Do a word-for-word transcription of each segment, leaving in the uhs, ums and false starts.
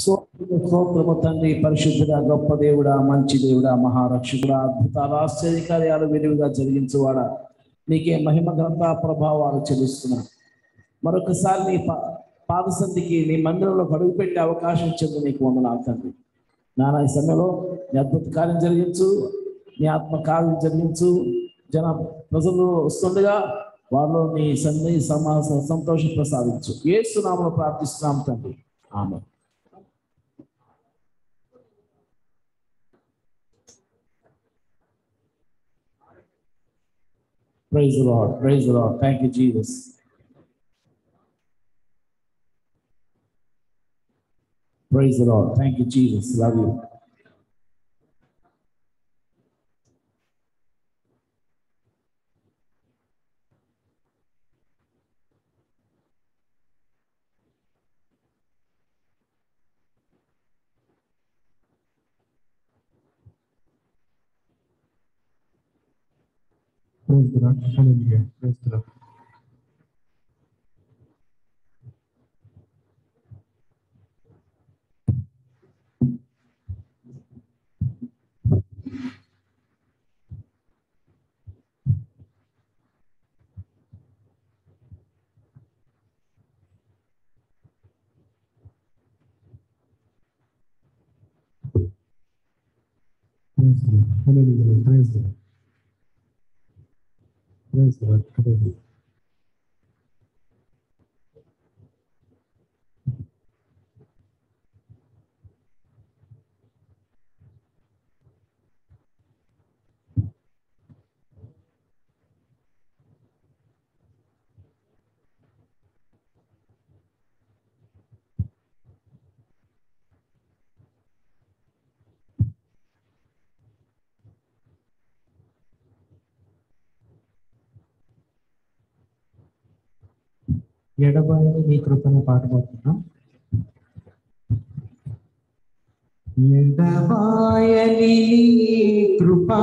స్తోత్రము తండ్రి, పరిశుద్ధుడా, గొప్ప దేవుడా, మంచి దేవుడా, మహారక్షకుడా, అద్భుతాలు ఆశ్చర్యకార్యాలు విరివిగా జరిగించేవాడా, నీకే మహిమ ఘనత ప్రభావాలు చెల్లిస్తున్నా. మరొకసారి నీ పా పాదసంధికి నీ మందిరంలో అడుగు పెట్టే అవకాశం ఇచ్చేందుకు నీకు వందనాలు తండ్రి. నానా ఈ సమయంలో నీ అద్భుత కార్యం జరిగించు, నీ ఆత్మ కార్యం జరిగించు. జన ప్రజలు వస్తుండగా వారిలో నీ సన్ని సమా సంతోషం ప్రసాదించు. యేసు నామములో ప్రార్థిస్తున్నాం తండ్రి, ఆమేన్. Praise the Lord, praise the Lord. Thank you, Jesus. Praise the Lord. Thank you, Jesus. Love you. Praise the Lord. Hallelujah. Praise the Lord. Praise the Lord. Hallelujah. Praise the Lord. Praise the Lord. Hallelujah. ఎడబాయని నీ కృపను పాట పాడుతున్నాం. ఎడబాయని కృపా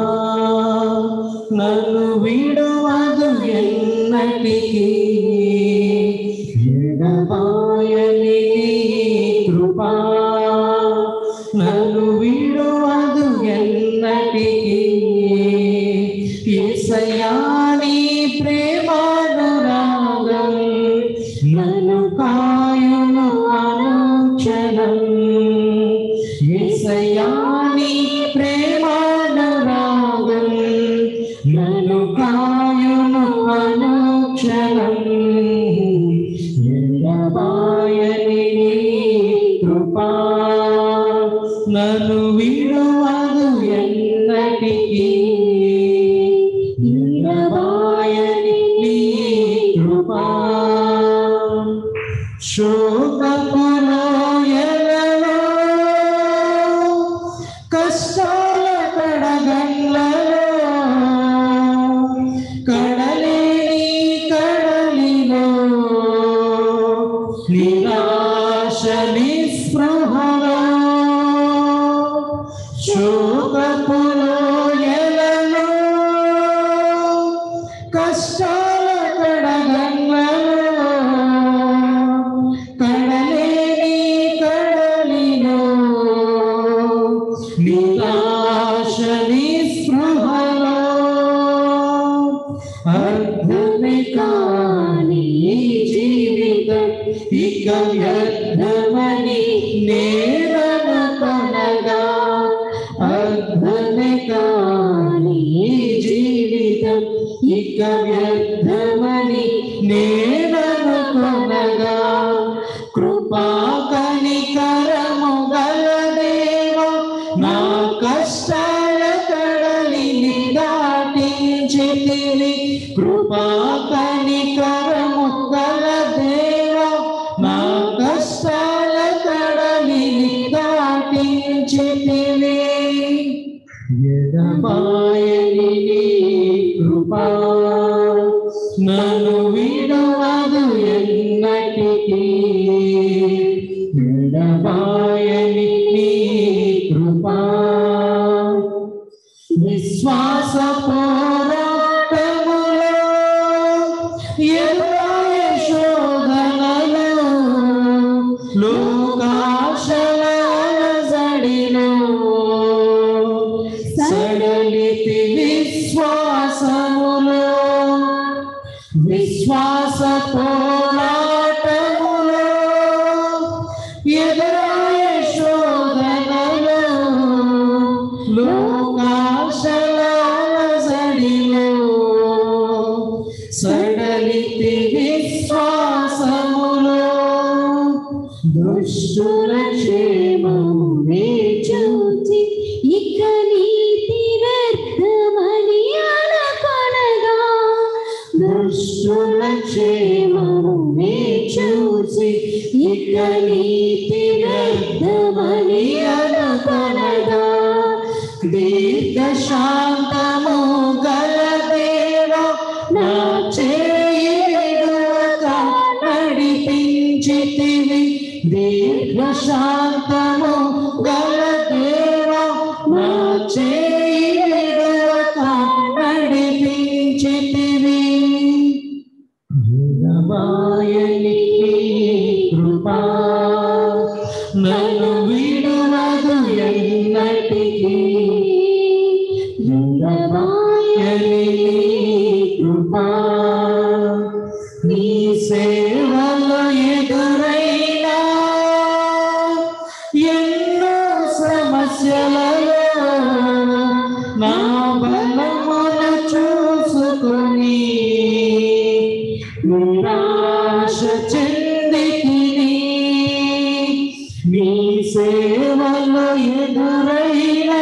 నన్ను విడువదు ఎన్నటికీ, ఎడబాయని కృపా నన్ను విడువదు ఎన్నటికీ. యేసయ్యా నీ ప్రేమానురాగం నన్ను కాయును అనుక్షణం. యేసయ్యా నీ ప్రేమానురాగం నన్ను కాయును అనుక్షణం. ఎడబాయని కృపా నన్ను విడువదు ఎన్నటికీ, ఎడబాయని కృపా. శోకపు లోయలలో కష్టాల కడగండ్లలో కడలేని కడలిలో నిరాశ నిస్పృహలో, శోకపు లోయలలో కష్టాల కడగండ్లలో కడలేని కడలిలో నిరాశ నిస్పృహలో. అర్థమే కాని ఈ జీవితం ఇక వ్యర్థమని నేననుకొనగా, అర్థమే కాని ఈ జీవితం ఇక వ్యర్థమని నేననుకొనగా, కృపా కనికరము గల దేవా నా కష్టాల కడలిని దాటించితివి. కృపా కనికరము గల దేవా నా కష్టాల కడలిని దాటించితివి. ఎడబాయని కృపా నన్ను విడువదు ఎన్నటికీ, ఎడబాయని కృపా. విశ్వాస పోరాటములో ఎదురాయే శోధనలు లోకాశల దుష్టుల క్షేమము నే చూచి ఇక నీతి వ్యర్థమని అనుకొనగా దుష్టుల క్షేమము నే చూసి ఇక నీతి వ్యర్థమని అనుకొనగా దీర్ఘ శాంతము గల దేవా నా చేయి విడువక నడిపించితివి దీర్ఘ శాంతము గల దేవా నా చేయి విడువక నడిపించితివి ఎడబాయని నీ కృపా నన్ను విడువదు ఎన్నటికీ ఎడబాయని నీ కృపా నీ సేవలో ఎదురైన ఎన్నో సమస్యలలో నా బలమును చూసుకొని నిరాశ చెందితిని నీ సేవలో ఎదురైన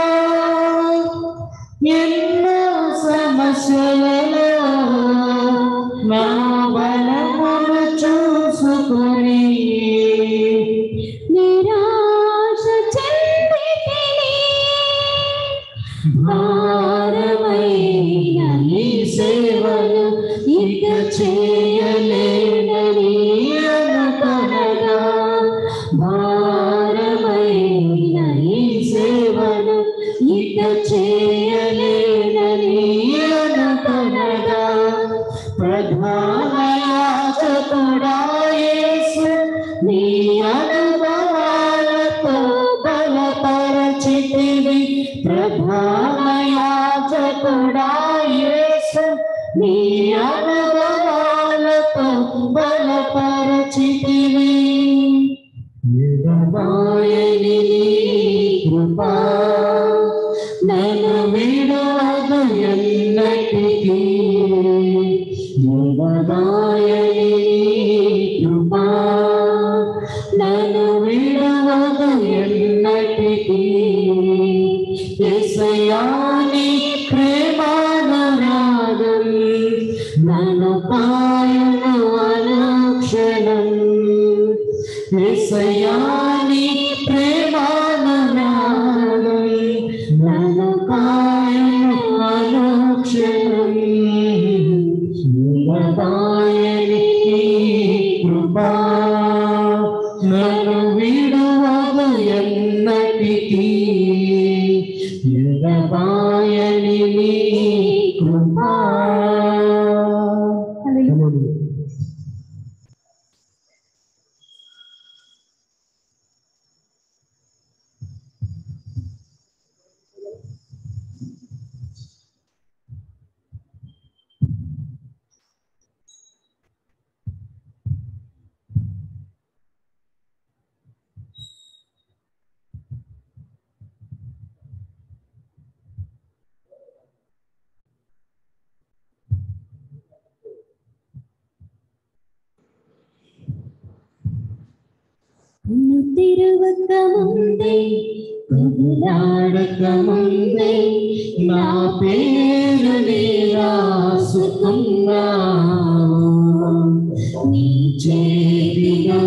ఎన్నో సమస్యలలో నా బలమును చూసుకొని నిరాశ చెందితిని భారమైన ఈ సేవను ఇక చేయలేనని అనుకొనగా భారమైన ఈ సేవను ఇక చేయలేనని అనుకొనగా ప్రధాన యాజకుడా యేసు నీ అనుభవాలతో బలపరచితివి ప్రధాన యాజకుడా యేసు నీ అనుభవాలతో బలపరచితివి ఎడబాయని నీ కృపా నన్ను విడువదు ఎన్నటికీ ఎడబాయని నీ కృపా నన్ను విడువదు ఎన్నటికీ యేసయ్యా నీ ప్రేమానురాగం నన్ను కాయును అనుక్షణం యేసయ్యా నీ ప్రేమానురాగం నన్ను కాయును అనుక్షణం ఎడబాయని నీ కృపా నన్ను విడువదు ఎన్నటికీ ఎడబాయని నీ కృపా నిన్ను తిరువక ముందే కదలాడక ముందే నా పేరుని రాసుకున్నావు నీ చేతిలో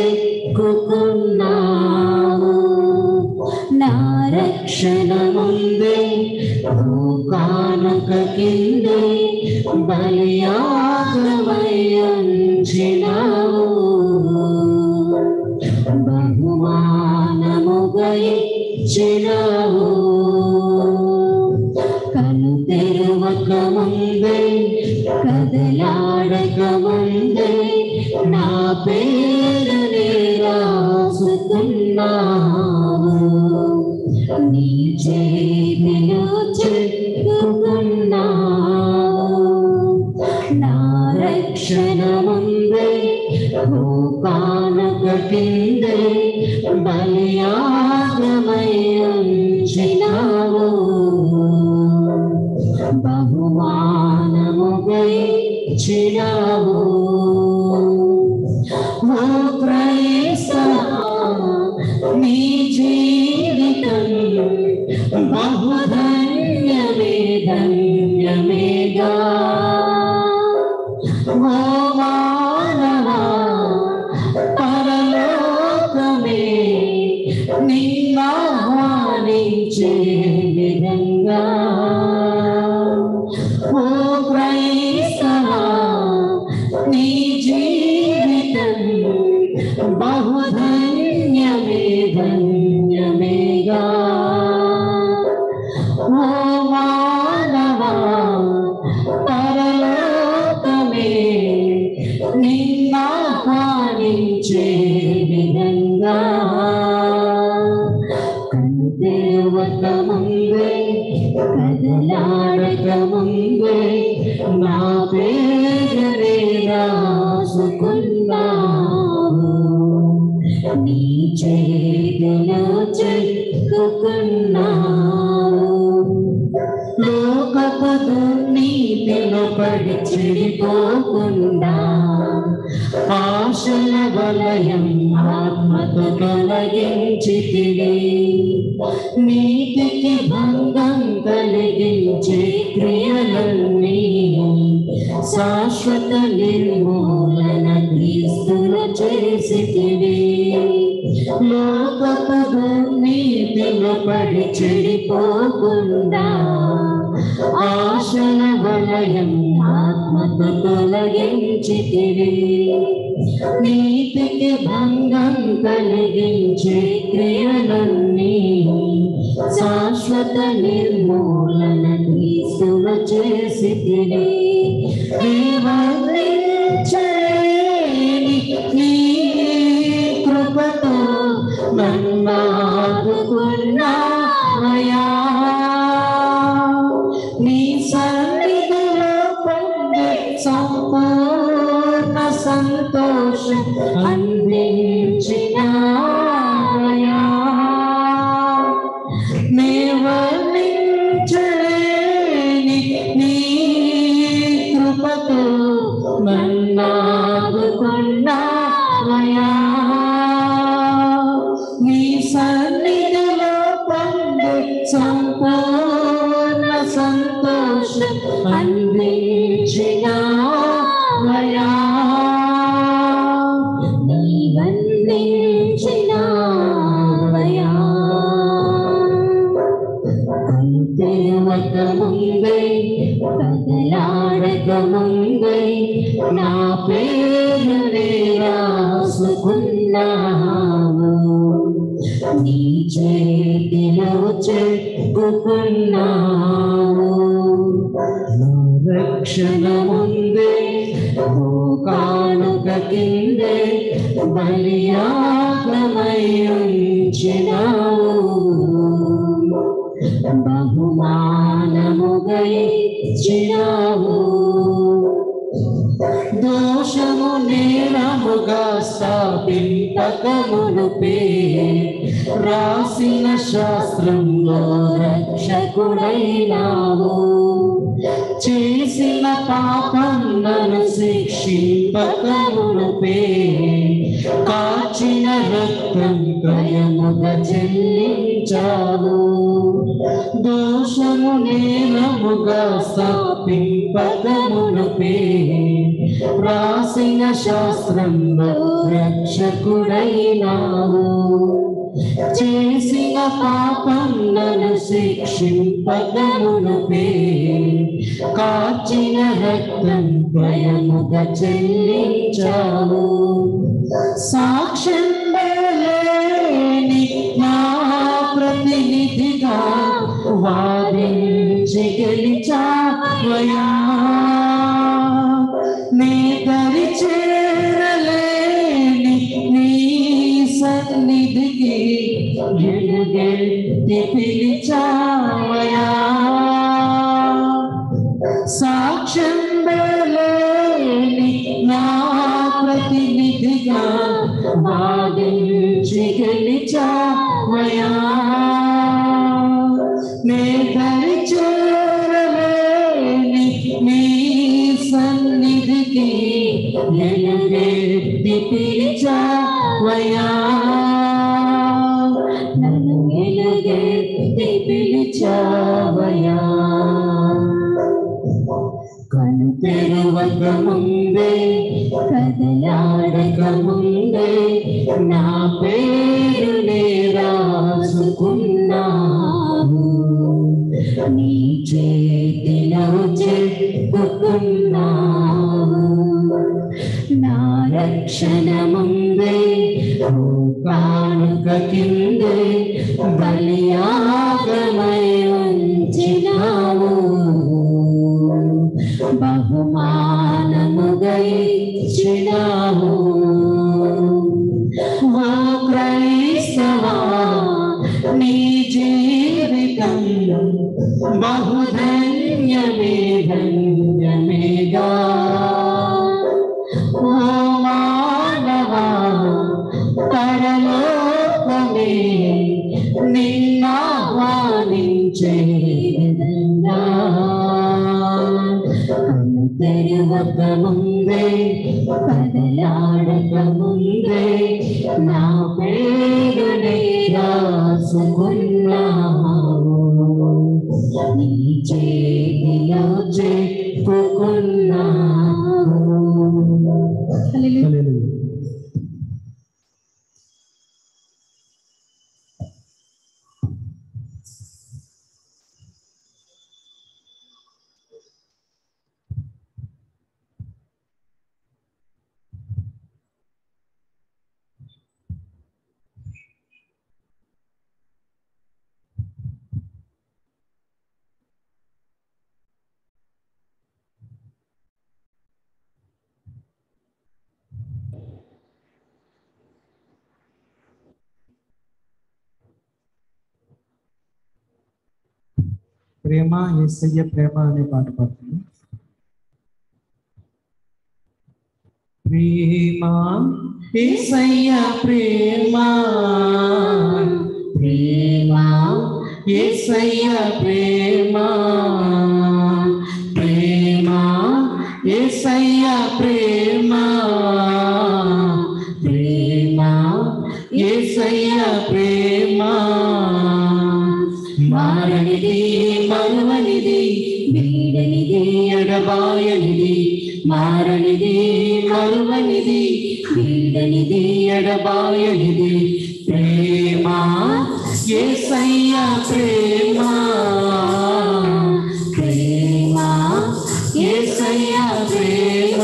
చెక్కుకున్నావు నా రక్షణ ముందే కానుక కిందే బలియాగమై ఉంచినావు బహుమానముగా ఇచ్చినావు కను తెరువక ముందే కదలాడక ముందే నా పేరుని రాసుకున్నావు నీ చేతిలో చెక్కుకున్నావు నా రక్షణ ముందే కానుక కిందే బలియాగమై ఉంచినావు బహుమానముగా ఇచ్చినావు ఓ క్రైస్తవ నిన్నాహ్వానించే విధంగా ఓ క్రైస్తవా నీ జీవితం బహుధన్యమే ధన్యమేగా ఓ మానవా పరలోకమే నిన్నాహ్వానించే విధంగా కనుతెరవక ముందే కదలాడక ముందే నా పేరునే రాసుకున్నావు నీ చేతిలో చెక్కుకున్నావు లోకపు దుర్నీతిలో పడి చెడిపోకుండా ఆశల వలయం ఆత్మతో తొలగించితివి నీతికి భంగం కలిగించే క్రియలన్నీ శాశ్వత నిర్మూలన క్రీస్తులో చేసితివి లోకపు దుర్నీతిలో పడి చెడిపోకుండా ఆశల వలయం ఆత్మతో తొలగించితివి నీతికి భంగం కలిగించే క్రియలన్నీ శాశ్వత నిర్మూలన క్రీస్తులో చేసితివి నీ కృపతో నన్నాదుకున్నావయ్యా నీ సన్నిధిలో పొందే సంపూర్ణ సంతోషం అందించినావయ్యా నీ వర్ణించలేని నీ కృపతో నన్నాదుకున్నావయ్యా నీ సన్నిధిలో పొందే సంపూర్ణ సంతోషం అందించినావయ్యా నీవందించినావయ్యా కనుతెరవక ముందే కదలాడక ముందే నా పేరునే రాసుకున్నావు నీ చేతిలో చెక్కుకున్నావు రక్షణ ముందే ఓ కానుక కిందే బలియాగమై ఉంచినావు బహుమానముగా ఇచ్చినావు దోషము నేరముగా స్థాపింపకమునుపే రాసిన శాస్త్రంలో రక్షకుడైనావు చేసిన పాపం నన్ను శిక్షింపకమునుపే కాచిన రక్తం క్రయముగా చెల్లించావు దోషము నేరముగా స్థాపింపకమునుపే రాసిన శాస్త్రంలో రక్షకుడైనావు చేసిన పాపం నన్ను శిక్షింపకమునుపే కాచిన రక్తం క్రయముగా చెల్లించావు సాక్ష్యం లేని నా ప్రతినిధిగా వారించి గెలిచావయ్యా నీ దరి చేరలేని నీ సన్నిధికి ఎలుగెత్తి పిలిచావయ్యా సాక్ష్యం లేని నా ప్రతినిధిగా వాదించి గెలిచావయ్యా నే దరి చేరలేని నీ సన్నిధికి ఎలుగెత్తి పిలిచావయ్యా నన్ను ఎలుగెత్తి పిలిచావయ్యా కనుతెరవక ముందే కదలాడక ముందే నా పేరునే రా నా రక్షణ ముందే కానుక కిందే బలియాగమై ఉంచినావు, బహుమానముగా ఇచ్చినావు. ఓ క్రైస్తవా, నీ జీవితం బహుధన్యమే ధన్యమేగా. ఓ మానవా, పరలోకమే నిన్నాహ్వానించే విధంగా తెరవక ముందే కదలాడక ముందే నా పేరునే రాసుకున్నావు, నీ చేతిలో చెప్పుకున్నావు. హల్లెలూయా. ప్రేమ యేసయ్య ప్రేమ అనే పాట పాడుతుంది. ప్రేమ యేసయ్య ప్రేమ, ప్రేమ యేసయ్య ప్రేమ, ప్రేమ యేసయ్య ప్రేమ, ప్రేమ యేసయ్య ప్రేమ. మారనిది మరువనిది, వీడనిది ఎడబాయనిది, మారనిది మరువనిది, వీడనిది ఎడబాయనిది. ప్రేమ యేసయ్య ప్రేమ, ప్రేమ యేసయ్య ప్రేమ,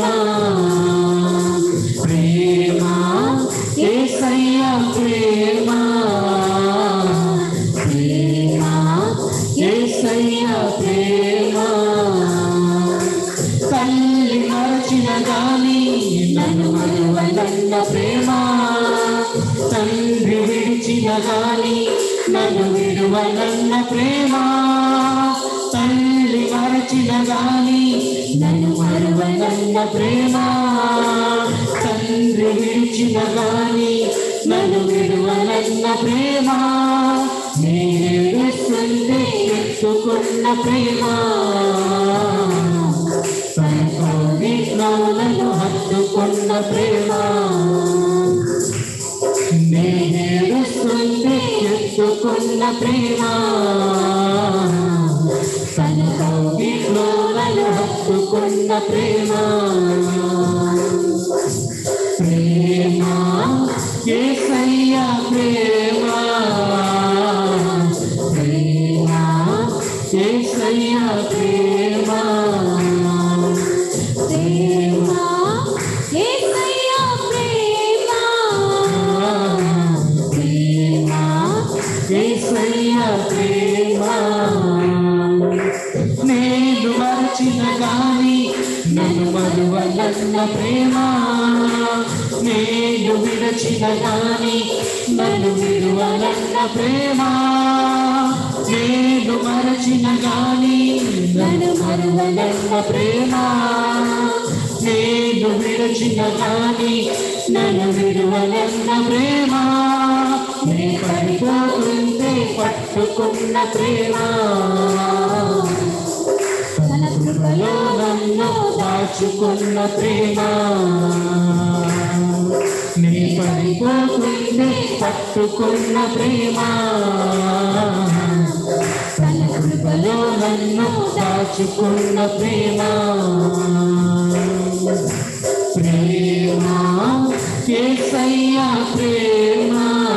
ప్రేమ యేసయ్య ప్రేమ, ప్రేమ యేసయ్య ప్రేమ. తల్లి మరచిన గాని నన్ను మరువనన్న ప్రేమ, తండ్రి విడిచిన గాని నన్ను విడువనన్న ప్రేమ, తల్లి మరచిన గాని నన్ను మరువనన్న ప్రేమ, తండ్రి విడిచిన గాని నన్ను విడువనన్న ప్రేమ. నేడుస్తుంటే ఎత్తుకున్న ప్రేమ, నన్ను హత్తుకున్న ప్రేమ. నేడుస్తుంటే ఎత్తుకున్న ప్రేమ, తన కౌగిట్లో నన్ను హత్తుకున్న ప్రేమ. ప్రేమ యేసయ్య ప్రేమ, ప్రేమ యేసయ్య ప్రేమ, ప్రేమ యేసయ్య ప్రేమ, ప్రేమ యేసయ్య ప్రేమ. నేను మరచిన గాని నన్ను మరువనన్న ప్రేమ, నేను విడచిన గాని నన్ను విడువనన్న ప్రేమ, నేను మరచిన గాని నన్ను మరువనన్న ప్రేమ, నేను విడచిన గాని నన్ను విడువనన్న ప్రేమ. నే పడిపోతుంటే పట్టుకున్న ప్రేమ, తన కృపలో నన్ను దాచుకున్న ప్రేమ. నే పడిపోతుంటే పట్టుకున్న ప్రేమ, తన కృపలో నన్ను దాచుకున్న ప్రేమ. ప్రేమ యేసయ్య ప్రేమ,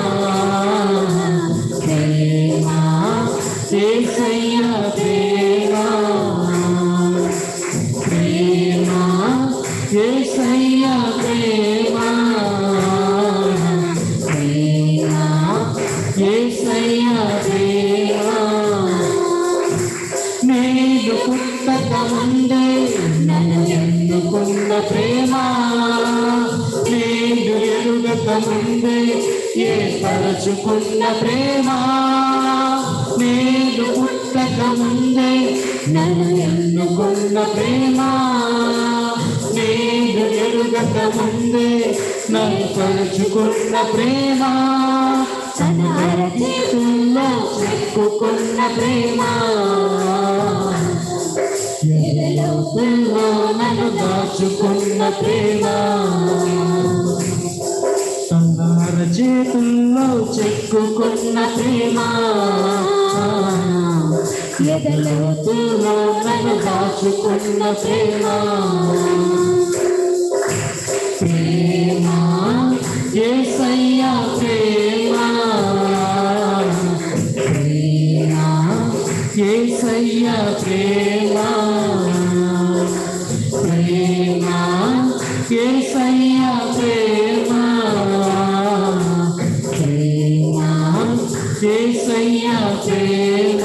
ప్రేమ యేసయ్య ప్రేమ, ప్రేమ యేసయ్యా ప్రేమ నేను పుట్టక ముందే నన్ను ఎన్నుకున్న ప్రేమ నేను ఎరుగక ముందే ఏర్పరచుకున్న ప్రేమ నేను పుట్టక ముందే నన్ను ఎన్నుకున్న ప్రేమ నేను ఎరుగక ముందే నన్ను పరచుకున్న ప్రేమ తన అరచేతుల్లో చెక్కుకున్న ప్రేమ ఎదలోతుల్లో నన్ను దాచుకున్న ప్రేమ తన అరచేతుల్లో చెక్కుకున్న ప్రేమ ఎదలోతుల్లో నన్ను దాచుకున్న ప్రేమ ప్రేమ యేసయ్యా ప్రేమ ప్రేమ యేసయ్యా ప్రేమ ప్రేమ యేసయ్యా ప్రేమ ప్రేమ యేసయ్యా ప్రేమ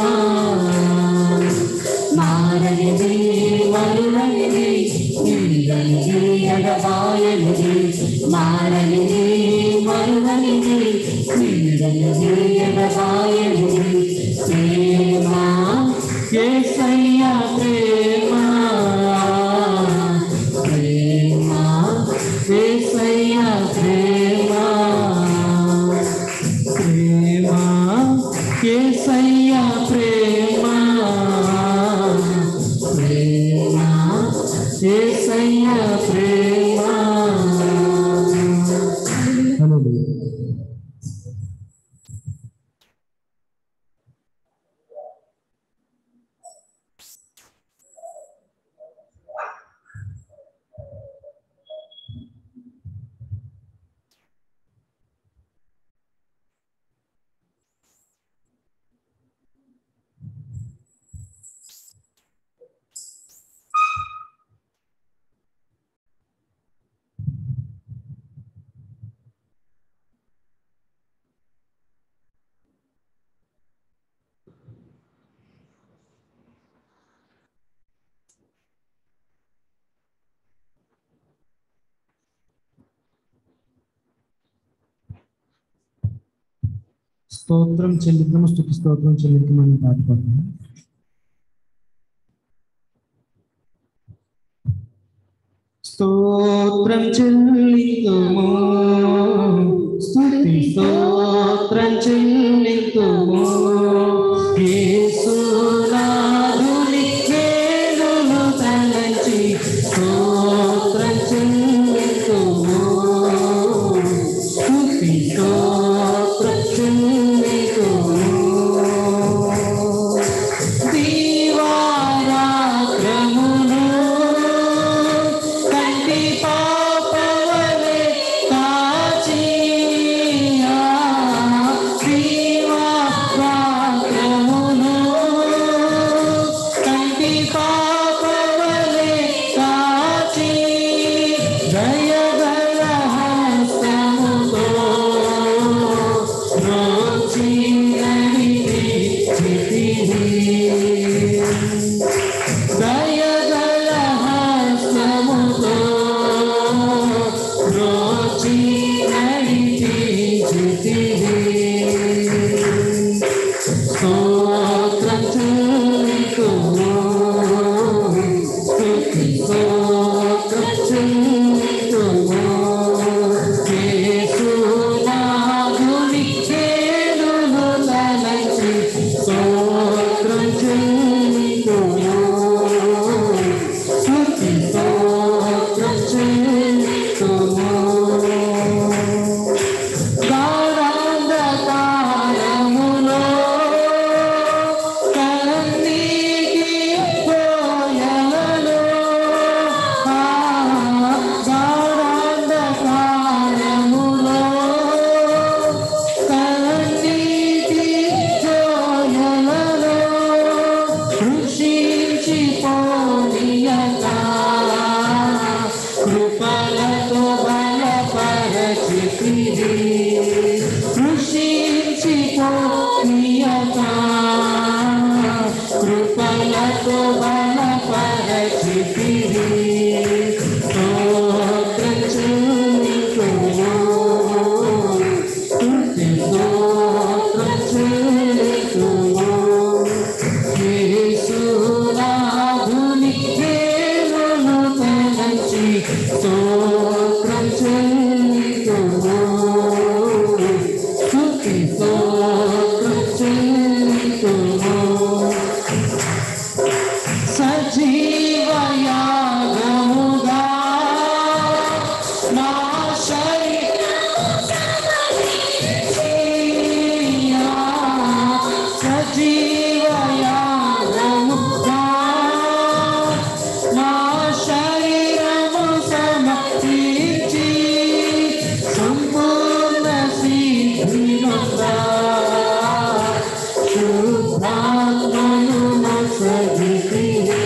మారనిది మరువనిది నిందనిది ఎడబాయనిది మారనిది మరువనిది నిందనిది ఎడబాయనిది ప్రేమ యేసయ్యా ప్రేమ ప్రేమ యేసయ్యా ప్రేమ ప్రేమ యేసయ్యా ప్రేమ ప్రేమ యేసయ్యా ప్రేమ. స్తోత్రం చెల్లిద్దాము, స్తుతి స్తోత్రం చెల్లిద్దామని పాటుపడుతున్నాం. స్తోత్రం చెల్లిద్దాము, స్తుతి స్తోత్రం చెల్లిద్దాము, యేసునాథుని వేణులు తలంచి స్తోత్రం చెల్లిద్దాము, స్తుతి స్తోత్రం చెల్లిద్దాము. దీవారాత్రములు కంటి పాపవలె కాచి, దీవారాత్రములు కంటి పాపవలె కాచి, జయగల హస్తముతో దీనుడా శుద్ధాత్మను నొసగితివి.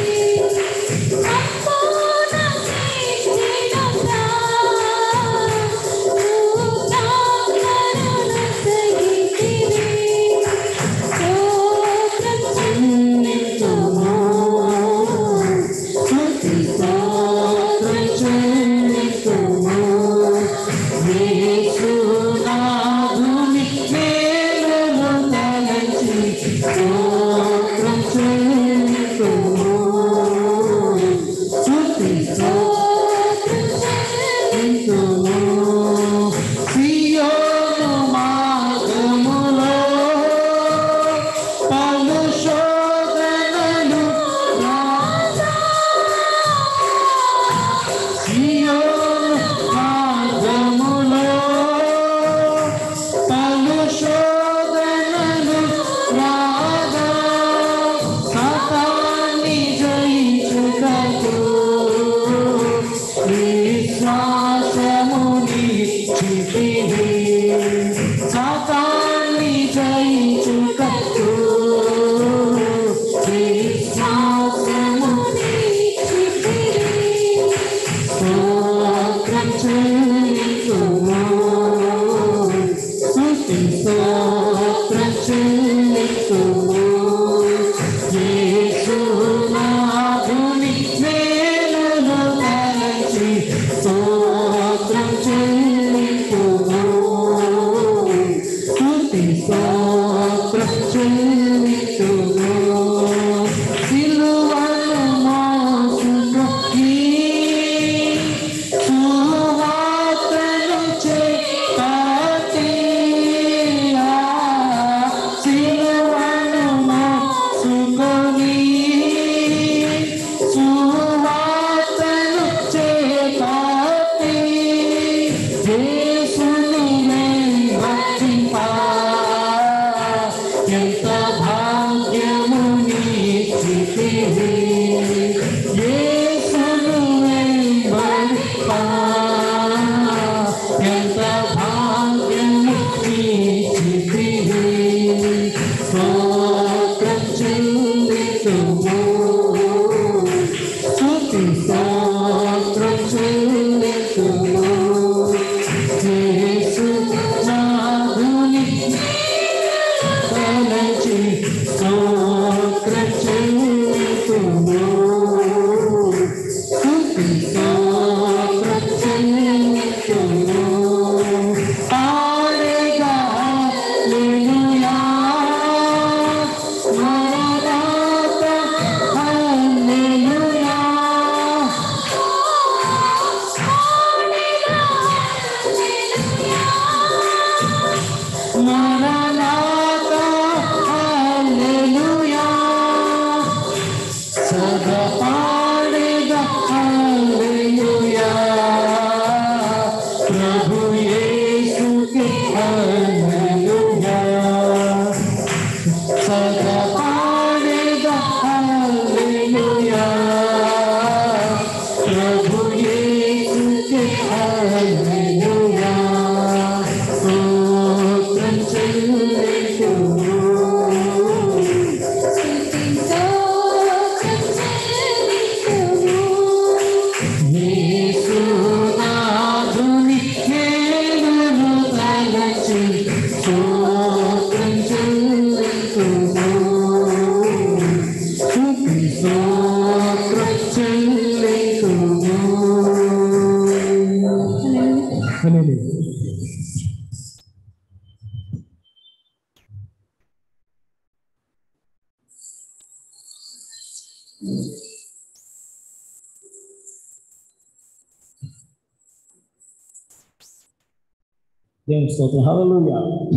దేవుని స్తోత్రం. హల్లెలూయా.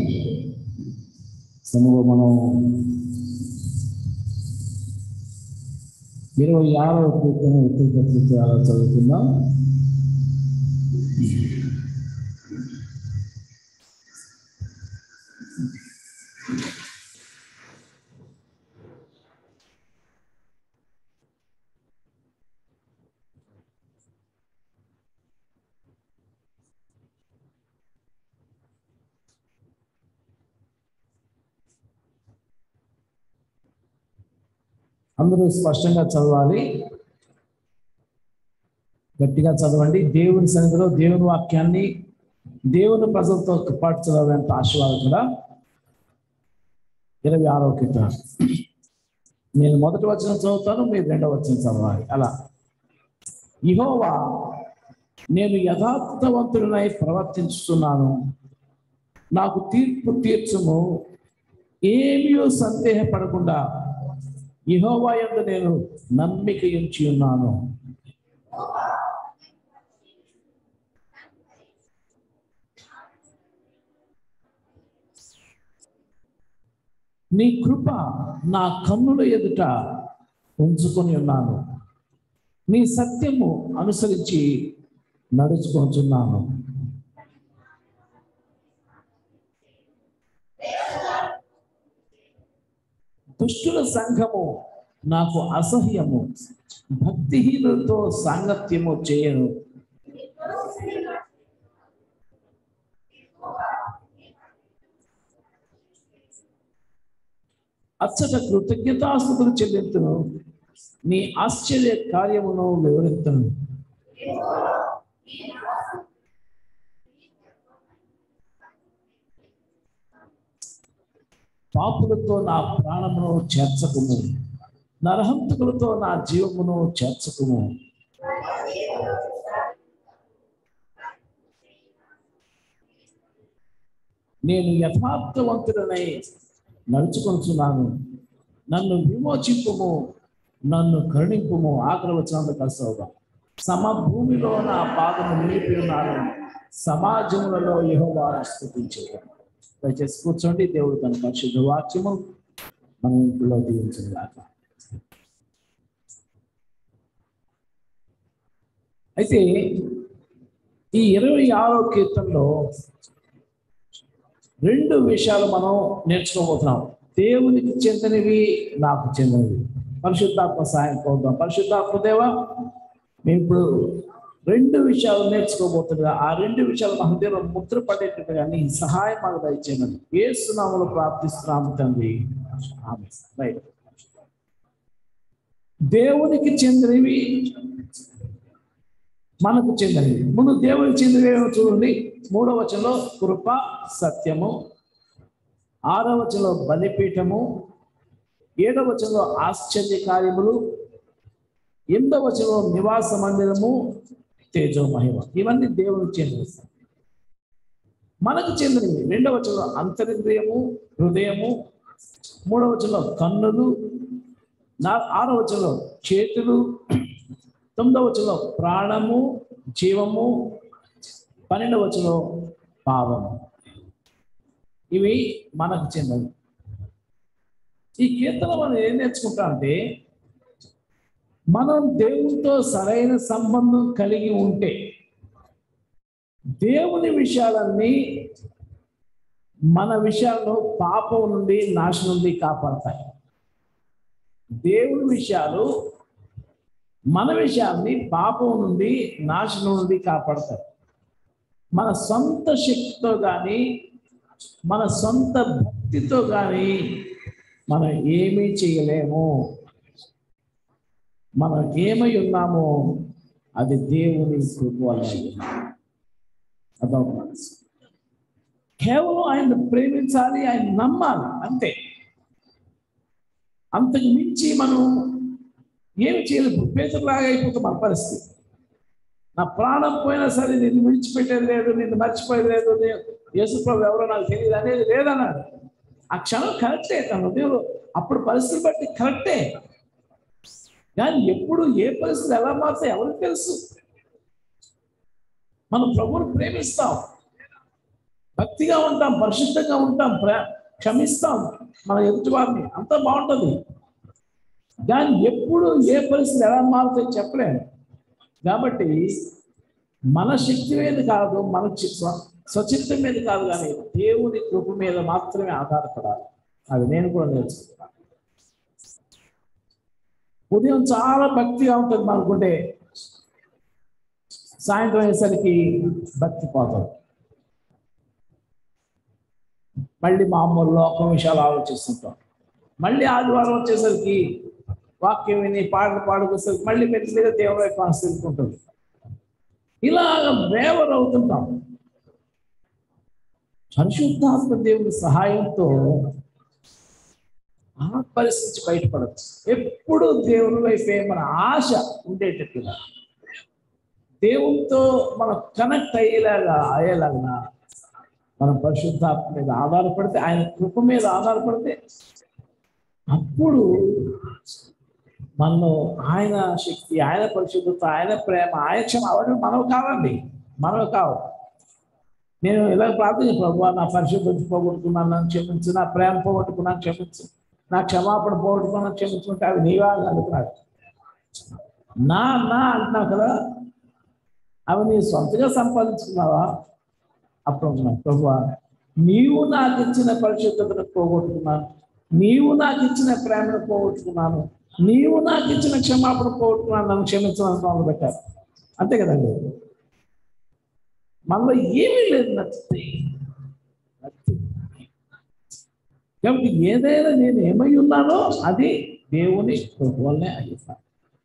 సమూహం మనం ఇరవై ఆరవ కీర్తన ఉత్తర పత్రిక చదువుకుందాం. అందరూ స్పష్టంగా చదవాలి, గట్టిగా చదవండి. దేవుని సన్నిధిలో దేవుని వాక్యాన్ని దేవుని ప్రజలతో పాటు చదవాలంత ఆశీర్వాదం కూడా. ఇరవై ఆరో కీర్తన నేను మొదటి వచనం చదువుతాను, మీరు రెండవ వచనం చదవాలి. అలా యెహోవా, నేను యథార్థవంతుడినై ప్రవర్తించుతున్నాను, నాకు తీర్పు తీర్చుము, ఏమీ సందేహపడకుండా యెహోవా యందు నేను నమ్మిక ఉంచి ఉన్నాను. నీ కృప నా కన్నుల ఎదుట ఉంచుకొని ఉన్నాను, నీ సత్యము అనుసరించి నడుచుకుంటున్నాను. దుష్టుల సంఘము నాకు అసహ్యము, భక్తిహీనులతో సాంగత్యము చేయను. అచ్చట కృతజ్ఞతాస్తుతులు చెల్లింతును, నీ ఆశ్చర్య కార్యమును వివరిస్తును. పాపులతో నా ప్రాణమును చేర్చకుము, నరహంతకులతో నా జీవమును చేర్చకుము. నేను యథార్థవంతుడనై నడుచుకొనుచున్నాను, నన్ను విమోచింపుము, నన్ను కరుణింపుము. ఆకలి వచ్చినందుకు కలుసవుగా. సమభూమిలో నా పాదము నిలిపి ఉన్నాను, సమాజములలో యెహోవాను స్తుతించేవాడు. దయచేసి కూర్చోండి. దేవుడు తన పరిశుద్ధ వాక్యము మన ఇంట్లో దీవించింది. అయితే ఈ ఇరవై ఆరో కీర్తనలో రెండు విషయాలు మనం నేర్చుకోబోతున్నాం. దేవునికి చెందినవి, నాకు చెందినవి. పరిశుద్ధాత్మ సహాయం కోరుదాం. పరిశుద్ధాత్మ దేవ, మేము ఇప్పుడు రెండు విషయాలు నేర్చుకోబోతున్నా. ఆ రెండు విషయాలు మా హృదయంలో ముద్ర పడేటట్టుగా నీ సహాయం మాకు దయచేయమని యేసు నామములో ప్రార్థిస్తున్నాము తండ్రి. ఆమేన్. రైట్. దేవునికి చెందినవి, మనకు చెందినవి. ముందు దేవునికి చెందినవి చూడండి. మూడవ వచనంలో కృప, సత్యము. ఆరవ వచనంలో బలిపీఠము. ఏడవ వచనంలో ఆశ్చర్య కార్యములు. ఎనిమిదవ వచనంలో నివాస మందిరము, తేజో మహిమ. ఇవన్నీ దేవునికి చెందినవి. మనకు చెందినవి రెండవ వచనంలో అంతరింద్రియము, హృదయము. మూడవ వచనంలో కన్నులు. నా ఆరవ వచనంలో చేతులు. తొమ్మిదవ వచనంలో ప్రాణము, జీవము. పన్నెండవ వచనంలో పావము. ఇవి మనకు చెందినవి. ఈ కీర్తన మనం ఏం నేర్చుకుంటా అంటే, మనం దేవునితో సరైన సంబంధం కలిగి ఉంటే దేవుని విషయాలన్నీ మన విషయాల్లో పాపం నుండి, నాశనం నుండి కాపాడతాయి. దేవుని విషయాలు మన విషయాన్ని పాపం నుండి, నాశనం నుండి కాపాడతాయి. మన సొంత శక్తితో కానీ, మన సొంత భక్తితో కానీ మనం ఏమీ చేయలేము. మనం ఏమై ఉన్నామో అది దేవుని కృప వల్ల. అదొక కేవలం ఆయన ప్రేమించాలి, ఆయన నమ్మాలి, అంతే. అంతకు మించి మనం ఏమి చేయలేదు. పేతురులాగా అయిపోతుంది మన పరిస్థితి. నా ప్రాణం పోయినా సరే నిన్ను విడిచిపెట్టేది లేదు, నిన్ను మర్చిపోయేది లేదు, యేసుప్రభు ఎవరో నాకు తెలియదు అనేది లేదన్నాడు. ఆ క్షణం కరెక్టే, తన హృదయంలో అప్పుడు పరిస్థితి బట్టి కరెక్టే. కానీ ఎప్పుడు ఏ పరిస్థితి ఎలా మారితే ఎవరికి తెలుసు? మనం ప్రభువుని ప్రేమిస్తాం, భక్తిగా ఉంటాం, పరిశుద్ధంగా ఉంటాం, క్షమిస్తాం మన ఎదుటి వారిని, అంతా బాగుంటుంది. కానీ ఎప్పుడు ఏ పరిస్థితి ఎలా మారుతాయో చెప్పలేము. కాబట్టి మన శక్తి మీద కాదు, మన స్వచిత్తం మీద కాదు, కానీ దేవుని కృప మీద మాత్రమే ఆధారపడాలి. అది నేను కూడా నేర్చుకుంటాను. ఉదయం చాలా భక్తిగా ఉంటుంది మనకుంటే, సాయంత్రం అయ్యేసరికి భక్తి పోతుంది. మళ్ళీ మామూలు లోకం విషయాలు ఆలోచిస్తుంటాం. మళ్ళీ ఆదివారం వచ్చేసరికి వాక్యం విని పాటలు పాడుకొస్తుంది, మళ్ళీ మెల్లిగా దేవుని వైపు మనసు తెలుసుకుంటుంది. ఇలాగ వేవర్ అవుతుంటాం. పరిశుద్ధాత్మ దేవుని సహాయంతో ఆ పరిస్థితి బయటపడచ్చు. ఎప్పుడు దేవుని వైపే మన ఆశ ఉండేటట్టుగా, దేవునితో మనం కనెక్ట్ అయ్యేలాగా అయ్యేలాగా మనం పరిశుద్ధాత్మ మీద ఆధారపడితే, ఆయన కృప మీద ఆధారపడితే, అప్పుడు మనలో ఆయన శక్తి, ఆయన పరిశుద్ధత, ఆయన ప్రేమ, ఆయన క్షమ అవన్నీ మనకు కావండి, మనకు కావు. నేను ఇలా ప్రార్థన, ప్రభువా నా పరిశుద్ధత పోగొట్టుకున్నాను నన్ను క్షమించు, నా ప్రేమ పోగొట్టుకున్నాను క్షమించు, నా క్షమాపణ పోగొట్టుకున్నాను క్షమించుకుంటే అవి నీవా అనుకున్నాడు. నా నా అంటున్నావు కదా, అవి నీ సొంతగా సంపాదించుకున్నావా? అప్పుడు అంటున్నావు, ప్రభువా నీవు నాకు ఇచ్చిన పరిశుద్ధతను పోగొట్టుకున్నాను, నీవు నాకు ఇచ్చిన ప్రేమను పోగొట్టుకున్నాను, నీవు నాకు ఇచ్చిన క్షమాపణ పోగొట్టుకున్నాను, నన్ను క్షమించడానికి మొదలు పెట్టారు. అంతే కదండి. మనలో ఏమీ లేదు, నచ్చితే కాబట్టి ఏదైనా నేను ఏమై ఉన్నానో అది దేవుని కృప వల్లనే అయ్యాను.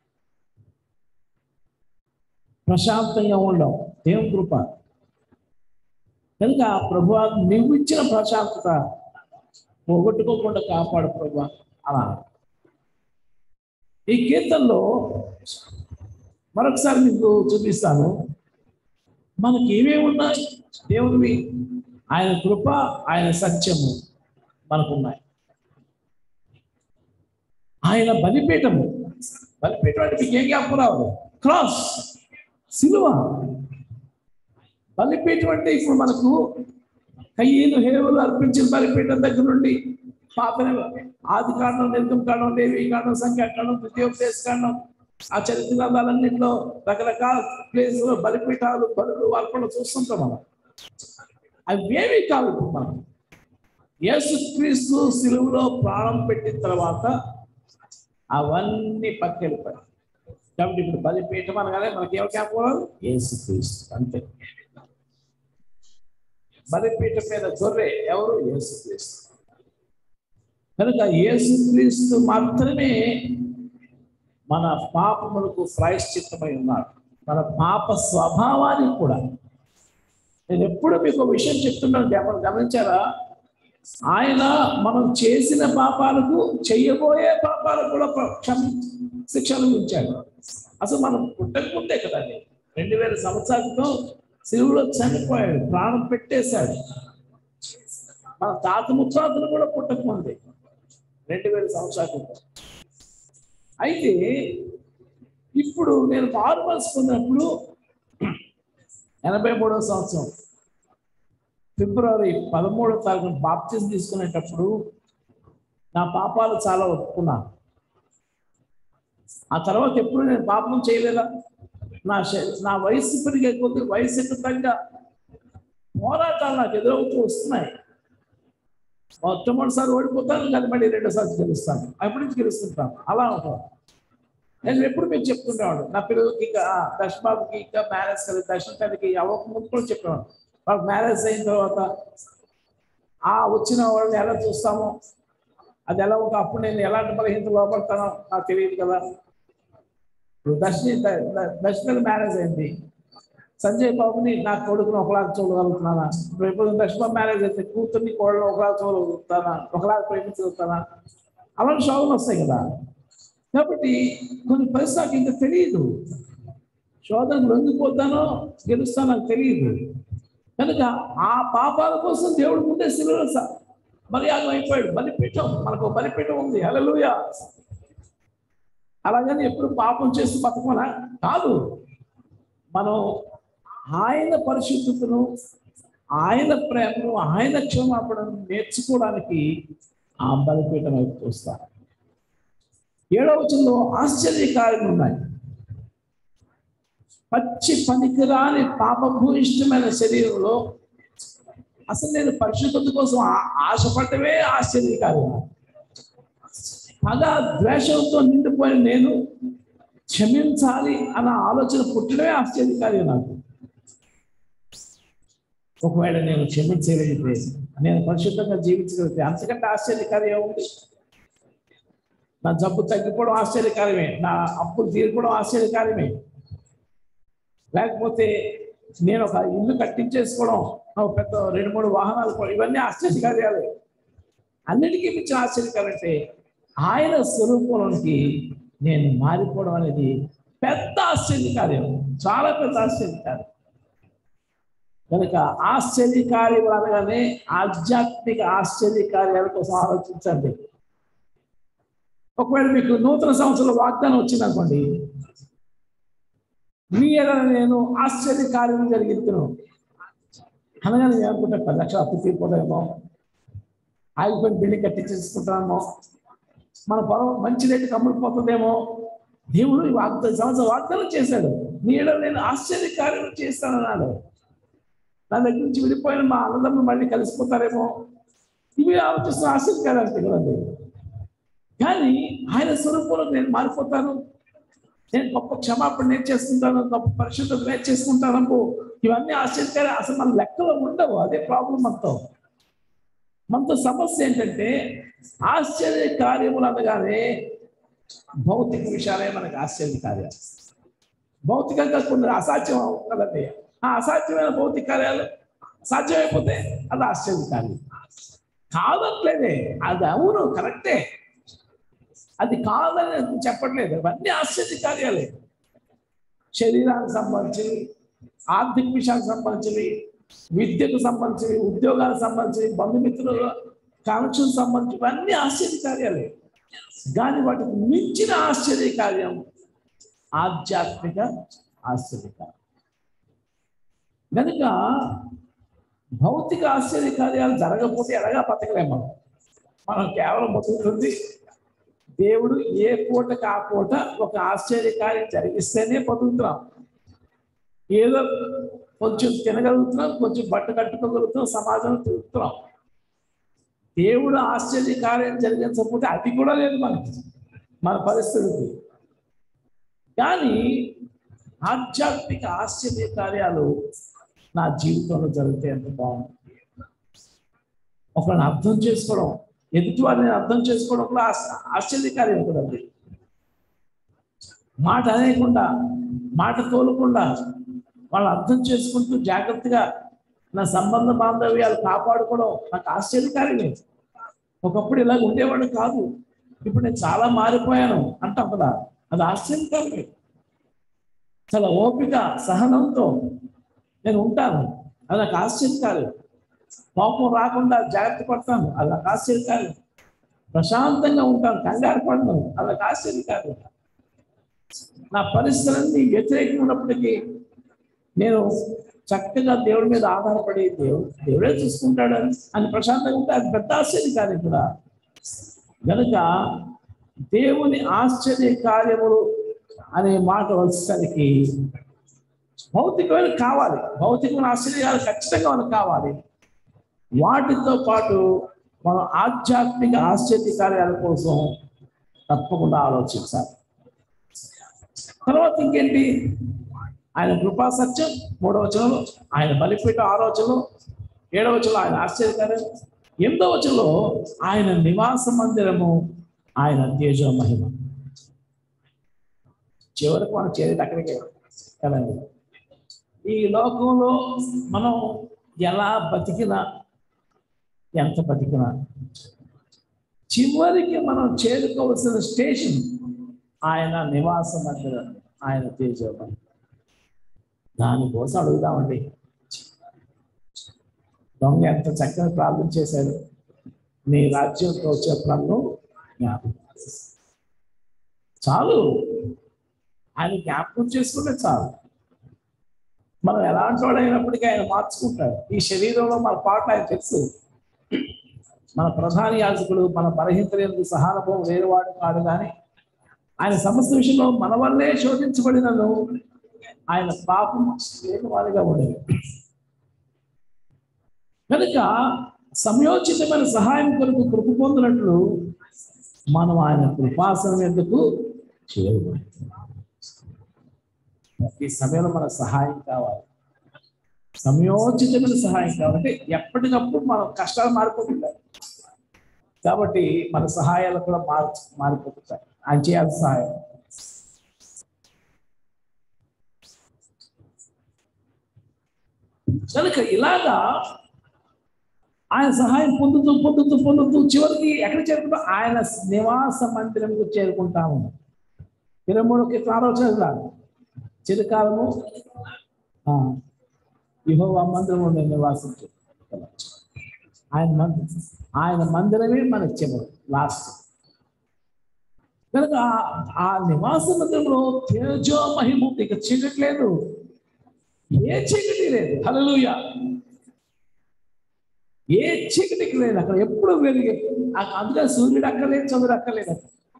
ప్రశాంతంగా ఉండవు, దేవుని కృప. కనుక ప్రభువా నువ్వు ఇచ్చిన ప్రశాంతత పోగొట్టుకోకుండా కాపాడు ప్రభువా అలా. ఈ కీర్తనలో మరొకసారి మీకు చూపిస్తాను. మనకి ఏమేమి ఉన్నాయి దేవునివి? ఆయన కృప, ఆయన సత్యము మనకున్నాయి. ఆయన బలిపీఠము, బలిపీఠం అంటే మీకు ఏం జ్ఞాపకం రావాలి? క్రాస్, సిలువ. బలిపీఠం అంటే ఇప్పుడు మనకు కయ్యను హేవలు అర్పించిన బలిపీఠం దగ్గర నుండి పాత ఆది కాండం, నిర్గమ కాండం, లేవి కాండం, సంఖ్యాకాండం, ద్వితీయోపదేశ కాండం, ఆ చరిత్ర గ్రంథాలన్నింటిలో రకరకాల ప్లేసులో బలిపీఠాలు, బలులు, అర్పణలు చూస్తుంటాం మనం. అవి ఏమీ కాదు. మనం యేసుక్రీస్తు సిలువలో ప్రాణం పెట్టిన తర్వాత అవన్నీ పక్కెళ్ళిపోయాయి. కాబట్టి ఇప్పుడు బలిపీఠం అనగానే మనకి ఏమి జ్ఞాపకం? యేసుక్రీస్తు, అంతే. బలిపీఠం మీద గొర్రె ఎవరు? యేసుక్రీస్తు. కనుక యేసుక్రీస్తు మాత్రమే మన పాపములకు ప్రాయశ్చిత్తమై ఉన్నాడు, మన పాప స్వభావానికి కూడా. నేను ఎప్పుడు మీకు విషయం చెప్తున్నాను, మనం గమనించారా? ఆయన మనం చేసిన పాపాలకు, చెయ్యబోయే పాపాలకు కూడా క్షమ శిక్ష అనుభవించాడు. అసలు మనం పుట్టకముందే కదండి, రెండు వేల సంవత్సరాల క్రితం సిలువలో చనిపోయాడు, ప్రాణం పెట్టేశాడు. మన తాత ముత్తాతలు కూడా పుట్టకముందే, రెండు వేల సంవత్సరాల క్రితం. అయితే ఇప్పుడు నేను మారు మనసు పొందినప్పుడు ఎనభై మూడవ సంవత్సరం ఫిబ్రవరి పదమూడవ తారీఖున బాప్తిజం తీసుకునేటప్పుడు నా పాపాలు చాలా ఒప్పుకున్నాను. ఆ తర్వాత ఎప్పుడు నేను పాపం చేయలేదా? నా నా వయసు పెరిగే కొద్ది వయసుకు తగ్గ పోరాటాలు నాకు ఎదురవుతూ వస్తున్నాయి. మొట్టమొదటిసారి ఓడిపోతాను, కానీ మళ్ళీ రెండోసారి గెలుస్తాను, అప్పటి నుంచి గెలుస్తుంటాను. అలా ఉంటాను. నేను ఎప్పుడు మీకు చెప్తుంటాను, నా పిల్లలకి ఇంకా దర్శబాబుకి ఇంకా మ్యారేజ్ కలిగి దర్శనం కలిగి అవ్వక ముందు కూడా చెప్పేవాడు. వాళ్ళకి మ్యారేజ్ అయిన తర్వాత ఆ వచ్చిన వాళ్ళని ఎలా చూస్తామో అది ఎలా ఉంటుందో, అప్పుడు నేను ఎలాంటి బలహీనత లోపడతానో నాకు తెలియదు కదా. ఇప్పుడు దర్శని దర్శనకి మ్యారేజ్ అయింది, సంజయ్ బాబుని నా కొడుకుని ఒకలాగా చూడగలుగుతున్నానా? రేపు దర్శనం మ్యారేజ్ అయితే కూతుర్ని కోడలు ఒకలాగా చూడగలుగుతానా? ఒకలాగా ప్రేమించగలుగుతానా? అలాంటి శోభలు వస్తాయి కదా. కాబట్టి కొన్ని పరిస్థితి నాకు ఇంకా తెలియదు, శోధనకు లొంగిపోతానో గెలుస్తానో నాకు తెలియదు. కనుక ఆ పాపాల కోసం దేవుడు ముందే సిలువలో బలియాగం అయిపోయాడు. బలిపీఠం, మనకు బలిపీఠం ఉంది. హల్లెలూయా. అలాగని ఎప్పుడు పాపం చేస్తూ బతకమనా? కాదు. మనం ఆయన పరిశుద్ధతను, ఆయన ప్రేమను, ఆయన క్షమాపణను నేర్చుకోవడానికి ఆ బలిపీఠం వైపు చూస్తాం. ఏడవ వచనంలో ఆశ్చర్యకార్యాలు ఉన్నాయి. పచ్చి పనికిరాని పాపభూయిష్టమైన శరీరంలో అసలు నేను పరిశుద్ధత కోసం ఆశపడటమే ఆశ్చర్యకార్యం. పగ ద్వేషంతో నిండిపోయిన నేను క్షమించాలి అన్న ఆలోచన పుట్టడమే ఆశ్చర్యకార్యం నాకు. ఒకవేళ నేను క్షమించగలిగితే, నేను పరిశుద్ధంగా జీవించగలిగితే అంతకంటే ఆశ్చర్యకార్యం ఉంది. నా జబ్బు తగ్గిపోవడం ఆశ్చర్యకారమే, నా అప్పులు తీరిపోవడం ఆశ్చర్యకారమే, లేకపోతే నేను ఒక ఇల్లు కట్టించేసుకోవడం, ఒక పెద్ద రెండు మూడు వాహనాలు కొనడం, ఇవన్నీ ఆశ్చర్యకార్యాలే. అన్నిటికీ మించిన ఆశ్చర్యకారం అంటే ఆయన స్వరూపంలోనికి నేను మారిపోవడం అనేది పెద్ద ఆశ్చర్యకార్యం, చాలా పెద్ద ఆశ్చర్యకార్యం. కనుక ఆశ్చర్యకార్యములు అనగానే ఆధ్యాత్మిక ఆశ్చర్యకార్యాల కోసం ఆలోచించండి. ఒకవేళ మీకు నూతన సంవత్సరంలో వాగ్దానం వచ్చింది అనుకోండి, మీ ఎడల నేను ఆశ్చర్యకార్యం జరిగిస్తున్నాను అనగానే నేను అనుకుంటా పది లక్షలు అప్పు తీరిపోతామేమో, ఆగిపోయిన బిల్డింగ్ కట్టించేసుకుంటామేమో, మన పొలం మంచి రేటుకి అమ్ముడిపోతుందేమో. దేవుడు ఈ వాగ్దానం సంవత్సరం వాగ్దానం చేశాడు, నీ ఎడల నేను ఆశ్చర్యకార్యం చేస్తానన్నాడు. నా దగ్గర నుంచి విడిపోయిన మా అన్నదమ్ములు మళ్ళీ కలిసిపోతారేమో, ఇవి ఆలోచిస్తున్న ఆశ్చర్యకార్యాలు కదండి. కానీ ఆయన స్వరూపంలో నేను మారిపోతాను, నేను గొప్ప క్షమాపణ నేర్చేసుకుంటాను, గొప్ప పరిశుద్ధత నేర్చేసుకుంటాను, ఇవన్నీ ఆశ్చర్యకార్యాలు అసలు మన లెక్కలో ఉండవు. అదే ప్రాబ్లం మనతో. మనతో సమస్య ఏంటంటే ఆశ్చర్య కార్యములు అనగానే భౌతిక విషయాలే మనకు ఆశ్చర్య కార్యాలు. భౌతికంగా కొన్ని అసాధ్యం కదండి, ఆ అసాధ్యమైన భౌతిక కార్యాలు సాధ్యమైపోతే అది ఆశ్చర్య కార్యం కాదట్లేదే, అది అవును కరెక్టే, అది కాదని చెప్పట్లేదు. అవన్నీ ఆశ్చర్య కార్యాలే. శరీరానికి సంబంధించి, ఆర్థిక విషయాలకు సంబంధించినవి, విద్యకు సంబంధించినవి, ఉద్యోగాలకు సంబంధించినవి, బంధుమిత్రుల కనెక్షన్ సంబంధించి ఇవన్నీ ఆశ్చర్య కార్యాలే. కానీ వాటికి మించిన ఆశ్చర్య కార్యం ఆధ్యాత్మిక ఆశ్చర్య కార్యం. కనుక భౌతిక ఆశ్చర్య కార్యాలు జరగకపోతే ఎలాగా బతకలేము. మనం మనం కేవలం బతుకుతుంది దేవుడు ఏ పూటకి ఆ పూట ఒక ఆశ్చర్య కార్యం జరిగిస్తేనే బతుకుతున్నాం. ఏదో కొంచెం తినగలుగుతున్నాం, కొంచెం బట్ట కట్టుకోగలుగుతున్నాం, సమాజంలో తిరుగుతున్నాం. దేవుడు ఆశ్చర్య కార్యం జరిగించకపోతే అది కూడా లేదు మనకి, మన పరిస్థితి. కానీ ఆధ్యాత్మిక ఆశ్చర్య కార్యాలు నా జీవితంలో జరిగితే ఎంత బాగుంది. ఒకరిని అర్థం చేసుకోవడం, ఎదుటి వారిని అర్థం చేసుకోవడం కూడా ఆశ్చర్యకార్యం కదండి. మాట అనేయకుండా, మాట తోలకుండా వాళ్ళు అర్థం చేసుకుంటూ జాగ్రత్తగా నా సంబంధ బాంధవ్యాలు కాపాడుకోవడం నాకు ఆశ్చర్యకార్యమే. ఒకప్పుడు ఇలాగ ఉండేవాడు కాదు, ఇప్పుడు నేను చాలా మారిపోయాను అంటాం కదా, అది ఆశ్చర్యకార్యమే. చాలా ఓపిక సహనంతో నేను ఉంటాను, అది నాకు ఆశ్చర్యకార్యం. కోపం రాకుండా జాగ్రత్త పడతాను, అది నాకు ఆశ్చర్యకార్యం. ప్రశాంతంగా ఉంటాను, కంగారు పడను, అది నాకు ఆశ్చర్యకార్యం. నా పరిస్థితులన్నీ వ్యతిరేకంగా ఉన్నప్పటికీ నేను చక్కగా దేవుడి మీద ఆధారపడి దేవుడు దేవుడే చూసుకుంటాడు అని ప్రశాంతంగా ఉంటే అది పెద్ద ఆశ్చర్యకార్యం కూడా. కనుక దేవుని ఆశ్చర్య కార్యములు అనే మాట వచ్చేసరికి భౌతికమైన కావాలి, భౌతికమైన ఆశ్చర్యాలు ఖచ్చితంగా మనకు కావాలి. వాటితో పాటు మనం ఆధ్యాత్మిక ఆశ్చర్య కార్యాల కోసం తప్పకుండా ఆలోచించాలి. తర్వాత ఇంకేంటి? ఆయన కృపా సత్యం మూడవ వచనంలో, ఆయన బలిపీఠ ఆరో వచనంలో, ఏడవ వచనంలో ఆయన ఆశ్చర్యకార్యం, ఎనిమిదవ వచనంలో ఆయన నివాస మందిరము, ఆయన తేజ మహిమ. చివరికి మనం చేరేది అక్కడికే కదండి. ఈ లోకంలో మనం ఎలా బతికినా, ఎంత బతికినా చివరికి మనం చేరుకోవాల్సిన స్టేషన్ ఆయన నివాస మందిరం, ఆయన తేజ మహిమ. దానికోసం అడుగుదామండి. దొంగ ఎంత చక్కగా ప్రార్థన చేశాడు, నీ రాజ్యంతో వచ్చే నన్ను జ్ఞాపకం చాలు. ఆయన జ్ఞాపకం చేసుకుంటే చాలు. మనం ఎలాంటి వాడు అయినప్పటికీ ఆయన మార్చుకుంటాడు. ఈ శరీరంలో మన పాటలు ఆయన తెలుసు. మన ప్రధాన యాజకుడు మన బలహీనతలకు సహానుభవం వేరువాడు కాదు, కానీ ఆయన సమస్త విషయంలో మన వల్లే శోధించబడినను ఆయన పాపం లేని వారిగా ఉండేది. కనుక సమయోచితమైన సహాయం కొరకు కృప పొందినట్లు మనం ఆయన కృపాసనం ఎందుకు చేయబడి ఈ సమయంలో మన సహాయం కావాలి, సమయోచితమైన సహాయం కావాలంటే ఎప్పటికప్పుడు మనం కష్టాలు మారిపోతుంటాయి. కాబట్టి మన సహాయాలు కూడా మార్ మారిపోతాయి. ఆయన చేయాల్సిన సహాయం. కనుక ఇలాగా ఆయన సహాయం పొందుతూ పొందుతూ పొందుతూ చివరికి ఎక్కడ చేరుకుంటాం? ఆయన నివాస మందిరంకు చేరుకుంటాము. ఇరవై మూడు కీర్తన ఆలోచన చిరకాలము యెహోవా మందిరము నేను నివాసించు. ఆయన మందిరం ఆయన మందిరమే మనకు చివరి లాస్ట్. కనుక ఆ నివాస మందిరంలో తేజో మహిమ ఇక చీకటి లేదు, ఏ చీకటి లేదు. హల్లెలూయా. ఏ చీకటికి లేదు అక్కడ, ఎప్పుడు వెలిగే. అందుకని సూర్యుడు అక్కర్లేదు, చంద్రుడు అక్కర్లేదు.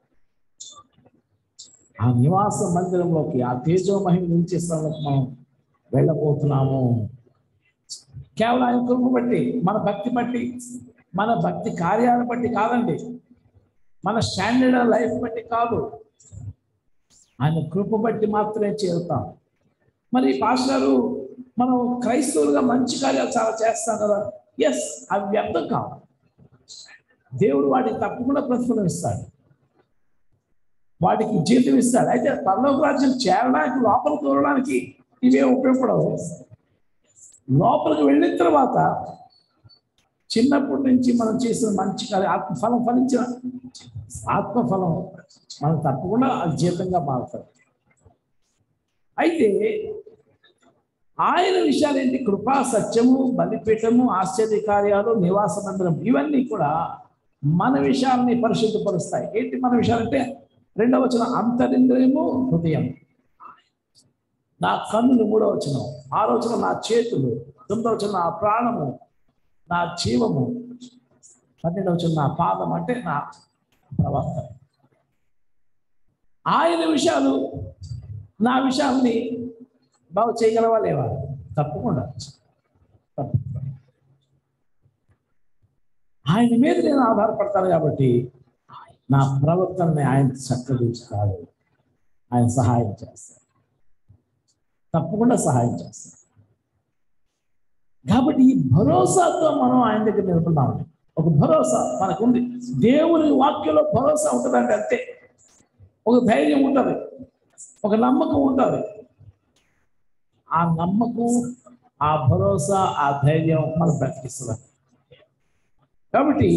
ఆ నివాస మందిరంలోకి, ఆ తేజో మహిమ నుంచి మనం వెళ్ళబోతున్నాము. కేవలం ఆయన కృప బట్టి, మన భక్తి బట్టి, మన భక్తి కార్యాలను బట్టి కాదండి, మన స్టాండర్డ్ లైఫ్ బట్టి కాదు, ఆయన కృప బట్టి మాత్రమే చేరుతాం. మరి పాస్టరు మనం క్రైస్తవులుగా మంచి కార్యాలు చాలా చేస్తాం కదా. ఎస్, అవి వ్యర్థం కావు. దేవుడు వాటికి తప్పకుండా ప్రతిఫలం ఇస్తాడు, వాటికి జీతం ఇస్తాడు. అయితే పరలోక రాజ్యం చేరడానికి, లోపల తోరడానికి ఇవే ఉపయోగపడవు. లోపలికి వెళ్ళిన తర్వాత చిన్నప్పటి నుంచి మనం చేసిన మంచి కార్యం, ఆత్మఫలం ఫలించిన ఆత్మఫలం మనం తప్పకుండా అది జీతంగా మారుతుంది. అయితే ఆయన విషయాలు ఏంటి? కృపా, సత్యము, బలిపీఠము, ఆశ్చర్య కార్యాలు, నివాస మందిరం, ఇవన్నీ కూడా మన విషయాల్ని పరిశుద్ధపరుస్తాయి. ఏంటి మన విషయాలంటే రెండవ వచనం అంతరింద్రియము హృదయం, నా కన్నులు మూడవ వచనం, ఆరో వచనం నా చేతులు, తొమ్మిదవ వచనం నా ప్రాణము, నా జీవము, పన్నెండవ వచనం నా పాదం అంటే నా ప్రవర్తన. ఆయన విషయాలు నా విషయాల్ని బాగు చేయగలవా లేవా? తప్పకుండా. తప్పకుండా ఆయన మీద నేను ఆధారపడతాను కాబట్టి నా ప్రవర్తనని ఆయన చక్కదించుతాడు, ఆయన సహాయం చేస్తాడు, తప్పకుండా సహాయం చేస్తాడు. కాబట్టి ఈ భరోసాతో మనం ఆయన దగ్గర నిలుపున్నాం. ఒక భరోసా మనకుంది. దేవుని వాక్యంలో భరోసా ఉంటుందంటే అంతే. ఒక ధైర్యం ఉంటుంది, ఒక నమ్మకం ఉంటుంది. ఆ నమ్మకం, ఆ భరోసా, ఆ ధైర్యం మనం బ్రతికిస్తుంది. కాబట్టి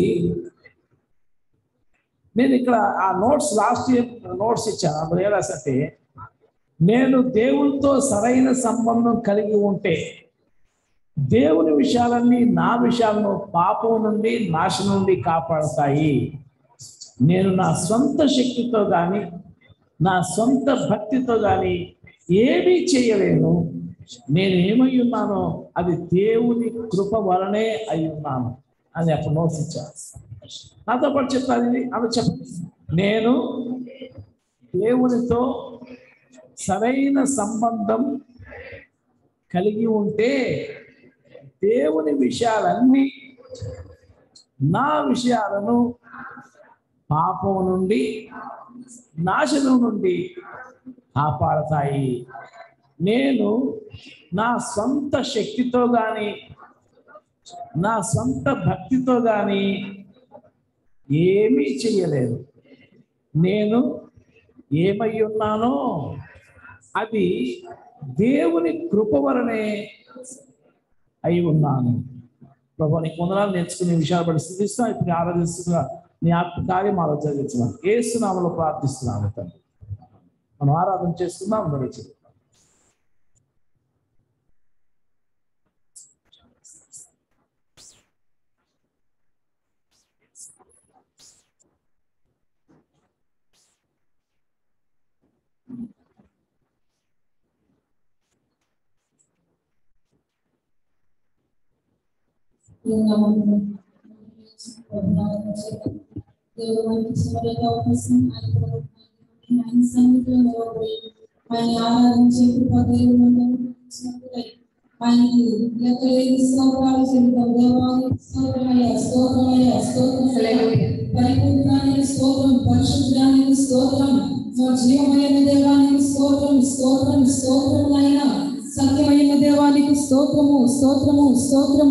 నేను ఇక్కడ ఆ నోట్స్ లాస్ట్ ఇయర్ నోట్స్ ఇచ్చాను. అందులో ఏ రాసంటే, నేను దేవునితో సరైన సంబంధం కలిగి ఉంటే దేవుని విషయాలన్నీ నా విషయాలను పాపం నుండి, నాశనం నుండి కాపాడతాయి. నేను నా సొంత శక్తితో కానీ, నా సొంత భక్తితో కానీ ఏమీ చేయలేను. నేను ఏమై ఉన్నానో అది దేవుని కృప వలనే అయి ఉన్నాను అని అప్పుడు నోట్స్ ఇచ్చాను. నాతో పాటు చెప్తాను ఇది, అవి చెప్పండి. నేను దేవునితో సరైన సంబంధం కలిగి ఉంటే దేవుని విషయాలన్నీ నా విషయాలను పాపం నుండి, నాశనం నుండి కాపాడతాయి. నేను నా సొంత శక్తితో కానీ, నా సొంత భక్తితో కానీ ఏమీ చెయ్యలేదు. నేను ఏమై ఉన్నానో అది దేవుని కృప వలనే అయి ఉన్నాను. ప్రభు నీ కొందరాలు నేర్చుకునే విషయాలు బట్టి స్థితిస్తా. ఇప్పుడు ఆరాధిస్తున్నా నీ ఆత్మ కార్యం ఆలోచించున్నాను. యేసు నామములో ప్రార్థిస్తున్నాను తండ్రి. మనం ఆరాధన చేసుకుందాం. నడిచి జీవమైన దేవానికి స్తోత్రం, స్తోత్రం, స్తోత్రములైన సత్యమైన దేవానికి స్తోత్రము, స్తోత్రము, స్తోత్రము.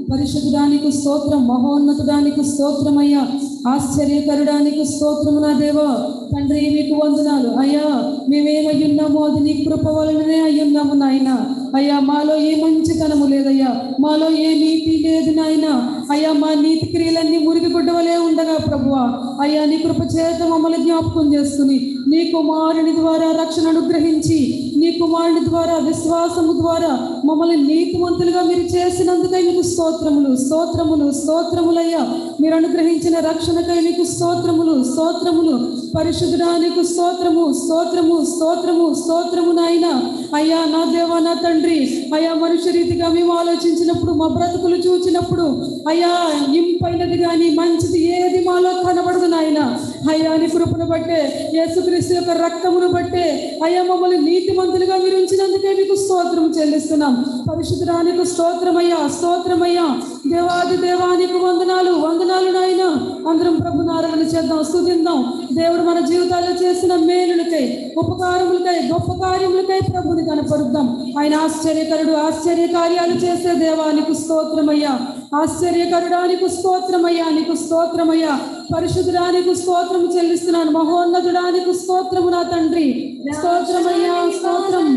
పరిశుద్ధుడానికి స్తోత్రం, మహోన్నతుడానికి స్తోత్రమయ్యా, ఆశ్చర్యకరుడానికి స్తోత్రము నా దేవా. తండ్రి మీకు వందనాలు అయ్యా. మేమేమై ఉన్నామో అది నీ కృప వలననే అయ్యున్నాము నాయన. అయ్యా మాలో ఏ మంచితనము లేదయ్యా, మాలో ఏ నీతి లేదు నాయన. అయ్యా మా నీతి క్రియలన్నీ మురికి గుడ్డవలే ఉండగా ప్రభువా, అయ్యా నీ కృప చేత మమ్మల్ని జ్ఞాపకం చేసుకుని నీ కుమారుని ద్వారా రక్షణ అనుగ్రహించి నీ కుమారుని ద్వారా విశ్వాసము ద్వారా మమ్మల్ని నీతిమంతులుగా మీరు చేసినందుకై మీకు స్తోత్రములు స్తోత్రములు స్తోత్రములయ్యా. మీరు అనుగ్రహించిన రక్షణకై మీకు స్తోత్రములు స్తోత్రములు. పరిశుద్ధుడానికి స్తోత్రము స్తోత్రము స్తోత్రము స్తోత్రము నాయన. అయ్యా నా దేవా నా తండ్రి, అయ్యా మనుష్య రీతిగా మేము ఆలోచించినప్పుడు, మా బ్రతుకులు చూచినప్పుడు అయ్యా ఇంపైనది కానీ మంచిది ఏది మాలో కనబడదు నాయన. అయ్యా నీ కృపను బట్టే, యేసుక్రీస్తు యొక్క రక్తమును బట్టే అయ్యా మమ్మల్ని నీతిమంతులుగా మీరు ఉంచినందుకే మీకు స్తోత్రం చెల్లిస్తున్నాం. పరిశుద్ధుడానికి స్తోత్రమయ్యా స్తోత్రమయ్యా. దేవాది దేవానికి వందనాలు వందనాలు నాయన. అందరం ప్రభుని ఆరాధన చేద్దాం, స్తుతిద్దాం. దేవుడు మన జీవితాల్లో చేసిన మేలులకై, ఉపకారములకై, గొప్ప కార్యములకై ప్రభుని కనపరుద్దాం. ఆయన ఆశ్చర్యకరుడు, ఆశ్చర్య కార్యాలు చేసే దేవానికి స్తోత్రమయ్యా. ఆశ్చర్యకరుడానికి స్తోత్రమయ్యా, నీకు స్తోత్రమయ్యా. పరిశుద్ధుడానికి స్తోత్రం చెల్లిస్తున్నాను, మహోన్నతుడానికి స్తోత్రము నా తండ్రి. స్తోత్రమయ్యా స్తోత్రం.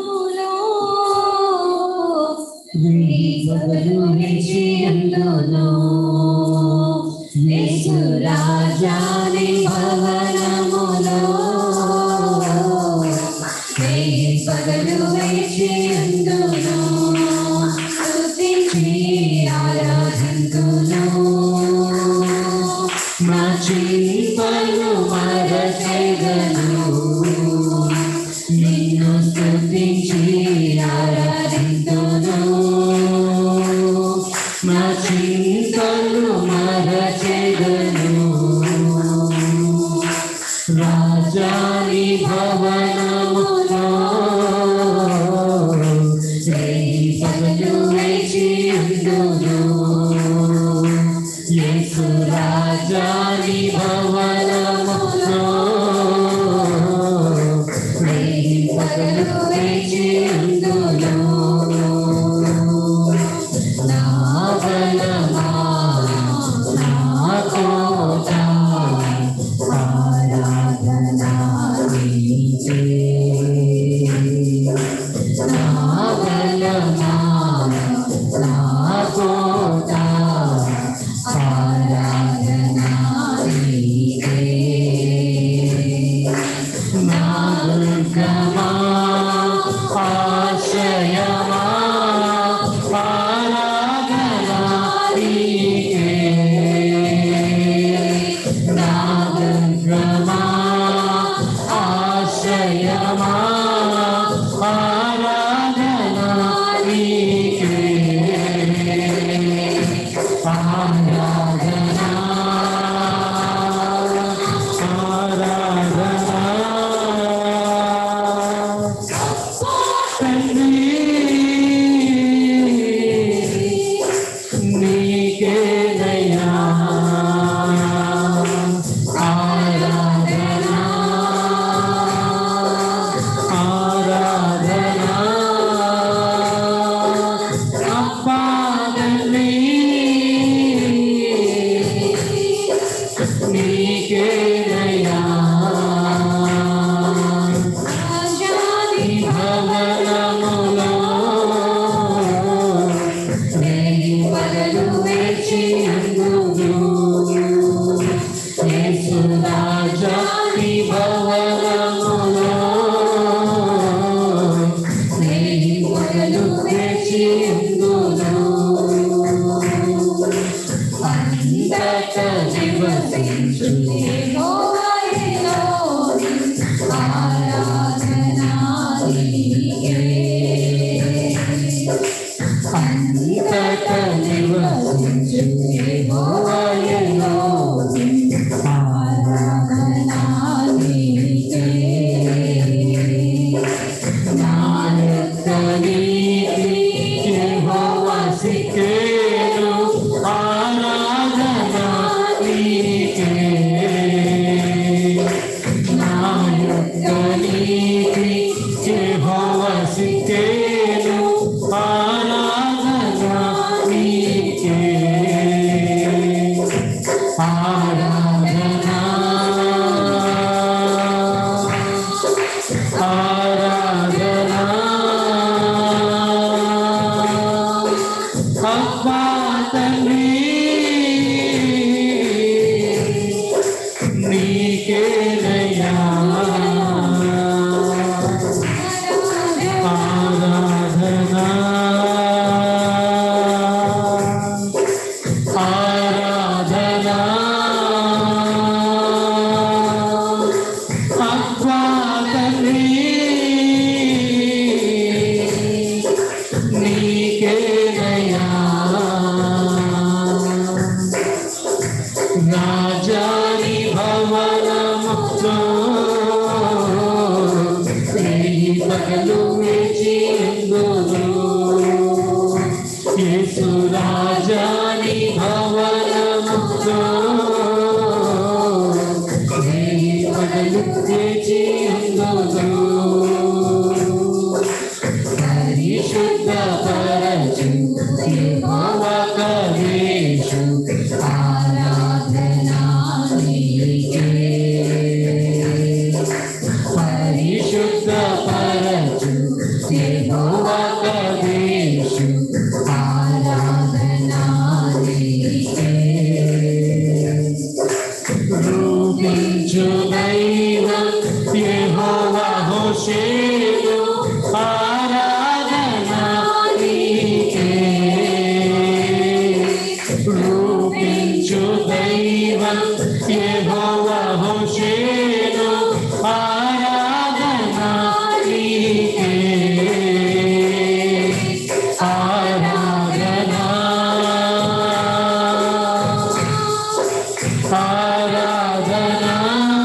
రాజాని భవనములో పగలు వేచి అందును స్తుతించి ఆరాధింతును. మా చింతలు మరచెదను నిన్ను స్తుతించి ఆరాధింతును. మా చింతలు మరచెదను రాజాని భవనములో పగలు వేచి అందును. యేసు రాజాని భవనములో పగలు వేచి అందును. నా బలమా నా కోట ఆరాధనా నీకే. నా బలమా నా కోట ఆరాధనా నీకే. నా దుర్గమా ఆశ్రయమా ఆరాధనా నీకే. నా దుర్గమా ఆశ్రయమా ఆరాధనా నీకే. ఆరాధనా ఆరాధనా తండ్రి నీకేనయ్యా. ఆరాధనా ఆరాధనా అబ్బా తండ్రి నీకేనయ్యా. రాజాని భవనములో పగలు వేచి అందును. యేసు రాజాని భవనములో పగలు వేచి అందును. అంతట నివసించు యెహోవాయేలో ఆరాధనా నీకే. అంతట నివసించు యెహోవాయేలో ఆరాధనా నీకే. నా యొక్క నీతి యెహోవా సిక్కేను ఆరాధనా నీకే. ఆరాధనా ఆరాధనా అబ్బా తండ్రి నీకేనయ్యా ఆరాధనా ఆరాధనా అబ్బా తండ్రి నీకేనయ్యా రాజాని భవనముతో రేయి పగలు వేచి ఉందును యేసు రాజాని భవనముతో రేయి పగలు వేచి ఉందును పరిశుద్ధ పరచు యెహోవా కవేషు ఆరాధనా నీకే పరిశుద్ధ పరచు యెహోవా కవేషు ఆరాధనా నీకే రూపించు దైవం యెహోవా హోషేను ఆరాధనా నీకే రూపించు దైవం యెహోవా హోషేను ఆరాధనా నీకే ఆరాధనా ఆరాధనా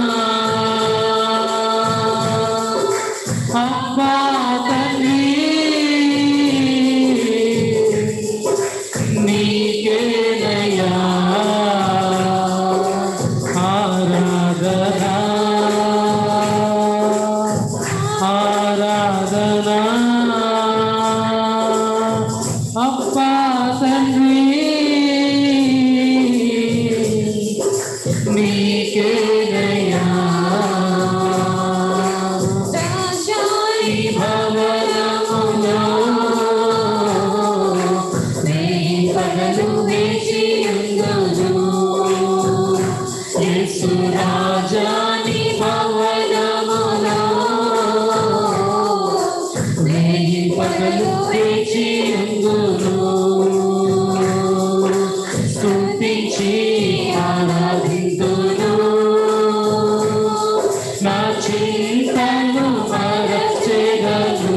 అబ్బా తండ్రి నీకేనయ్యా ఆరాధనా ఆరాధనా అబ్బా తండ్రి నీకేనయ్యా రాజాని భవనములో రేయి పగలు వేచి ఉందును యేసు రాజాని భవనములో రేయి పగలు వేచి ఉందును స్తుతించి ఆరాధింతును నా చింతను మరచెదను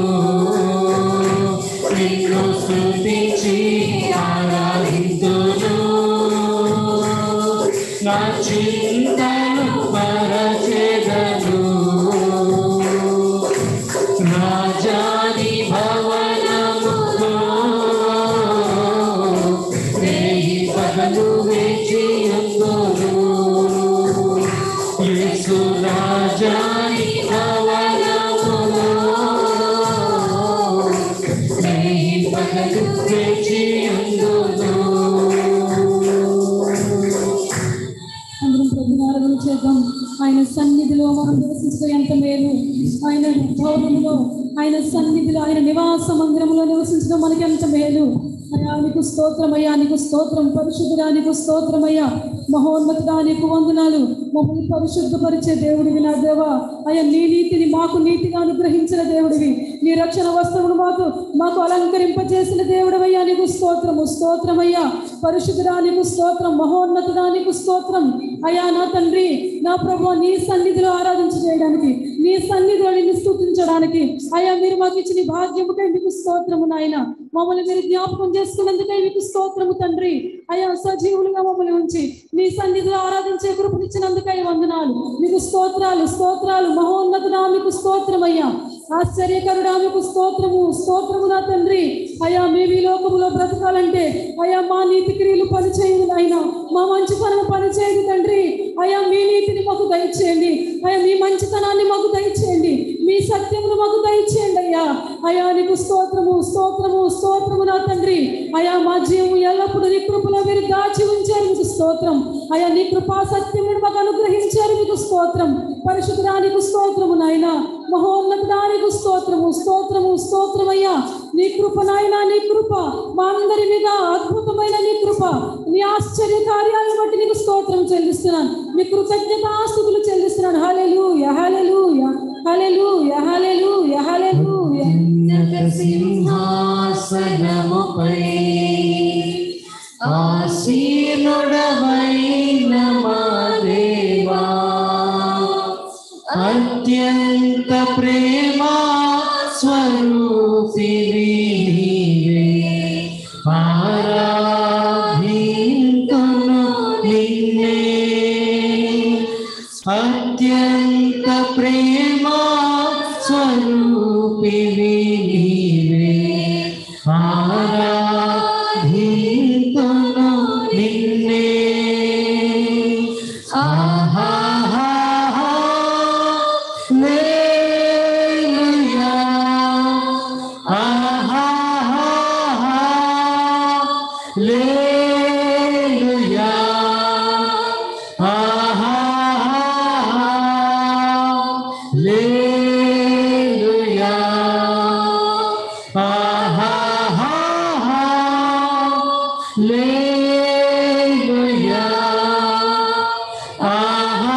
నిన్ను స్తుతించి ఆరాధింతును నా చింతను మరచెదను రాజాని భవనములో రేయి పగలు వేచి ఉందును యేసు రాజాని భవనములో రేయి పగలు వేచి ఉందును అందరం ప్రభునారాధన చేద్దాం. ఆయన సన్నిధిలో మనం నివసించడం ఎంత మేలు. ఆయన భవనంలో, ఆయన సన్నిధిలో, ఆయన నివాస మందిరంలో నివసించడం మనకి ఎంత మేలు. అయ్యా నీకు స్తోత్రమయ్యా, నీకు స్తోత్రం. పరిశుద్ధుడా నీకు స్తోత్రమయ్యా. మహోన్నతుడా నీకు వందనాలు. మమ్మల్ని పరిశుద్ధపరిచే దేవుడివి నా దేవా. అయ్యా నీ నీతిని మాకు నీతిగా అనుగ్రహించిన దేవుడివి. నీ రక్షణ వస్త్రమును మాకు మాకు అలంకరింపజేసిన దేవుడవయ్యా నీకు స్తోత్రము. స్తోత్రమయ్యా. పరిశుద్ధుడా నీకు స్తోత్రం. మహోన్నతుడా నీకు స్తోత్రం. అయ్యా నా తండ్రి, నా ప్రభు, నీ సన్నిధిలో ఆరాధించ చేయడానికి, నీ సన్నిధిలో నిన్ను స్తుతించడానికి అయ్యా మీరు మాకు ఇచ్చిన భాగ్యముకై మీకు స్తోత్రము నాయన. మమ్మల్ని మీరు జ్ఞాపకం చేసుకున్నందుకై మీకు స్తోత్రము తండ్రి. అయ్యా సజీవులుగా మమ్మల్ని ఉంచి నీ సన్నిధిలో ఆరాధించే కృపనిచ్చినందుకై వందనాలు. మీకు స్తోత్రాలు స్తోత్రాలు. మహోన్నతుడా మీకు స్తోత్రమయ్యా. ఆశ్చర్యకరుడా మీకు స్తోత్రము స్తోత్రము నా తండ్రి. అయ్యా మేము ఈ లోకములో బ్రతకాలంటే అయ్యా మా నీతి క్రియలు పనిచేయదు నాయన, మా మంచి పనులు పనిచేయదు తండ్రి. అయ్యా మీ నీతిని మాకు దయచేయండి అయ్యా. మీ మంచితనాన్ని మాకు దయచేయండి, మీ సత్యమును మాకు దయచేయండి అయ్యా. అయ్యా నీకు స్తోత్రము స్తోత్రము స్తోత్రము నా తండ్రి. అయ్యా మా జీవము ఎల్లప్పుడూ నీ కృపలో మీరు దాచి ఉంచారు, మీకు స్తోత్రం అయ్యా. నీ కృపా సత్యమును మాకు అనుగ్రహించారు, మీకు స్తోత్రం. పరిశుద్ధుడానికి స్తోత్రము నాయన, మహోన్నతానికి స్తోత్రము స్తోత్రము స్తోత్రమయ్యా. నీ కృప నాయన, నీ కృప మా అందరి మీద అద్భుతమైన నీ కృప, నీ ఆశ్చర్య కార్యాలను బట్టి నీకు స్తోత్రం చెల్లిస్తున్నాను, నీ కృతజ్ఞతాస్తుతులు చెల్లిస్తున్నాను. హల్లెలూయా హల్లెలూయా హల్లెలూయా హల్లెలూయా హల్లెలూయా. సింహాసనముపై ఆసీనుడవైన మా దేవా, అత్యంత ప్రేమ స్వరూపిణి నీవే, ఆరాధింతును నిన్నే. అత్యంత ప్రేమ స్వరూపిణి నీవే, ఆరాధింతును నిన్నే. ఆహా హల్లెలూయా, ఆహా హల్లెలూయా, ఆహా హల్లెలూయా, ఆహా హల్లెలూయా, ఆహా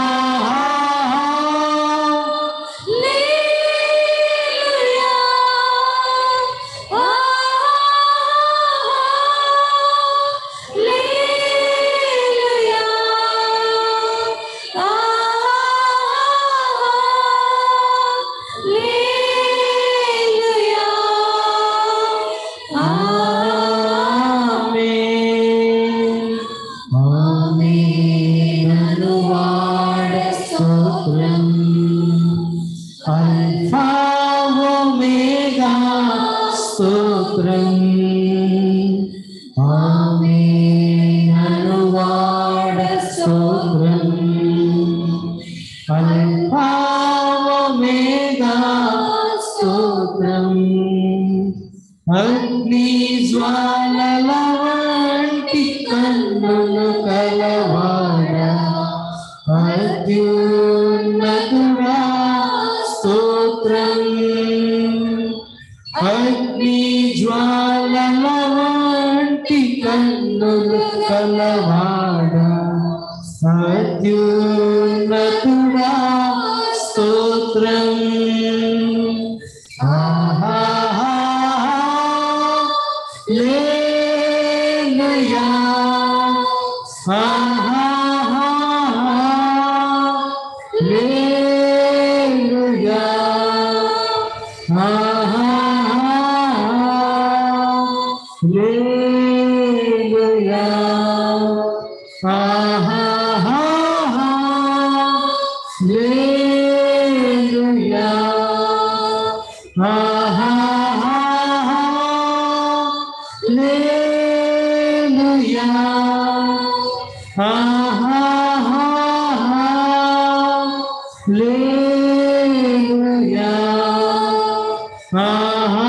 స్తోత్రం. ఆమేన్ అనువాడ స్తోత్రం, అల్ఫా ఒమేగా స్తోత్రం. అగ్ని జ్వాలల వంటి కన్నులు కలవాడా, అత్యున్నతుడా స్తోత్రం. అగ్ని జ్వాలల వంటి కన్నులు కలవాడా, అత్యున్నతుడా స్తోత్రం. ఆహా హల్లెలూయా, ఆహా హల్లెలూయా, ఆహా హల్లెలూయా, ఆహా హల్లెలూయా, ఆహా హల్లెలూయా, ఆహా హల్లెలూయా, ఆహా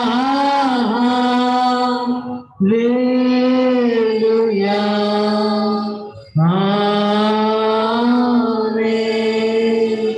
హల్లెలూయా. ఆమేన్.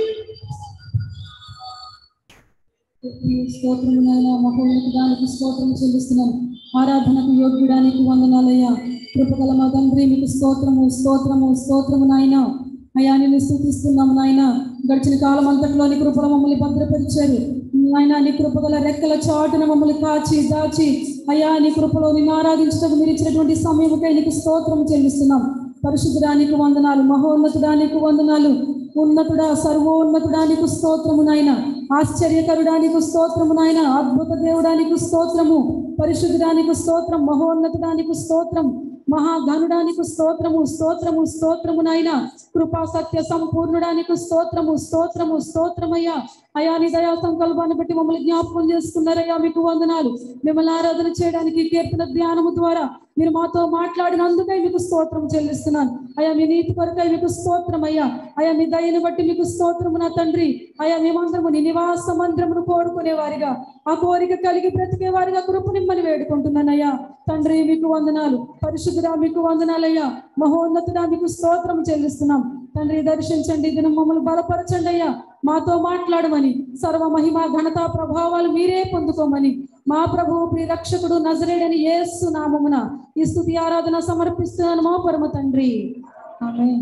స్తోత్రము నాయన, మహోన్నతానికి స్తోత్రం చెల్లిస్తున్నాను. ఆరాధనకు యోగ్యుడానికి వందనాలయ్యా. కృపగల మా తండ్రి మీకు స్తోత్రము స్తోత్రము స్తోత్రము నాయన. అయ్యా నిన్ను స్తుతిస్తున్నాము నాయన. గడిచిన కాలం అంతట్లో నీ కృపలో మమ్మల్ని భద్రపరిచారు నాయన. నీ కృపగల రెక్కల చాటున మమ్మల్ని కాచి దాచి అయ్యా నీ కృపలో నిన్ను ఆరాధించడానికి మీరు ఇచ్చినటువంటి సమయముకై నీకు స్తోత్రం చెల్లిస్తున్నాం. పరిశుద్ధుడానికి వందనాలు, మహోన్నతుడానికి వందనాలు. ఉన్నతుడా సర్వోన్నతుడానికి స్తోత్రము నాయన. ఆశ్చర్యకరుడానికి స్తోత్రము నాయన. అద్భుత దేవుడానికి స్తోత్రము. పరిశుద్ధుడానికి స్తోత్రం, మహోన్నతుడానికి స్తోత్రం, మహాగణుడానికి స్తోత్రము స్తోత్రము స్తోత్రము నాయన. కృపా సత్య సంపూర్ణుడానికి స్తోత్రము స్తోత్రము స్తోత్రమయ్యా. అయా నీ దయా సంకల్పాన్ని బట్టి మమ్మల్ని జ్ఞాపకం చేసుకున్నారయ్యా, మీకు వందనాలు. మిమ్మల్ని ఆరాధన చేయడానికి కీర్తన ధ్యానము ద్వారా మీరు మాతో మాట్లాడినందుకై మీకు స్తోత్రం చెల్లిస్తున్నాను అయ్యా. మీ నీతి కొరకై మీకు స్తోత్రం అయ్యా. అయ్యా మీ దయను బట్టి మీకు స్తోత్రము నా తండ్రి. అయ్యా మేమందరము నీ నివాస మందిరమును కోరుకునే వారిగా, ఆ కోరిక కలిగి బ్రతికే వారిగా కృప నిమ్మని వేడుకుంటున్నాను అయ్యా. తండ్రి మీకు వందనాలు, పరిశుద్ధుడా మీకు వందనాలయ్యా, మహోన్నతుడా మీకు స్తోత్రం చెల్లిస్తున్నాం. తండ్రి దర్శించండి, దినం మమ్మల్ని బలపరచండి అయ్యా. మాతో మాట్లాడమని, సర్వ మహిమ ఘనత ప్రభావాలు మీరే పొందుకోమని మా ప్రభువు ప్రియరక్షకుడు నజరేయుడైన యేసు నామమున ఈ స్తుతి ఆరాధన సమర్పిస్తున్నాను మా పరమ తండ్రి. ఆమేన్.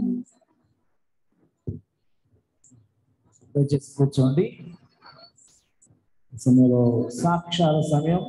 దయచేసి కూర్చోండి. సమయంలో సాక్షాల సమయం.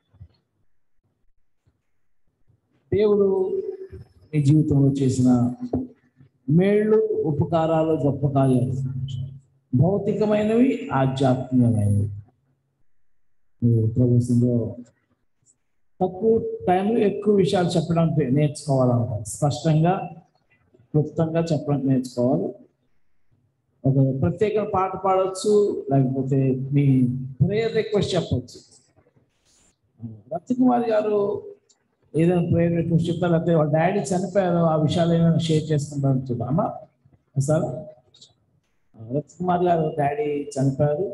దేవుడు మీ జీవితంలో చేసిన మేళ్ళు, ఉపకారాలు, గొప్ప కార్యాలు, భౌతికమైనవి, ఆధ్యాత్మికమైనవి. ప్రభుత్వంలో తక్కువ టైంలో ఎక్కువ విషయాలు చెప్పడానికి నేర్చుకోవాలంట. స్పష్టంగా, క్లుప్తంగా చెప్పడానికి నేర్చుకోవాలి. ఒక ప్రత్యేక పాట పాడవచ్చు, లేకపోతే మీ ప్రేయర్ రిక్వెస్ట్ చెప్పవచ్చు. రత్నకుమారి గారు ఏదైనా ప్రేయర్ రిక్వెస్ట్ చెప్తారు, లేకపోతే వాళ్ళ డాడీ చనిపోయారు, ఆ విషయాలు ఏమైనా షేర్ చేసుకుంటారు చూద్దాం అమ్మా. సార్ రత్నకుమారి గారు డాడీ చనిపోయారు,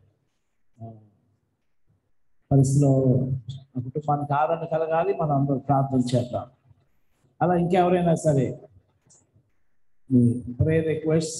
పరిస్థితిలో కుటుంబానికి ఆదరణ కలగాలి, మనం అందరూ ప్రార్థన చేద్దాం. అలా ఇంకెవరైనా సరే మీ ప్రేయర్ రిక్వెస్ట్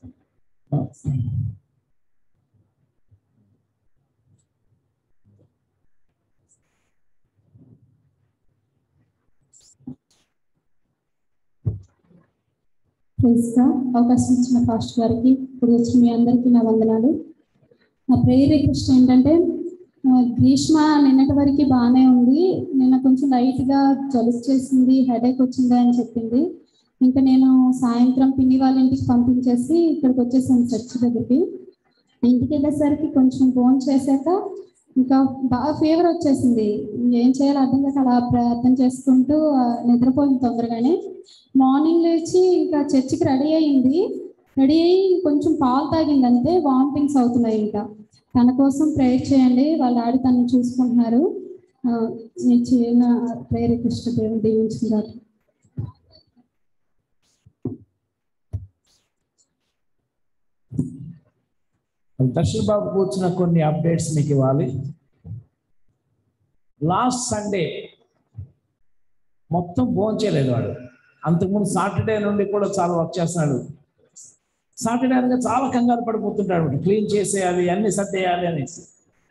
ప్రైజ్గా అవకాశం ఇచ్చిన పాస్ట్ గారికి, ఇప్పుడు వచ్చిన మీ అందరికీ నా వందనాలు. నా ప్రేయర్ రిక్వెస్ట్ ఏంటంటే, గ్రీష్మ నిన్నటి వరకు బాగానే ఉంది, నిన్న కొంచెం లైట్గా జలుబు చేసింది, హెడేక్ వచ్చింది అని చెప్పింది. ఇంకా నేను సాయంత్రం పిన్ని వాళ్ళ ఇంటికి పంపించేసి ఇక్కడికి వచ్చేసాను చర్చి దగ్గరికి. ఇంటికి వెళ్ళేసరికి కొంచెం ఫోన్ చేశాక ఇంకా బాగా ఫీవర్ వచ్చేసింది. ఏం చేయాలో అర్థం కాక అలా ప్రార్థన చేసుకుంటూ నిద్రపోయింది తొందరగానే. మార్నింగ్ లేచి ఇంకా చర్చికి రెడీ అయ్యింది. రెడీ అయ్యి కొంచెం పాలు తాగింది అంతే, వామిటింగ్స్ అవుతున్నాయి. ఇంకా తన కోసం ప్రేయర్ చేయండి, వాళ్ళ డాడీ తనని చూసుకుంటున్నారు. నేను చిన్న ప్రేయర్ రిక్వెస్ట్ దేవుడు దీవించుకున్నారు. దర్శన్ బాబు కూర్చున్న కొన్ని అప్డేట్స్ మీకు ఇవ్వాలి. లాస్ట్ సండే మొత్తం భోంచేయలేదు వాడు. అంతకుముందు సాటర్డే నుండి కూడా చాలా వర్క్ చేస్తున్నాడు. సాటర్డే అనగా చాలా కంగారు పడిపోతుంటాడు, క్లీన్ చేసేయాలి, అన్ని సర్దేయాలి అనేసి.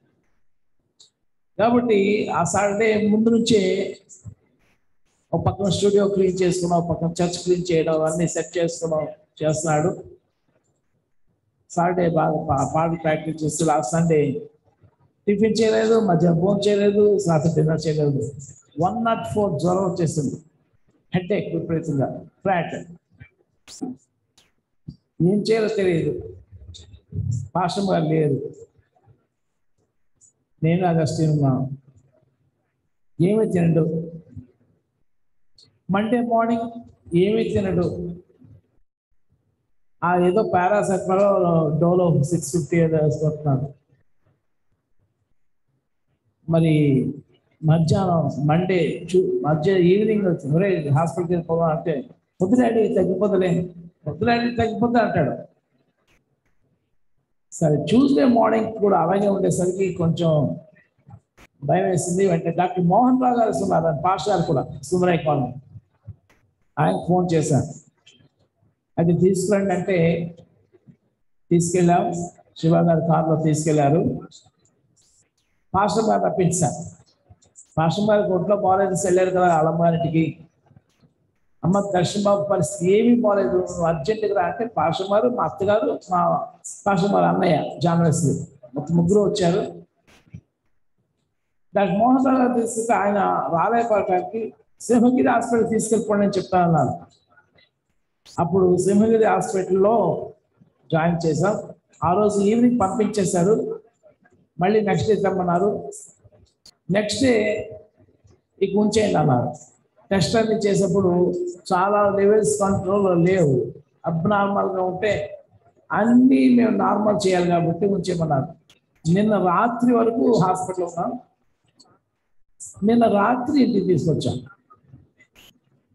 కాబట్టి ఆ సాటర్డే ముందు నుంచే ఒక పక్కన స్టూడియో క్లీన్ చేసుకున్నాం, ఒక పక్కన చర్చ్ క్లీన్ చేయడం, అన్ని సెట్ చేసుకున్నాం చేస్తున్నాడు. సాటర్డే బాగా పాటలు ప్రాక్టీస్ చేస్తూ లాస్ట్ సండే టిఫిన్ చేయలేదు, మధ్యాహ్నం భోజనం చేయలేదు, రాత్రి డిన్నర్ చేయలేదు. వన్ నాట్ ఫోర్ జ్వరం వచ్చేసింది, హెడేక్ విపరీతంగా, ఫ్లాట్. ఏం చేయాలో తెలియదు. పాస్టర్ గారు లేరు, నేను అగస్టిన్ ఉన్నాను. ఏమీ తినడు. మండే మార్నింగ్ ఏమీ తినడు. ఆ ఏదో పారాసెటమాల్ డోలో సిక్స్ ఫిఫ్టీ ఏదో వేసుకుంటున్నాడు. మరి మధ్యాహ్నం మండే చూ మధ్య ఈవినింగ్ వచ్చింది, ఒరే హాస్పిటల్కి వెళ్ళిపోదాం అంటే పొద్దునాడి తగ్గిపోతలే, పొద్దునాడి తగ్గిపోతా అంటాడు. సరే ట్యూస్డే మార్నింగ్ కూడా అలాగే ఉండేసరికి కొంచెం భయం వేసింది. వెంటనే డాక్టర్ మోహన్ రావు గారు ఉన్నారు, పాస్టర్ గారు కూడా, సుమరాయ్ కాలనీ, ఆయనకు ఫోన్ చేశాను. అది తీసుకురండి అంటే తీసుకెళ్ళాం. శివ గారు కారులో తీసుకెళ్లారు. పాస్టర్ గారు రప్పించారు. పాస్టర్ గారికి ఒంట్లో బాగాలేదు, వెళ్ళారు కదా అలమ్మారింటికి. అమ్మ దర్శన్ బాబు పరిస్థితి ఏమీ బాగాలేదు, నువ్వు అర్జెంటుగా రా అంటే పాస్టర్ గారు, మా అత్తగారు, మా పాస్టర్ గారు అన్నయ్య జానవేశ్వరి మొత్తం ముగ్గురు వచ్చారు. డాక్టర్ మోహన్ రావు గారు తీసుకుంటే ఆయన రాలేపడటానికి సింహగిరి హాస్పిటల్ తీసుకెళ్ళిపోండి అని చెప్తా ఉన్నారు. అప్పుడు సింహగిరి హాస్పిటల్లో జాయిన్ చేశాం. ఆ రోజు ఈవినింగ్ పంపించేశారు. మళ్ళీ నెక్స్ట్ డే తెమ్మన్నారు. నెక్స్ట్ డే ఇక ఉంచేయండి అన్నారు. టెస్ట్ అన్ని చేసేప్పుడు చాలా లెవెల్స్ కంట్రోల్లో లేవు, అబ్నార్మల్గా ఉంటే అన్నీ మేము నార్మల్ చేయాలి కాబట్టి ఉంచేయమన్నారు. నిన్న రాత్రి వరకు హాస్పిటల్లో ఉన్నాం. నిన్న రాత్రి ఇంటికి తీసుకొచ్చాం.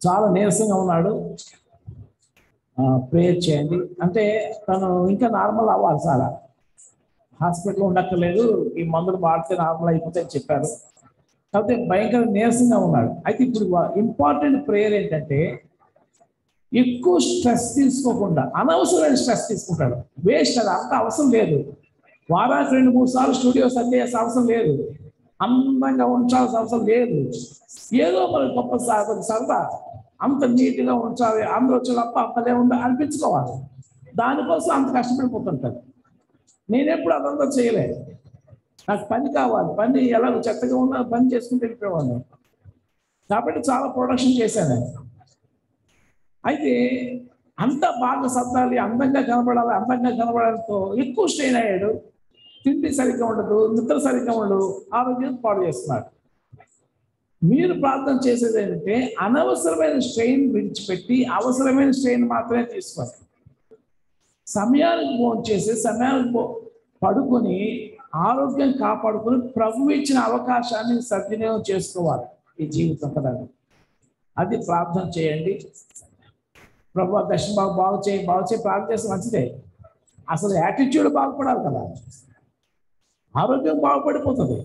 చాలా నీరసంగా ఉన్నాడు. ప్రేయర్ చేయండి. అంటే తను ఇంకా నార్మల్ అవ్వాలి, చాలా హాస్పిటల్లో ఉండక్కర్లేదు, ఈ మందులు వాడితే నార్మల్ అయిపోతాయని చెప్పారు. కాకపోతే భయంకర నీరసంగా ఉన్నాడు. అయితే ఇప్పుడు ఇంపార్టెంట్ ప్రేయర్ ఏంటంటే ఎక్కువ స్ట్రెస్ తీసుకోకుండా, అనవసరమైన స్ట్రెస్ తీసుకుంటాడు. వేస్ట్, అది అంత అవసరం లేదు. వారానికి రెండు మూడు సార్లు స్టూడియో సండే అవసరం లేదు. అందంగా ఉంచాల్సిన అవసరం లేదు. ఏదో మరి గొప్ప సరదా, అంత నీట్గా ఉంచాలి, అందరూ వచ్చేటప్ప అక్కడే ఉండాలి అనిపించుకోవాలి. దానికోసం అంత కష్టపడిపోతుంటారు. నేనెప్పుడు అదంతా చేయలేదు. నాకు పని కావాలి, పని ఎలా చెత్తగా ఉన్నా పని చేసుకుంటూ వెళ్ళిపోయేవాడిని. కాబట్టి చాలా ప్రొడక్షన్ చేశాను. అయితే అంత బాగా సర్దాలి, అందంగా కనబడాలి, అందంగా కనబడాలతో ఎక్కువ స్ట్రెయిన్ అయ్యాడు. తిండి సరిగ్గా ఉండదు, నిద్ర సరిగ్గా ఉండదు, ఆరోగ్యం పాడు చేస్తున్నాడు. మీరు ప్రార్థన చేసేది ఏంటంటే అనవసరమైన స్ట్రెయిన్ విడిచిపెట్టి అవసరమైన స్ట్రెయిన్ మాత్రమే తీసుకోవాలి. సమయానికి ఫోన్ చేసి సమయానికి పడుకొని ఆరోగ్యం కాపాడుకొని ప్రభు ఇచ్చిన అవకాశాన్ని సద్వినియోగం చేసుకోవాలి ఈ జీవితం కదా. అది ప్రార్థన చేయండి. ప్రభు దర్శనం బాగు బాగు చేయి బాగు చేయి ప్రార్థన చేస్తే మంచిదే. అసలు యాటిట్యూడ్ బాగుపడాలి కదా, ఆరోగ్యం బాగుపడిపోతుంది.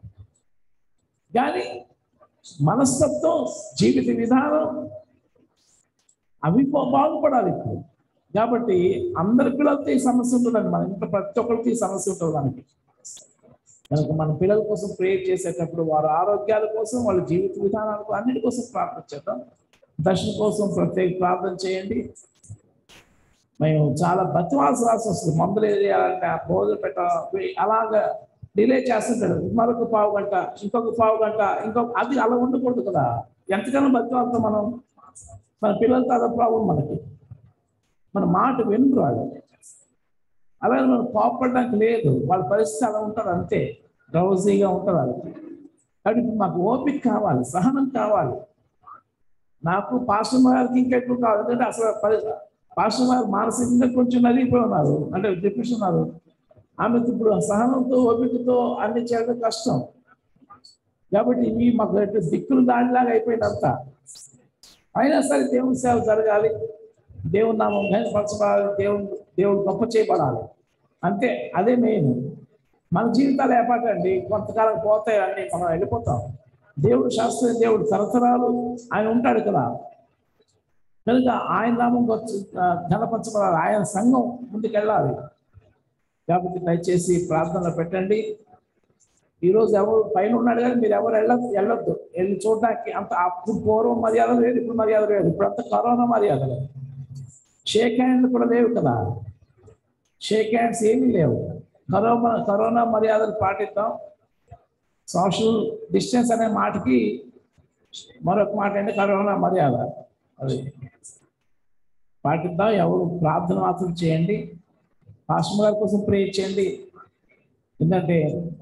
కానీ మనస్తత్వం, జీవిత విధానం అవి బాగుపడాలి ఇప్పుడు. కాబట్టి అందరి పిల్లలతో ఈ సమస్య ఉంటుందండి. మన ఇంట్లో ప్రతి ఒక్కరికి ఈ సమస్య ఉంటుంది మనకి. కనుక మన పిల్లల కోసం ప్రేయర్ చేసేటప్పుడు వారి ఆరోగ్యాల కోసం, వాళ్ళ జీవిత విధానాలకు అన్నిటి కోసం ప్రార్థన చేద్దాం. దర్శనం కోసం ప్రత్యేక ప్రార్థన చేయండి. మేము చాలా బతివాల్సి రాసి వస్తుంది. మందులు వేయాలంటే భోజనం పెట్ట అలాగా డిలే చేస్తుంటాడు. మరొక పావు గంట, ఇంకొక పావు గంట, ఇంకొక అది అలా ఉండకూడదు కదా. ఎంతకన్నా బతివాలతో మనం మన పిల్లలతో అదే ప్రాబ్లం మనకి. మన మాట వినరు వాళ్ళు. అలాగే మనం కోపడడానికి లేదు, వాళ్ళ పరిస్థితి అలా ఉంటారు అంతే, డ్రౌజీగా ఉంటారు వాళ్ళకి. కాబట్టి మాకు ఓపిక కావాలి, సహనం కావాలి. నాకు పాస్టర్ గారికి ఇంకా ఎక్కువ కావాలి. ఎందుకంటే అసలు పరి పాస్టర్ గారు మానసికంగా కొంచెం నలిగిపోయి ఉన్నారు, అంటే డిప్రెషన్ ఉన్నారు. ఆమెకు ఇప్పుడు సహనంతో ఓపికతో అన్ని చేయడం కష్టం. కాబట్టి ఇవి మాకు దిక్కులు దానిలాగా అయిపోయినంత. అయినా సరే దేవుని సేవ జరగాలి, దేవుని నామం ఘనపరచబడాలి, దేవుని దేవుడు గొప్ప చేయబడాలి అంతే. అదే మెయిన్. మన జీవితాలు ఏపాటండి, కొంతకాలం పోతాయండి, మనం వెళ్ళిపోతాం. దేవుడు శాస్త్రీయ దేవుడు, తరతరాలు ఆయన ఉంటాడు కదా. కనుక ఆయన నామం ఘనపరచబడాలి, ఆయన సంఘం ముందుకెళ్ళాలి. కాబట్టి దయచేసి ప్రార్థనలో పెట్టండి. ఈరోజు ఎవరు పైన ఉన్నాడు కానీ మీరు ఎవరు వెళ్ళదు వెళ్ళొద్దు వెళ్ళి చూడడానికి. అంత అప్పుడు పూర్వం మర్యాద లేదు, ఇప్పుడు మర్యాద లేదు. ఇప్పుడు అంత కరోనా మర్యాద లేదు. షేక్ హ్యాండ్లు కూడా లేవు కదా, షేక్ హ్యాండ్స్ ఏమీ లేవు. కరోనా కరోనా మర్యాదలు పాటిద్దాం. సోషల్ డిస్టెన్స్ అనే మాటకి మరొక మాట అంటే కరోనా మర్యాద, అది పాటిద్దాం. ఎవరు ప్రార్థన మాత్రం చేయండి. పాస్టర్ గారి కోసం ప్రే చేయండి. ఎందుకంటే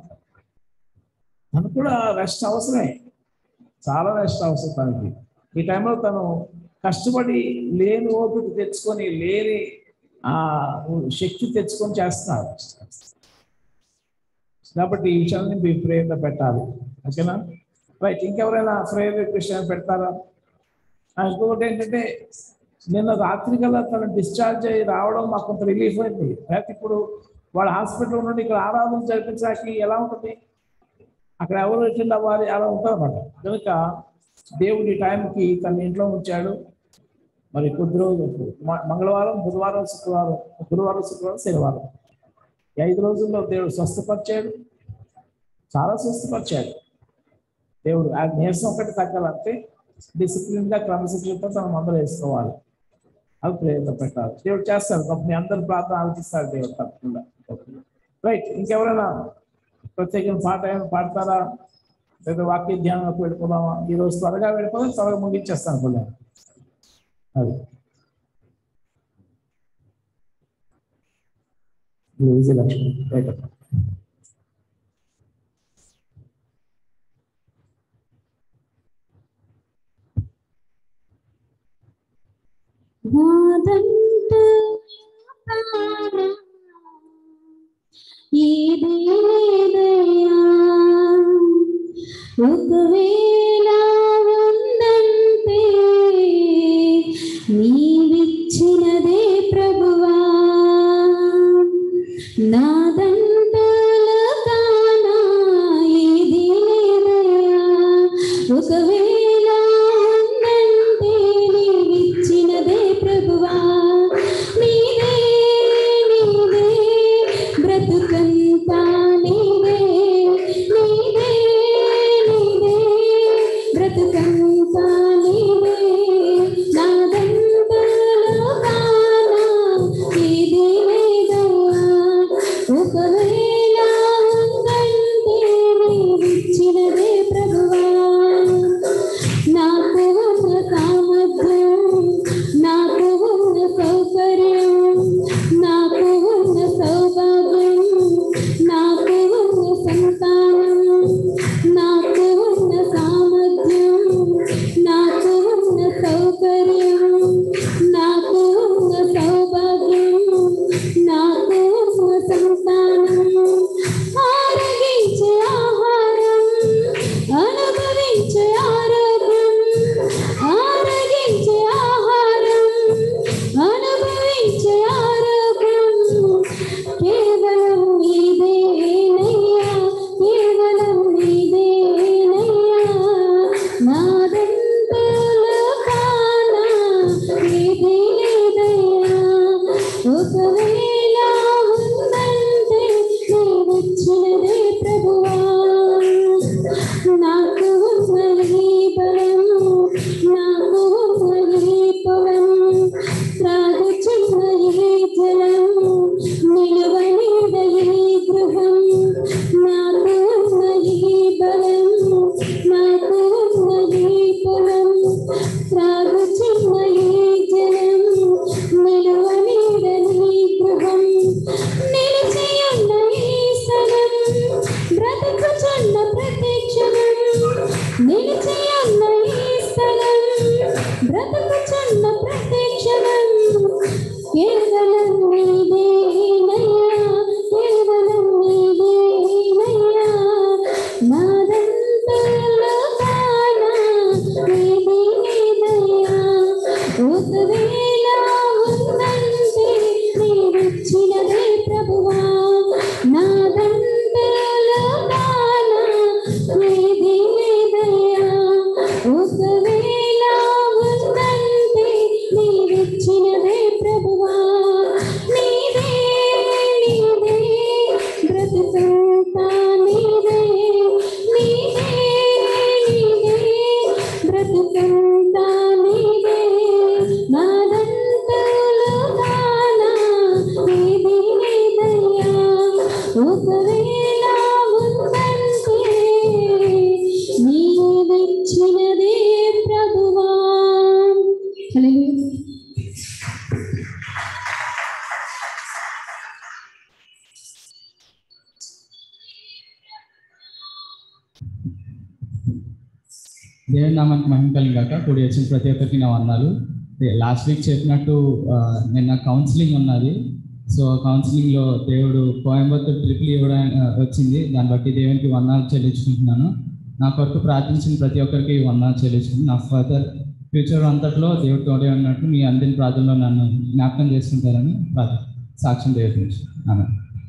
తను కూడా రెస్ట్ అవసరమే, చాలా రెస్ట్ అవసరం తనకి. ఈ టైంలో తను కష్టపడి లేని ఓపిక తెచ్చుకొని, లేని ఆ శక్తి తెచ్చుకొని చేస్తున్నారు. కాబట్టి ఈ విషయాన్ని మీ ప్రేయర్లో పెట్టాలి. ఓకేనా? రైట్. ఇంకెవరైనా ప్రేయర్ విషయం పెడతారా? ఇంకొకటి ఏంటంటే నిన్న రాత్రి కల్లా తను డిశ్చార్జ్ అయ్యి రావడం మాకు కొంత రిలీఫ్ అయింది. లేకపోతే ఇప్పుడు వాళ్ళ హాస్పిటల్ నుండి ఇక్కడ ఆరాధన జరిపించడానికి ఎలా ఉంటుంది, అక్కడ ఎవరు అటెండ్ అవ్వాలి, అలా ఉంటుంది అన్నమాట. కనుక దేవుడి టైంకి తన ఇంట్లో ఉంచాడు. మరి కొద్ది రోజులు మంగళవారం, బుధవారం, శుక్రవారం, గురువారం, శుక్రవారం, శనివారం, ఈ ఐదు రోజుల్లో దేవుడు స్వస్థపరిచాడు, చాలా స్వస్థపరిచాడు దేవుడు. ఆ నీరసం ఒకటి తగ్గాలంటే డిసిప్లిన్గా క్రమశిక్షణతో తన మందులు వేసుకోవాలి. అది ప్రేరణ పెట్టాలి. దేవుడు చేస్తాడు. మీ అందరు ప్రార్థన ఆలోచిస్తాడు దేవుడు తప్పకుండా. రైట్. ఇంకెవరైనా ప్రత్యేకంగా పాట ఏమైనా పాడతారా, లేదా వాక్య ధ్యానంలోకి వెళ్ళిపోదామా? ఈరోజు త్వరగా వెళ్ళిపోదాం, త్వరగా ముగించేస్తాను కూడా. అది విజయలక్ష్మి. రైట్. నాదంటూ ఏదేదయ్యా, ఒకవేళ ఉందంటే దేవుని నామానికి మహిమ కలిగాక కూడి వచ్చిన ప్రతి ఒక్కరికి నా వందనాలు. లాస్ట్ వీక్ చెప్పినట్టు నిన్న కౌన్సిలింగ్ ఉన్నది. సో కౌన్సిలింగ్లో దేవుడు కోయంబత్తూర్ ట్రిప్లు ఇవ్వడం వచ్చింది. దాన్ని బట్టి దేవునికి వందనాలు చెల్లించుకుంటున్నాను. నా కొరకు ప్రార్థించిన ప్రతి ఒక్కరికి వందనాలు చెల్లించుకుంటున్నాను. నా ఫర్దర్ ఫ్యూచర్ అంతట్లో దేవుడు తోడే ఉన్నట్టు మీ అందరి ప్రార్థనలో నన్ను జ్ఞాపకం చేసుకుంటారని సాక్ష్యం దేవుడు. ఆమె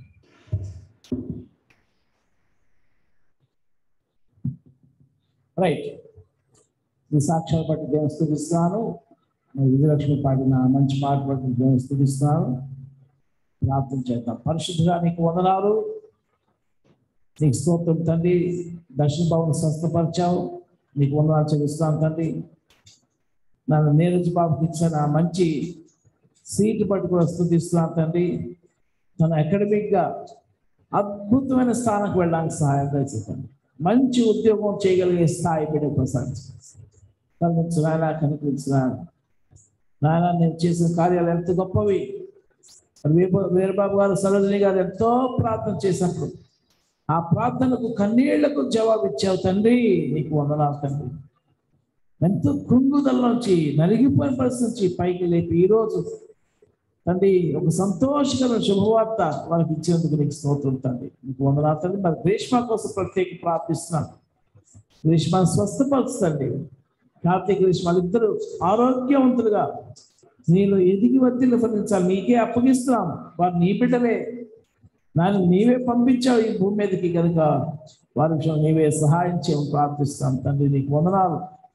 రైట్. ఈ సాక్ష్యాలు బట్టి దేవుని స్తుతిస్తున్నాను. విజయలక్ష్మి పాడిన మంచి పాట బట్టి దేవుని స్తుతిస్తున్నాను. ప్రార్థన చేద్దాం. పరిశుద్ధుడా నీకు వందనాలు, నీకు స్తోత్రం తండ్రి. దర్శన బాబుని స్వస్థపరిచావు, నీకు వందనాలు చెల్లిస్తున్నాను తండ్రి. నన్ను నీరజ్ బాబుకి ఇచ్చిన మంచి సీటు బట్టి కూడా స్తుతిస్తున్నాను తండ్రి. తను అకాడమిక్గా అద్భుతమైన స్థానానికి వెళ్ళడానికి సహాయం చేస్తాను. మంచి ఉద్యోగం చేయగలిగే స్థాయి బిడ్డ ప్రసాదించు. కనిపించు నాయన, కనిపించు నాయన. నాయన నేను చేసిన కార్యాలు ఎంత గొప్పవి. వీరబాబు గారు, సరోజిని గారు ఎంతో ప్రార్థన చేసినప్పుడు ఆ ప్రార్థనకు కన్నీళ్లకు జవాబు ఇచ్చావు తండ్రి. నీకు వందనాలు తండ్రి. ఎంతో కృంగుదల నుంచి, నలిగిపోయిన పరిస్థితి నుంచి పైకి లేపి ఈరోజు తండ్రి ఒక సంతోషకరమైన శుభవార్త వాళ్ళకి ఇచ్చినందుకు నీకు స్తోత్రం తండ్రి. నీకు వందనాలు తండ్రి. మరి గ్రీష్మ కోసం ప్రత్యేక ప్రార్థిస్తున్నాను. గ్రీష్మను స్వస్థపరుస్తుంది. కార్తీక గ్రీష్మ ఇద్దరు ఆరోగ్యవంతులుగా నేను ఎదిగి వర్తిల్లు ఫలించాలి. నీకే అప్పగిస్తున్నాను. వారు నీ బిడ్డలే, నన్ను నీవే పంపించావు ఈ భూమి మీదకి కనుక వారి విషయం నీవే సహాయం చేయమని ప్రార్థిస్తాను తండ్రి. నీకు వందనాలు.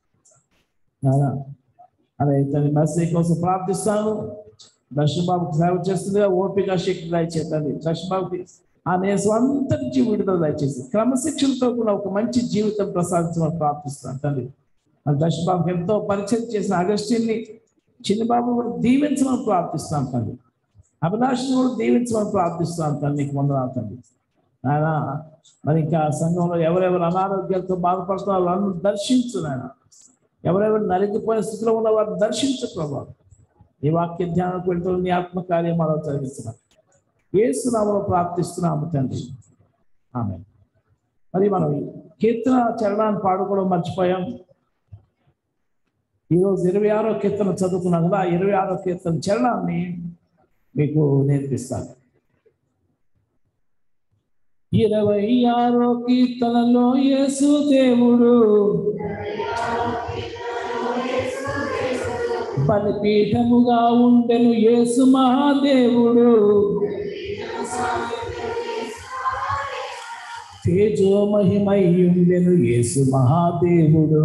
అదే తండ్రి మెసేజ్ కోసం ప్రార్థిస్తాను. దర్శన బాబుకి సేవ చేస్తుందిగా ఓపిక శక్తి దయచేతండి. దర్శన బాబుకి ఆ నేసం అంత నుంచి విడుదల దయచేసి క్రమశిక్షణతో కూడా ఒక మంచి జీవితం ప్రసాదించమని ప్రార్థిస్తాను తండ్రి. మరి దర్శన బాబుకి ఎంతో పరిచయం చేసిన అగస్టిన్ని చిన్నబాబు కూడా దీవించమని ప్రార్థిస్తాను తండ్రి. అభిలాషను కూడా దీవించమని ప్రార్థిస్తాను తండ్రి. నీకు వందనాలు తండ్రి. ఆయన మరి ఇంకా సంఘంలో ఎవరెవరు అనారోగ్యాలతో బాధపడుతున్నారో వాళ్ళని దర్శించు నాయన. ఎవరెవరు నలిగిపోయిన స్థితిలో ఉన్న వారిని దర్శించు ప్రభావం. ఈ వాక్య ధ్యానానికి వెళ్తున్న నీ ఆత్మకార్యం అలా జరిగిస్తున్నాం. యేసు నామములో ప్రార్థిస్తున్నాము తండ్రి. ఆమె. మరి మనం కీర్తన చరణాన్ని పాడుకోవడం మర్చిపోయాం. ఈరోజు ఇరవై ఆరో కీర్తన చదువుకున్నాం కదా. ఆ ఇరవై ఆరో కీర్తన చరణాన్ని మీకు నేర్పిస్తాను. ఇరవై ఆరో కీర్తనలో యేసు దేవుడు బలిపీఠముగా ఉండెను. యేసు మహాదేవుడు తేజో మహిమై ఉండెను. యేసు మహాదేవుడు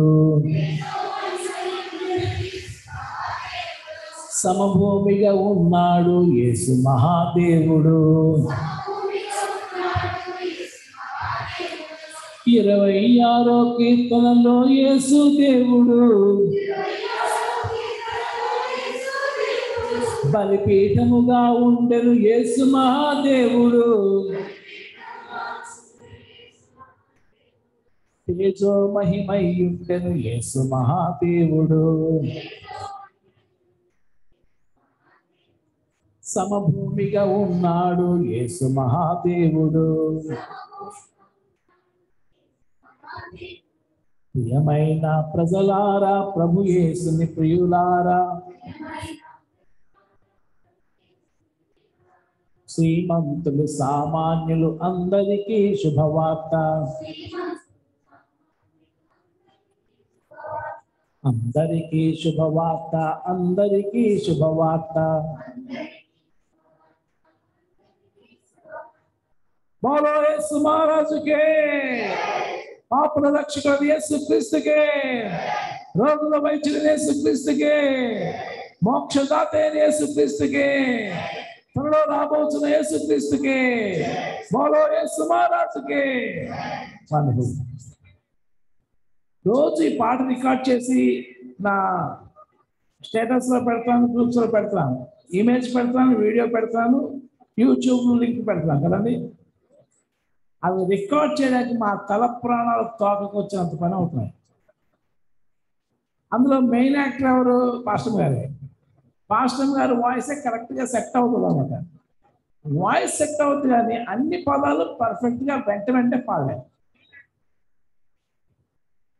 సమభూమిగా ఉన్నాడు. యేసు మహాదేవుడు ఇరవై ఆరో కీర్తనలో యేసు దేవుడు బలిపీఠముగా ఉండెను. యేసు మహాదేవుడు తేజో మహిమై ఉండెను. యేసు మహాదేవుడు సమభూమిగా ఉన్నాడు. యేసు మహాదేవుడు ప్రియమైన ప్రజలారా, ప్రభు యేసుని ప్రియులారా, శ్రీమంతులు సామాన్యులు అందరికీ శుభవార్త. అందరికీ శుభవార్త, అందరికీ శుభవార్త. బోలో యేసు మహారాజుకే, పాపుల రక్షకుడు యేసు క్రీస్తుకే, రోగుల వైద్యుడు యేసు క్రీస్తుకే, మోక్షదాత యేసు క్రీస్తుకే, త్వరలో రాబోతున్న యేసు క్రీస్తుకే, బోలో యేసు మహారాజుకే. రోజు ఈ పాట రికార్డ్ చేసి నా స్టేటస్ లో పెడతాను, గ్రూప్స్ లో పెడతాను, ఇమేజ్ పెడతాను, వీడియో పెడతాను, యూట్యూబ్ లింక్ పెడతాను కదండి. అవి రికార్డ్ చేయడానికి మా తల ప్రాణాలు తోకకు వచ్చినంత పని అవుతున్నాయి. అందులో మెయిన్ యాక్టర్ ఎవరు? పాస్టర్ గారే. పాస్టర్ గారు వాయిసే కరెక్ట్గా సెట్ అవుతుంది అన్నమాట. వాయిస్ సెట్ అవుతుంది కానీ అన్ని పదాలు పర్ఫెక్ట్గా వెంట వెంటే పాడలేదు.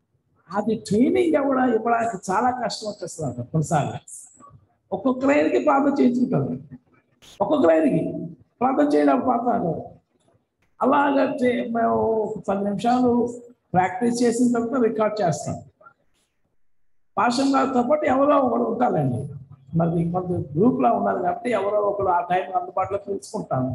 అది ట్రైనింగ్ కూడా ఇవ్వడానికి చాలా కష్టం వచ్చేస్తుంది కొన్నిసార్లు. ఒక్కొక్క లైన్కి ప్రార్థన చేయించుకుంటారు, ఒక్కొక్క లైన్కి ప్రార్థన చేయడానికి ప్రార్థన. అలాగే మేము పది నిమిషాలు ప్రాక్టీస్ చేసిన తర్వాత రికార్డ్ చేస్తాం. పాషం గారితో పాటు ఎవరో ఒకరు ఉంటారండి, మరి కొంత గ్రూప్లో ఉన్నారు కాబట్టి ఎవరో ఒకరు ఆ టైం అందుబాటులో తెలుసుకుంటాను.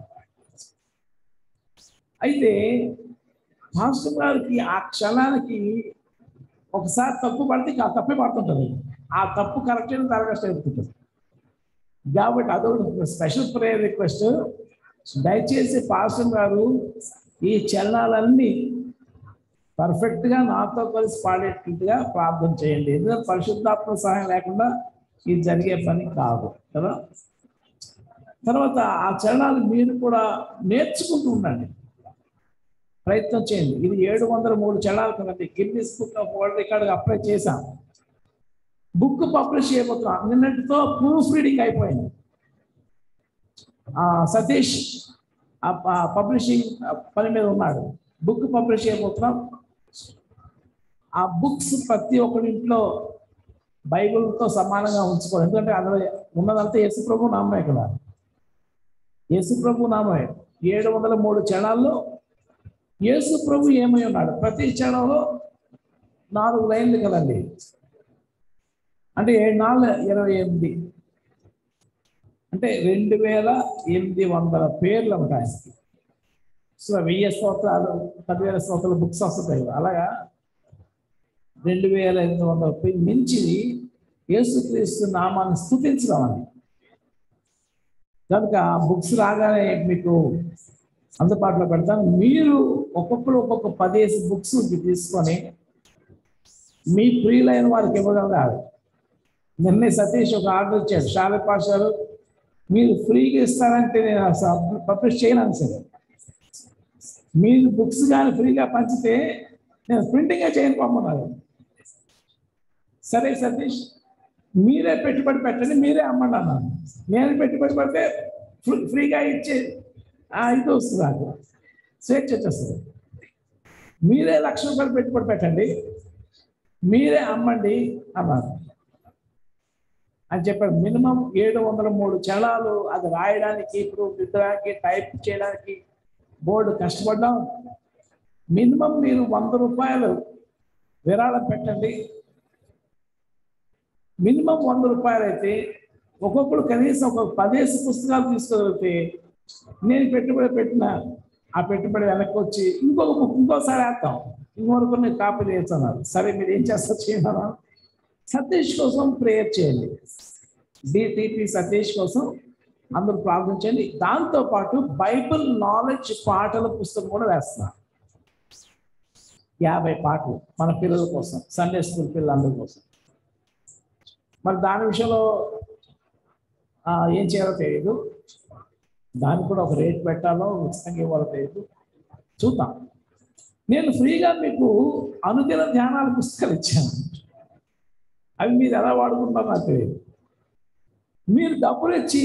అయితే పాస్టర్ గారికి ఆ క్షణానికి ఒకసారి తప్పు పడితే ఆ తప్పే పడుతుంటుంది, ఆ తప్పు కరెక్ట్ చేయడం చాలా కష్టం అయిపోతుంది. కాబట్టి అదొక స్పెషల్ ప్రేయర్ రిక్వెస్ట్. దయచేసి పాస్టర్ గారు ఈ చలనాలన్నీ పర్ఫెక్ట్గా నాతో కలిసి పాడేట్టుగా ప్రార్థన చేయండి. ఎందుకంటే పరిశుద్ధాత్మ సహాయం లేకుండా ఇది జరిగే పని కాదు కదా. తర్వాత ఆ చలనాలు మీరు కూడా నేర్చుకుంటూ ఉండండి, ప్రయత్నం చేయండి. ఇది ఏడు వందల మూడు చలనాలు కదండి. Guinness book of world record apply చేశాం. బుక్ పబ్లిష్ చేయబోతున్నాం. నిన్నటితో ప్రూఫ్ రీడింగ్ అయిపోయింది. సతీష్ పబ్లిషింగ్ పని మీద ఉన్నాడు. బుక్ పబ్లిష్ చేయబోతున్నాం. ఆ బుక్స్ ప్రతి ఒక్కరి ఇంట్లో బైబిల్తో సమానంగా ఉంచుకోవాలి. ఎందుకంటే అందులో ఉన్నదంతా యేసుప్రభు నామే కదా, యేసుప్రభు నామే. ఏడు వందల మూడు చరణాల్లో యేసుప్రభు ఏమై ఉన్నాడు, ప్రతి చరణంలో నాలుగు లైన్లు కదండి. అంటే ఏడు నాలుగు ఇరవై ఎనిమిది అంటే రెండు వేల ఎనిమిది వందల పేర్లు ఉంటాయి. సో వెయ్యి స్తోత్రాలు పదివేల స్తోత్రాలు బుక్స్ వస్తుంటాయి. అలాగా రెండు వేల ఎనిమిది వందల పేరు మించి యేసుక్రీస్తు నామాన్ని స్తుతించడం అని. కనుక బుక్స్ రాగానే మీకు అందుబాటులో పెడతాను. మీరు ఒక్కొక్కరు ఒక్కొక్క పదేసి బుక్స్ తీసుకొని మీ ప్రియులైన వారికి ఇవ్వగలగాలి. నిన్నే సతీష్ ఒక ఆర్డర్ ఇచ్చాడు, షాలే పాషాలు మీరు ఫ్రీగా ఇస్తారంటే నేను అసలు పబ్లిష్ చేయను సరే. మీరు బుక్స్ కానీ ఫ్రీగా పంచితే నేను ప్రింటింగే చేయను పంపన్నారు. సరే సతీష్ మీరే పెట్టుబడి పెట్టండి, మీరే అమ్మండి అన్నాను. నేను పెట్టుబడి పెడితే ఫ్రీగా ఇచ్చే ఇది వస్తుంది, నాకు స్వేచ్ఛ వచ్చేస్తుంది. మీరే లక్ష రూపాయలు పెట్టుబడి పెట్టండి, మీరే అమ్మండి అన్నారు అని చెప్పాడు. మినిమం ఏడు వందల మూడు చలాలు అది రాయడానికి, ఇప్పుడు దిద్దడానికి, టైప్ చేయడానికి బోర్డు కష్టపడ్డాం. మినిమం మీరు వంద రూపాయలు విరాళం పెట్టండి. మినిమం వంద రూపాయలు అయితే ఒక్కొక్కరు కనీసం ఒక పదేసి పుస్తకాలు తీసుకోగలిగితే నేను పెట్టుబడి పెట్టిన ఆ పెట్టుబడి వెనక్కి వచ్చి ఇంకొక ఇంకోసారి వేస్తాం, ఇంకొకరు నేను కాపీ చేస్తున్నారు. సరే మీరు ఏం చేస్తారు చేయమన్నా. సతీష్ కోసం ప్రేయర్ చేయండి, డిటిపి సతీష్ కోసం అందరూ ప్రార్థించండి. దాంతోపాటు బైబిల్ నాలెడ్జ్ పాటల పుస్తకం కూడా వేస్తున్నా, యాభై పాటలు మన పిల్లల కోసం, సండే స్కూల్ పిల్లలందరి కోసం. మరి దాని విషయంలో ఏం చేయాలో తెలియదు, దానికి కూడా ఒక రేట్ పెట్టాలో ఉచితంగా ఇవ్వాలో తెలియదు, చూద్దాం. నేను ఫ్రీగా మీకు అనుదిన ధ్యానాల పుస్తకాలు ఇచ్చాను, అవి మీరు ఎలా వాడుకుంటారో నాకు తెలియదు. మీరు డబ్బులు ఇచ్చి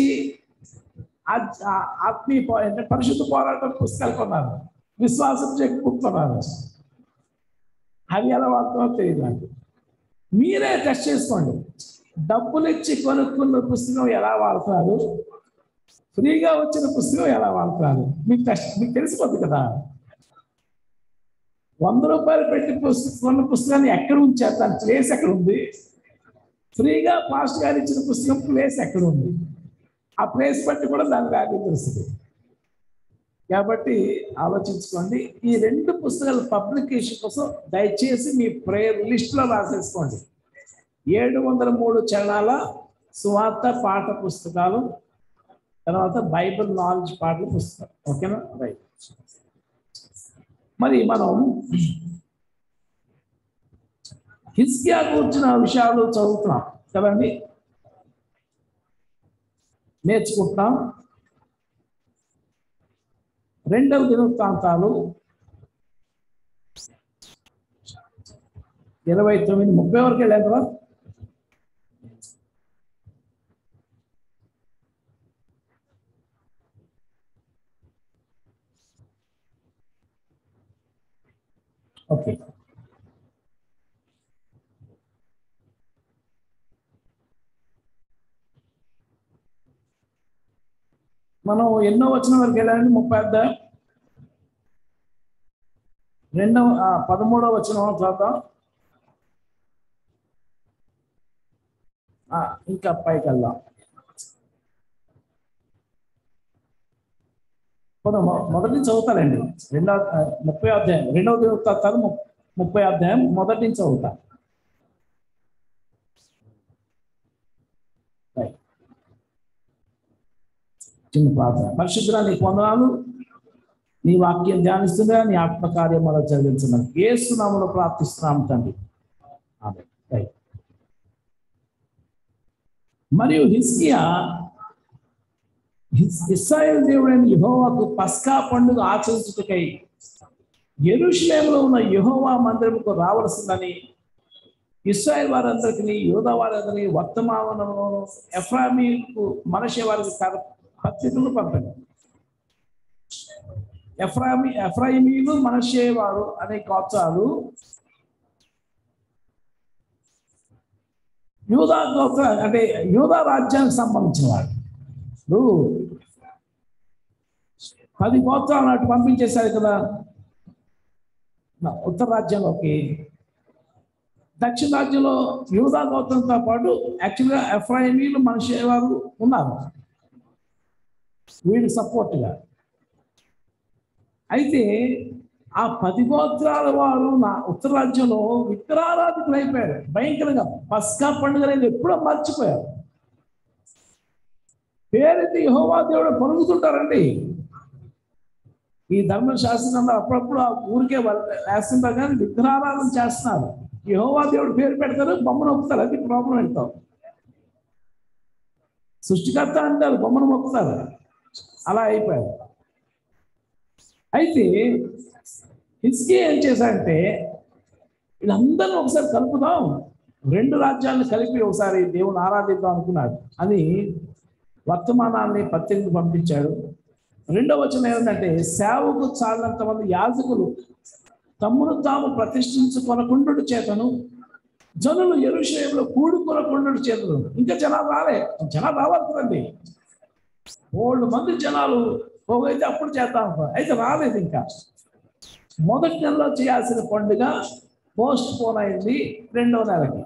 ఆత్మీయ అంటే పరిశుద్ధ పోరాటం పుస్తకాలు కొన్నారు, విశ్వాసం చెప్పుకుంటున్నారు, అవి ఎలా వాడుతున్నారో తెలియదు నాకు. మీరే టెస్ట్ చేసుకోండి. డబ్బులు ఇచ్చి కొనుక్కున్న పుస్తకం ఎలా వాడుతున్నారు, ఫ్రీగా వచ్చిన పుస్తకం ఎలా వాడుతున్నారు, మీకు టెస్ట్ మీకు తెలిసిపోద్ది కదా. వంద రూపాయలు పెట్టి పుస్తకం కొన్న పుస్తకాన్ని ఎక్కడ ఉంచారు, దాని ప్లేస్ ఎక్కడ ఉంది, ఫ్రీగా పాస్ట్ గారు ఇచ్చిన పుస్తకం ప్లేస్ ఎక్కడ ఉంది, ఆ ప్లేస్ బట్టి కూడా దాని వాల్యూ తెలుస్తుంది. కాబట్టి ఆలోచించుకోండి. ఈ రెండు పుస్తకాల పబ్లికేషన్ కోసం దయచేసి మీ ప్రేయర్ లిస్ట్లో రాసేసుకోండి. ఏడు వందల మూడు చరణాల సువార్త పాఠ పుస్తకాలు, తర్వాత బైబిల్ నాలెడ్జ్ పాటల పుస్తకాలు. ఓకేనా? రైట్. మరి మనం హిజ్కియా కూర్చున్న విషయాలు చదువుతున్నాం కదండి, నేర్చుకుంటున్నాం. రెండవ దినవృత్తాంతాలు ఇరవై తొమ్మిది ముప్పై వరకు వెళ్ళాం కదా. ఓకే, మనం ఎన్నో వచ్చిన వరకు వెళ్ళాలండి? ముప్పై అధ్యాయం రెండవ పదమూడవ వచనం చదువుతాం. ఇంకా పైకి వెళ్దాం. మొదటి నుంచి చదువుతానండి. రెండవ ముప్పై అధ్యాయం రెండవ చదువుతాను. ముప్పై అధ్యాయం మొదటి నుంచి చదువుతా. చిన్న ప్రార్థన. పరిశుద్ధుడా నీకు వందనాలు. నీ వాక్యం ధ్యానిస్తుందా, నీ ఆత్మకార్యం మనం చదివించున్నాం. యేసు నామములో ప్రార్థిస్తున్నాం తండ్రి. ఆమేన్. మరియు హిజ్కియా ఇశ్రాయేలు దేవుడైన యెహోవాకు పస్కా పండుగ ఆచరించుటకై యెరూషలేములో ఉన్న యెహోవా మందిరముకు రావలసిందని ఇశ్రాయేల్ వారందరికీ, యూదా వారందరికీ వర్తమానమును ఎఫ్రాయిమీకు మనష్షే వారికి పత్రికలు పంపాడు. ఎఫ్రాయిమీ ఎఫ్రాయిమీలు మనష్షే వారు అనే గోత్రాలు యూదా గోత్ర అంటే యూదా రాజ్యానికి సంబంధించిన వాడు. పది గోత్రాలు అటు పంపించేశారు కదా ఉత్తర రాజ్యంలోకి. దక్షిణ రాజ్యంలో యూదా గోత్రంతో పాటు యాక్చువల్గా ఎఫ్రాయిమీలు మనష్షే వారు ఉన్నారు వీడికి సపోర్ట్గా. అయితే ఆ పది గోత్రాల వారు నా ఉత్తర రాజ్యంలో విగ్రహారాధికులు అయిపోయారు భయంకరంగా. పస్కా పండుగ అనేది ఎప్పుడో మర్చిపోయారు. పేరైతే యెహోవా దేవుడు పలుకుతుంటారండి. ఈ ధర్మశాస్త్రంలో అప్పుడప్పుడు ఆ ఊరికే వేస్తుంటారు కానీ విగ్రహారాధన చేస్తున్నారు. యెహోవా దేవుడు పేరు పెడతారు, బొమ్మను మొక్కుతారు. అది ప్రాబ్లం పెడతాం. సృష్టికర్త అంటారు, బొమ్మను మొక్కుతారు. అలా అయిపోయారు. అయితే హిజ్కియా ఏం చేశాడంటే వీళ్ళందరినీ ఒకసారి కలుపుదాం, రెండు రాజ్యాలను కలిపి ఒకసారి దేవుని ఆరాధిద్దాం అనుకున్నాడు. అని వర్తమానాన్ని పత్రికలు పంపించాడు. రెండవ వచనం ఏంటంటే సేవకు చాలినంత మంది యాజకులు తమ్మును తాము ప్రతిష్ఠించుకొనకుండు చేతను జనులు యెరూషలేములో కూడుకొనకుండు చేతను. ఇంకా జనాలు రాలే, జనాలు రావాలి కదండి. మూడు మంది జనాలు పోగైతే అప్పుడు చేద్దాం. అయితే రాలేదు. ఇంకా మొదటి నెలలో చేయాల్సిన పండుగ పోస్ట్ పోన్ అయింది రెండవ నెలకి.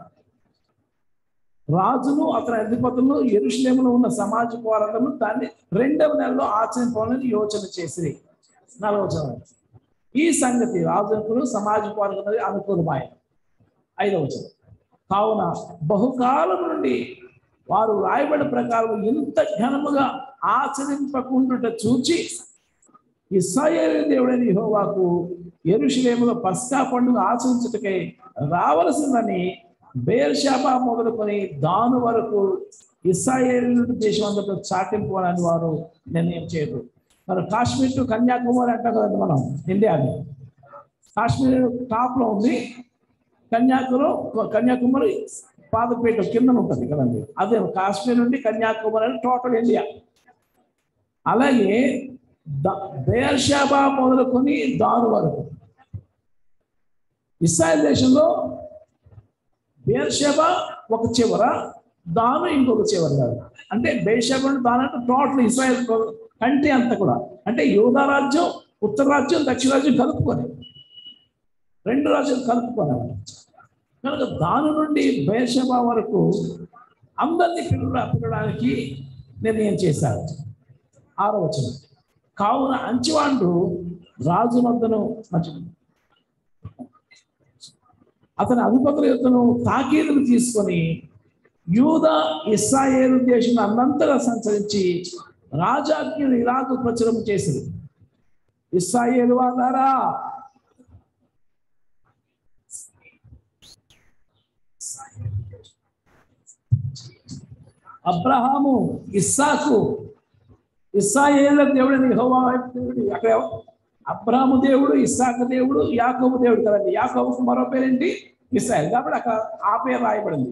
రాజును అతని అధిపతులు యెరూషలేములో ఉన్న సమాజ వారందరూ దాన్ని రెండవ నెలలో ఆచరించాలని యోచన చేసి నలవచనం. ఈ సంగతి రాజుకులు సమాజ వారందరూ అనుకూలమైన. ఐదవ వచనం. కావున బహుకాలం నుండి వారు రాయబడిన ప్రకారం ఇంత ఘనముగా ఆచరింపకుండా చూచి ఇశ్రాయేలు దేవుడైన యెహోవాకు యెరూషలేములో పస్కా పండుగ ఆచరించుటకై రావలసిందని బెయేర్షెబా మొదలుకొని దాను వరకు ఇశ్రాయేలు దేశం అంతటా చాటింపు అని వారు నిర్ణయం చేయరు. మరి కాశ్మీర్ టు కన్యాకుమారి అంటాం కదండి మనం ఇండియాని. కాశ్మీర్ టాప్ లో ఉంది, కన్యాకులో కన్యాకుమారి పాదపేట కింద ఉంటుంది కదండి. అదే కాశ్మీర్ నుండి కన్యాకుమారి అని టోటల్ ఇండియా. అలాగే బెయేర్షెబా మొదలుకొని దాను వరకు ఇశ్రాయేల్ దేశంలో బెయేర్షెబా ఒక చివర, దాను ఇంకొక చివర కాదు. అంటే బెయేర్షెబా దాని అంటే టోటల్ ఇశ్రాయేల్ కంట్రీ అంతా కూడా. అంటే యూదా రాజ్యం, ఉత్తర రాజ్యం, దక్షిణ రాజ్యం కలుపుకొని రెండు రాజ్యాలు కలుపుకునేవారు కనుక దాని నుండి బెయేర్షెబా వరకు అందరినీ పిలువ పిలవడానికి నిర్ణయం చేశారు. ఆరో వచనం. కావున అంచువాండు రాజు వద్దను అతని అధిపతుల యొద్దను తాకీదులు తీసుకొని యూదా ఇశ్రాయేలు దేశం అన్నంతగా సంచరించి రాజాజ్ఞను ఇలాగ ప్రచురం చేసింది. ఇశ్రాయేలు వారారా, అబ్రహాము, ఇస్సాకు, ఇశ్రాయేలు దేవుడు యెహోవా దేవుడు. అక్కడ అబ్రహాము దేవుడు, ఇస్సాకు దేవుడు, యాకోబు దేవుడు కదండి. యాకోబుకు మరో పేరేంటి? ఇశ్రాయేలు. కాబట్టి అక్కడ ఆ పేరు రాయబడింది.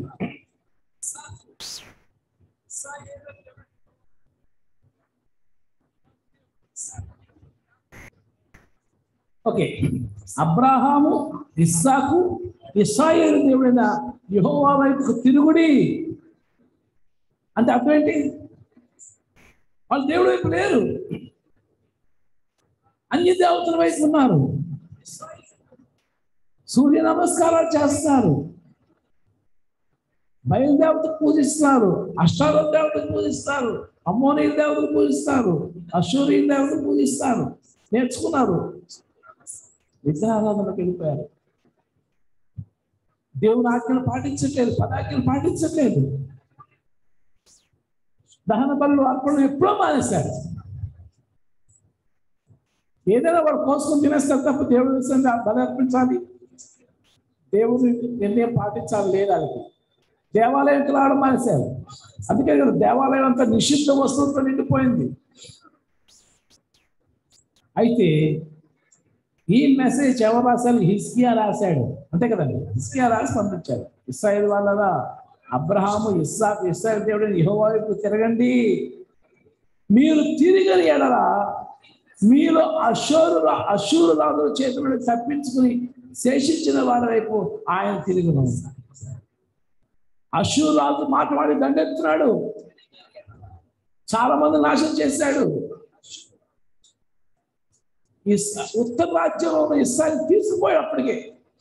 ఓకే, అబ్రహాము, ఇస్సాకు, ఇశ్రాయేలు దేవుడైన యెహోవా వైపుకు తిరుగుడి అంటే అర్థం ఏంటి? వాళ్ళు దేవుడి వైపు లేరు, అన్య దేవతల వైపు ఉన్నారు. సూర్య నమస్కారాలు చేస్తున్నారు, బయలుదేవతకు పూజిస్తారు, అష్టాదశ దేవతకు పూజిస్తారు, అమ్మోనీ దేవతకు పూజిస్తారు, అశూరి దేవతకు పూజిస్తారు. నేర్చుకున్నారు, విగ్రహారాధనకు వెళ్ళిపోయారు. దేవుని ఆజ్ఞలు పాటించట్లేదు, పదాజ్ఞలు పాటించట్లేదు. దహన బలులు అర్పణలు ఎప్పుడో మానేశారు. ఏదైనా వాడు కోసం తినేస్తారు తప్ప దేవుడి విషయంలో బలి అర్పించాలి, దేవుని నిర్ణయం పాటించాలి లేదు. వాళ్ళకి దేవాలయంకి రావడం మానేశారు. అందుకే కదా దేవాలయం అంతా నిషిద్ధ వస్తువులతో నిండిపోయింది. అయితే ఈ మెసేజ్ ఎవరు రాశారు? హిజ్కియా రాశాడు, అంతే కదండి. హిజ్కియా రాసి పంపించారు. ఇశ్రాయేలు వాళ్ళరా, అబ్రహాము, ఇస్సాకు, ఇశ్రాయేలు దేవుడిని యెహోవా వైపు తిరగండి, మీరు తిరిగిన ఎడల మీలో అశూరు అశూరు రాజుల చేతుల నుండి తప్పించుకుని శేషించిన వారి వైపు ఆయన తిరుగును. అశూరు రాజు మాట్లాడి దండెత్తున్నాడు, చాలా మంది నాశనం చేశాడు. ఉత్తర రాజ్యంలో ఉన్న ఇస్రాయేల్ తీసుకుపోయాడు. అప్పటికే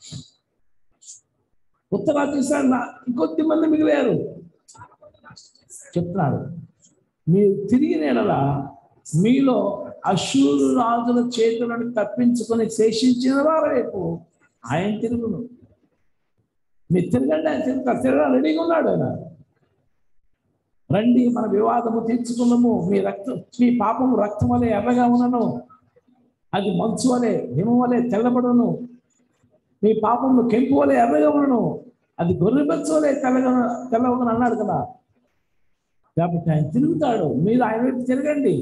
ఉత్తర రాజ్యం ఇంకొద్ది మంది మిగిలారు. చెప్తున్నాడు, మీరు తిరిగిన ఎడల మీలో అశూరు రాజుల చేతులను తప్పించుకొని శేషించిన వారి వైపు ఆయన తిరుగును. మీరు తిరగండి, ఆయన తిరుగుతారు. తిరగ రెడీగా ఉన్నాడు ఆయన. రండి, మన వివాదము తీర్చుకున్నాము, మీ రక్తం మీ పాపము రక్తం వలె ఎర్రగా ఉన్నను, అది మంచు వలె హిమ వలె తెల్లబడును, మీ పాపంలో కెంపు వలె ఎర్రగా ఉన్నను, అది గొర్రె బెచ్చ వలె తెల్లగా తెల్లవని అన్నాడు కదా. కాబట్టి ఆయన తిరుగుతాడు, మీరు ఆయన వైపు తిరగండి.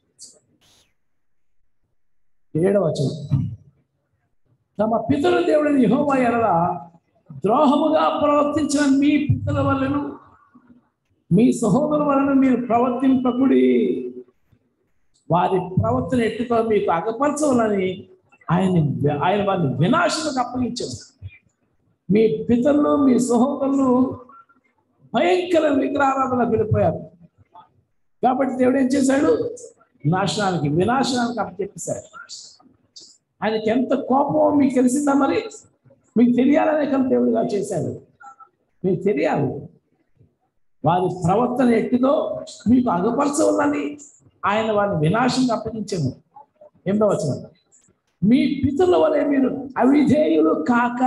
ఏడవచనం, తమ పితరుల దేవుడిని యెహోవా ఎడల ద్రోహముగా ప్రవర్తించిన మీ పితరుల వలన మీ సహోదరుల వలన మీరు ప్రవర్తింపకుడి, వారి ప్రవర్తన ఎట్టుతో మీకు అగపరచవాలని ఆయన ఆయన వారిని వినాశనకు అప్పగించారు. మీ పితరులు మీ సహోదరులు భయంకర విగ్రహారాధనకు వెళ్ళిపోయారు. కాబట్టి దేవుడు ఏం చేశాడు? నాశనానికి వినాశనానికి అప్పచెప్పేశాడు. ఆయనకి ఎంత కోపమో మీకు తెలిసిందా? మరి మీకు తెలియాలనే కదా దేవుడుగా చేశాడు. మీకు తెలియాలి వారి ప్రవర్తన ఎట్టిదో మీకు అగపరచవాలని ఆయన వారిని వినాశంగా అప్పగించాము. ఎనిమిదవ వచనం, మీ పితరుల వలె మీరు అవిధేయులు కాక,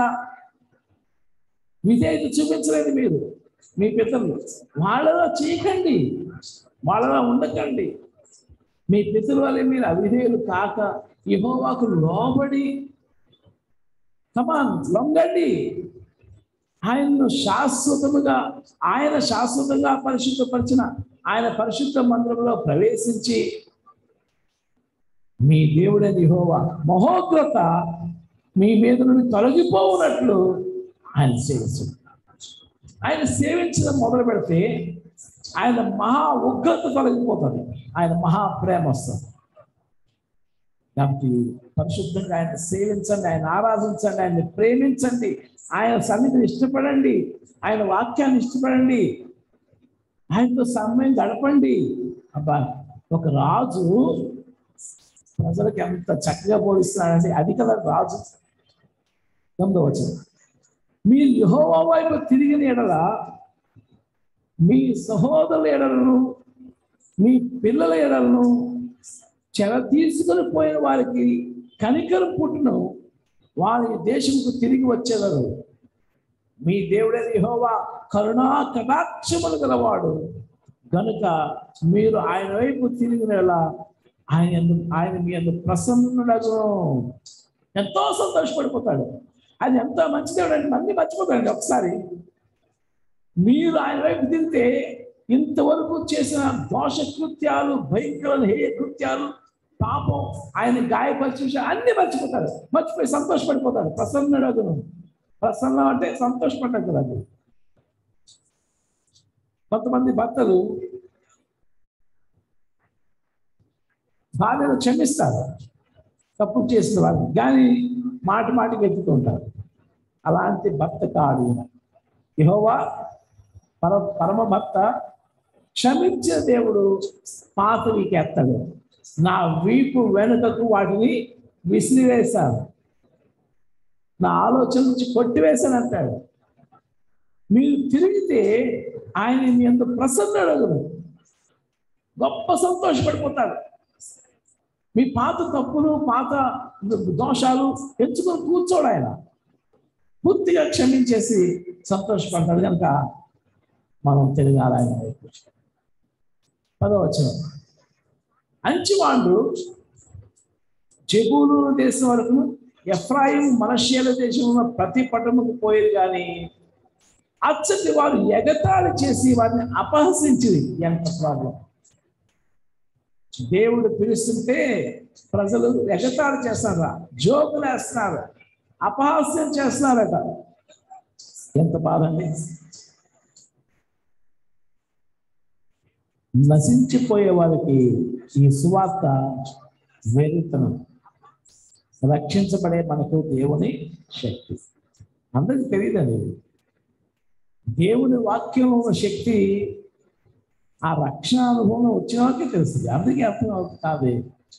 విధేయత చూపించలేదు మీరు మీ పితరులు. వాళ్ళలో చేయకండి, వాళ్ళలో ఉండకండి. మీ పితరుల వలె మీరు అవిధేయులు కాక యెహోవాకు లోబడి, కమాన్ లొంగండి. ఆయన్ను శాశ్వతముగా ఆయన శాశ్వతంగా పరిశుద్ధపరిచిన ఆయన పరిశుద్ధ మందిరంలో ప్రవేశించి మీ దేవుడైన యెహోవా మహోగ్రత మీ మీద నుండి తొలగిపోవునట్లు ఆయన సేవించండి. ఆయన సేవించడం మొదలు పెడితే ఆయన మహా ఉగ్రత తొలగిపోతుంది, ఆయన మహా ప్రేమ వస్తుంది. కాబట్టి పరిశుద్ధంగా ఆయన సేవించండి, ఆయన ఆరాధించండి, ఆయన్ని ప్రేమించండి, ఆయన సన్నిధిని ఇష్టపడండి, ఆయన వాక్యాన్ని ఇష్టపడండి, ఆయనతో సమయం గడపండి. అబ్బా, ఒక రాజు ప్రజలకు ఎంత చక్కగా బోధిస్తున్నాడంటే అది కదా రాజు. తొమ్మిదవ వచనం, మీరు యెహోవా వైపు తిరిగిన ఎడల మీ సహోదరుల ఎడలను మీ పిల్లల ఎడలను చెర తీసుకొని పోయిన వారికి కనికరం పుట్టును, వారి దేశంకు తిరిగి వచ్చేవారు. మీ దేవుడైన యెహోవా కరుణా కటాక్షములు గలవాడు కనుక మీరు ఆయన వైపు తిరిగినలా ఆయన ఆయన మీ అందుకు ప్రసన్నుడగును. ఎంతో సంతోషపడిపోతాడు. అది ఎంతో మంచి దేవుడు అంటే మంది మర్చిపోతాడండి. ఒకసారి మీరు ఆయన వైపు తిరిగితే ఇంతవరకు చేసిన దోష కృత్యాలు, భయంకర హేయ కృత్యాలు, పాపం, ఆయన గాయపరిచే విషయాలు అన్ని మర్చిపోతారు. మర్చిపోయి సంతోషపడిపోతారు. ప్రసన్నుడగును. ప్రసన్నం అంటే సంతోషపడ్డారు కదండి. కొంతమంది భర్తలు భార్యను క్షమిస్తారు తప్పు చేసిన వాళ్ళు, కానీ మాట మాటికి ఎత్తుతూ ఉంటారు. అలాంటి భర్త కాడు యెహోవా. పర పరమ భర్త క్షమించే దేవుడు పాతవికి ఎత్తాడు. నా వీపు వెనుకకు వాటిని విసిరివేశాను, నా ఆలోచన నుంచి కొట్టివేశాను అంటాడు. మీరు తిరిగితే ఆయన మీ అంత ప్రసన్నుడు, గొప్ప సంతోషపడిపోతాడు. మీ పాత తప్పులు పాత దోషాలు ఎంచుకొని కూర్చోడు. ఆయన పూర్తిగా క్షమించేసి సంతోషపడతాడు. కనుక మనం తిరగాలి ఆయన వైపు. పదవచనం, అంచువాళ్ళు జెబూలూను దేశం వరకు ఎఫ్రాయిం మనష్యేల దేశంలో ప్రతి పట్టణముకు పోయేది, కానీ అచ్చటి వారు ఎగతాళి చేసి వారిని అపహసించింది. ఎంత ప్రాబ్లం! దేవుడు పిలుస్తుంటే ప్రజలు ఎగతాళి చేస్తారా, జోకులు వేస్తున్నారు, అపహాస్యం చేస్తున్నారట. ఎంత బాధ అండి! నశించిపోయే వారికి ఈ సువార్త వేరుతనం, రక్షించబడే మనకు దేవుని శక్తి. అందరికీ తెలియదండి, దేవుని వాక్యం శక్తి ఆ రక్షణ అనుభవం వచ్చిన వాళ్ళకే తెలుస్తుంది. అందరికీ అర్థం అవుతుంది కాదు.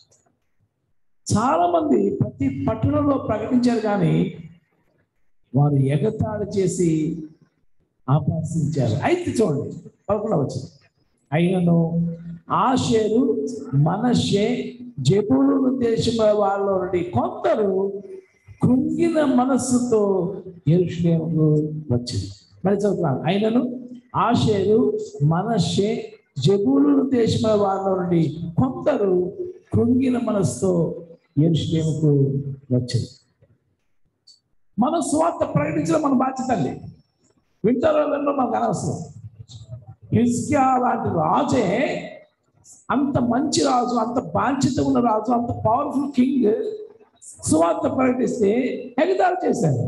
చాలా మంది ప్రతి పట్టణంలో ప్రకటించారు, కానీ వారు ఎగతాళి చేసి ఆపాసించారు. అయితే చూడండి పదకొండవ వచనం, అయినను ఆషేరు మనష్షే జెబూలూను దేశం వాళ్ళ నుండి కొందరు కృంగిన మనస్సుతో యెరూషలేముకు వచ్చింది. మరి చదువుతున్నాను, అయినను ఆషేరు మనష్షే జెబూలూను దేశం వాళ్ళ నుండి కొందరు కృంగిన మనస్సుతో యెరూషలేముకు వచ్చింది. మన స్వార్థ ప్రకటించడం మన బాధ్యత అండి. వింటారో వినరో మనకు అనవసరం. హిజ్కియా లాంటి రాజే, అంత మంచి రాజు, అంత బాధ్యత ఉన్న రాజు, అంత పవర్ఫుల్ కింగ్ సువార్త ప్రకటిస్తే ఎగతాళి చేశారు.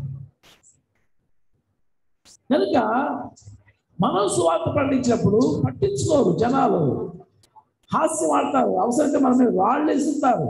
కనుక మనం సువార్త ప్రకటించినప్పుడు పట్టించుకోరు జనాలు, హాస్యం ఆడతారు, అవసరమైతే మన మీద రాళ్ళు వేస్తుంటారు.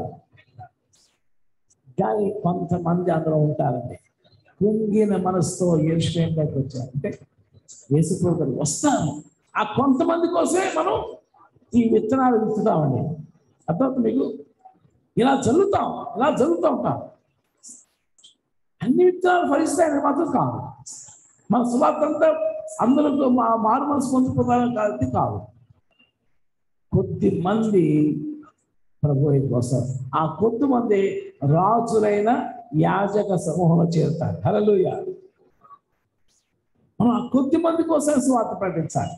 కానీ కొంతమంది అందరూ ఉంటారండి కృంగిన మనసుతో యెరూషలేములోకి వచ్చారు. అంటే యేసుప్రభువు వస్తాను, ఆ కొంతమంది కోసమే మనం ఈ విత్తనాలు విత్తుతామండి. అర్థమవుతుంది మీకు? ఇలా చల్లుతాం, ఇలా చల్లుతూ ఉంటాం. అన్ని విత్తనాలు ఫలిస్తాయని మాత్రం కాదు. మన సువార్త అంతా అందరూ మా మారు మనసు పొందుకోవాలని కాదు కాదు కొద్ది మంది ప్రభు వస్తారు. ఆ కొద్ది మంది రాజులైన యాజక సమూహంలో చేరుతారు. హల్లెలూయా! మనం ఆ కొద్ది మంది కోసం సువార్త ప్రకటించాలి.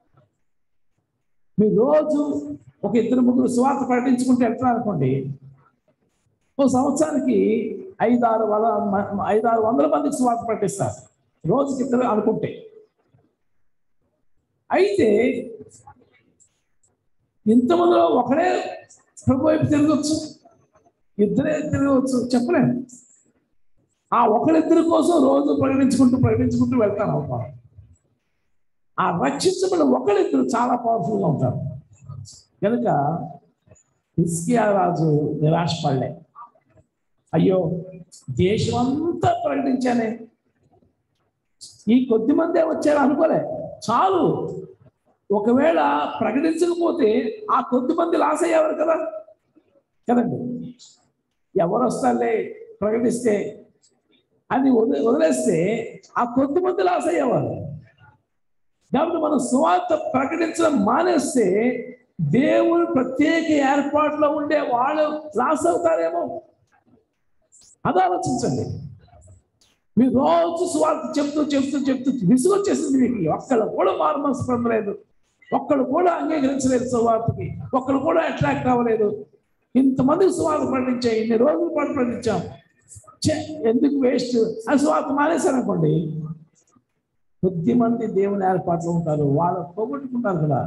మీరు రోజు ఒక ఇద్దరు ముగ్గురు సువార్త ప్రకటించుకుంటే వెళ్తున్నారు అనుకోండి, ఓ సంవత్సరానికి ఐదారు వందల ఐదారు వందల మందికి సువార్త ప్రకటిస్తారు రోజుకి ఇద్దరు అనుకుంటే. అయితే ఇంతమందిలో ఒకడే ప్రభు వైపు తిరగవచ్చు, ఇద్దరే తిరగవచ్చు, చెప్పలేము. ఆ ఒకరిద్దరి కోసం రోజు ప్రకటించుకుంటూ ప్రకటించుకుంటూ వెళ్తాను అవుతాను. ఆ రక్షించబడిన ఒకరిద్దరు చాలా పవర్ఫుల్గా ఉంటారు. కనుక హిజ్కియా రాజు నిరాశపడలే. అయ్యో, దేశం అంతా ప్రకటించానే, ఈ కొద్ది మందే వచ్చారు అనుకోలే. చాలు, ఒకవేళ ప్రకటించకపోతే ఆ కొద్ది మంది లాస్ అయ్యేవారు కదా కదండి. ఎవరు వస్తారులే ప్రకటిస్తే అని వదిలే వదిలేస్తే ఆ కొద్ది మంది లాస్ అయ్యేవారు. కాబట్టి మనం సువార్త ప్రకటించడం మానేస్తే దేవుని ప్రత్యేక ఏర్పాటులో ఉండే వాళ్ళు లాస్ అవుతారేమో. అది ఆలోచించండి. మీరు రోజు సువార్త చెప్తూ చెప్తూ చెప్తూ విసుగొచ్చేసింది మీకు. ఒక్కళ్ళు కూడా మారు మనసు పొందలేదు, ఒక్కళ్ళు కూడా అంగీకరించలేదు సువార్తకి, ఒక్కళ్ళు కూడా అట్రాక్ట్ అవ్వలేదు. ఇంతమందికి సువార్త ప్రకటించాయి, ఇన్ని రోజుల పాటు ప్రకటించాం, ఎందుకు వేస్ట్ అని సువార్త మానేశారు అనుకోండి. కొద్ది మంది దేవుని ఏర్పాట్లు ఉంటారు, వాళ్ళు పోగొట్టుకుంటారు కదా.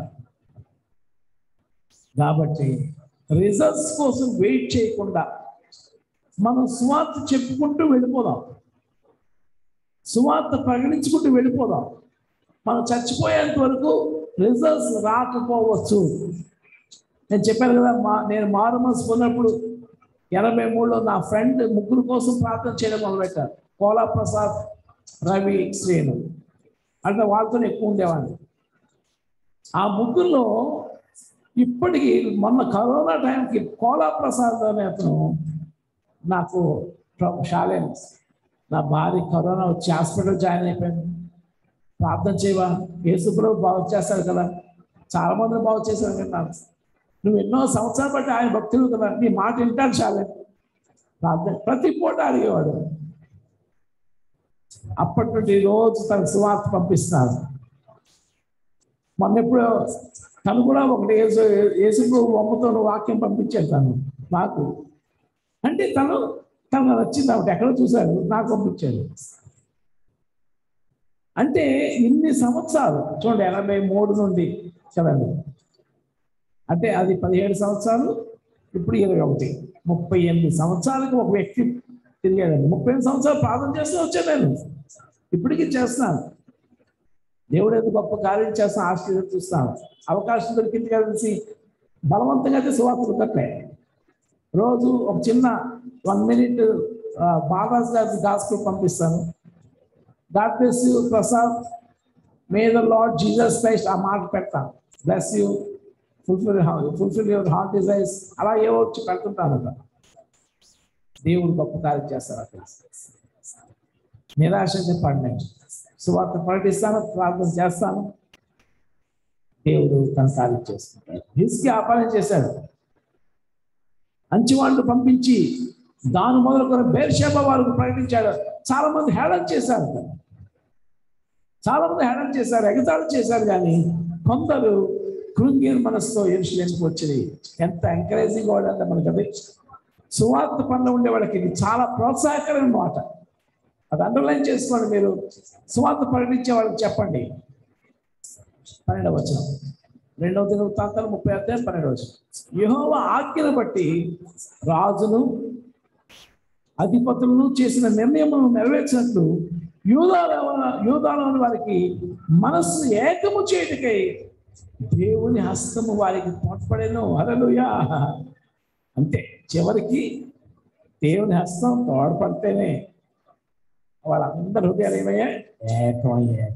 కాబట్టి రిజల్ట్స్ కోసం వెయిట్ చేయకుండా మనం సువార్త చెప్పుకుంటూ వెళ్ళిపోదాం, సువార్త ప్రకటించుకుంటూ వెళ్ళిపోదాం. మనం చచ్చిపోయేంత వరకు రిజల్ట్స్ రాకపోవచ్చు. నేను చెప్పాను కదా, మా నేను మారు మనసు పొందినప్పుడు ఎనభై మూడులో నా ఫ్రెండ్ ముగ్గురు కోసం ప్రార్థన చేయడం మొదలుపెట్టారు. కోలా ప్రసాద్, రవి, శ్రీను. అంటే వాళ్ళతో ఎక్కువ ఉండేవాడిని. ఆ ముగ్గురులో ఇప్పటికీ మొన్న కరోనా టైంకి కోలా ప్రసాద్ అనే అతను నాకు షాలేన్ నా భార్య కరోనా వచ్చి హాస్పిటల్ జాయిన్ అయిపోయింది, ప్రార్థన చేయవా, యేసుప్రభు బాగు చేస్తాడు కదా, చాలా మంది బాగు చేశాడు కదా, నువ్వు ఎన్నో సంవత్సరాలు బట్టి ఆయన భక్తులు కదా, నీ మాట వింటాను షాలేన్ ప్రార్థన ప్రతి పూట అడిగేవాడు. అప్పటి నుండి రోజు తన సువార్త పంపిస్తున్నాడు. మొన్న ఎప్పుడు తను కూడా ఒకటి యేసు యేసుప్రభు బొమ్మతో వాక్యం పంపించాడు తను నాకు. అంటే తను తను నచ్చింది ఒకటి ఎక్కడో చూశాడు, నాకు పంపించాడు. అంటే ఇన్ని సంవత్సరాలు చూడండి, ఎనభై మూడు నుండి కదండి, అంటే అది పదిహేడు సంవత్సరాలు, ఇప్పుడు ఇరవై ఒకటి ముప్పై ఎనిమిది సంవత్సరాలకు ఒక వ్యక్తి తిరిగాడండి. ముప్పై ఎనిమిది సంవత్సరాలు ప్రార్థన చేస్తూ వచ్చాను నేను, ఇప్పటికీ చేస్తున్నాను. దేవుడు ఏదో గొప్ప కార్యం చేస్తాను, ఆశ్చర్యం చూస్తాను. అవకాశం దొరికింది కలిసి బలవంతంగా అయితే సువార్తలు కట్టే రోజు ఒక చిన్న వన్ మినిట్ బాబాస్ గారి గాస్పెల్ పంపిస్తాను. God bless you Prasad, may the Lord Jesus Christ, ఆ మాట పెడతాను. Bless you, fulfil fulfil your heart desires, అలా ఏవో వచ్చి పెడుతుంటాను కదా. దేవుడు గొప్ప కార్యం చేస్తారు అక్కడ. నిరాశ పడినాయి, సువార్త ప్రకటిస్తాను, ప్రార్థన చేస్తాను, దేవుడు తన కార్యం చేసుకుంటాడు. హిజ్కియా ఆ పని చేశాడు. అంచువాళ్ళు పంపించి దాని మొదలుకొని బేర్షెబా వారికి ప్రకటించాడు. చాలా మంది హేళన చేశారు, చాలా మంది హేళన చేశారు, ఎగతాళి చేశారు. కానీ కొందరు కృంగిన మనసుతో యెరూషలేముకు వచ్చింది. ఎంత ఎంకరేజింగ్ వాడు అంటే మనకి అది సువార్త పనిలో ఉండే వాళ్ళకి ఇది చాలా ప్రోత్సాహకరమైన మాట. అది అండర్లైన్ చేసుకోండి మీరు. సువార్త ప్రకటించే వాళ్ళకి చెప్పండి. పన్నెండవ వచనం, రెండవ దినవృత్తాంతాలు ముప్పై అధ్యాయం పన్నెండవ వచనం. యెహోవా ఆజ్ఞను బట్టి రాజును అధిపతులను చేసిన నిర్ణయములను నెరవేర్చినట్లు యూదాల యూదాలోని వారికి మనస్సు ఏకము చేయుటకై దేవుని హస్తము వారికి తోడ్పడేను. హల్లెలూయా. అంతే, చివరికి దేవుని హస్తం తోడ్పడితేనే వాళ్ళందరి హృదయాలు ఏమయ్యాయి? ఏకమయ్యాయి.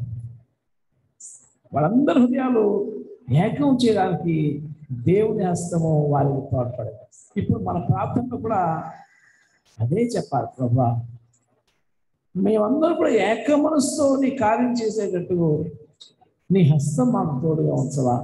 వాళ్ళందరి హృదయాలు ఏకం చేయడానికి దేవుని హస్తము వారికి తోడ్పడేది. ఇప్పుడు మన ప్రార్థనలో కూడా అదే చెప్పాలి. ప్రభా, మేమందరూ కూడా ఏక మనసుతో నీ కార్యం చేసేటట్టు నీ హస్తం మాకు తోడుగా ఉంచవా.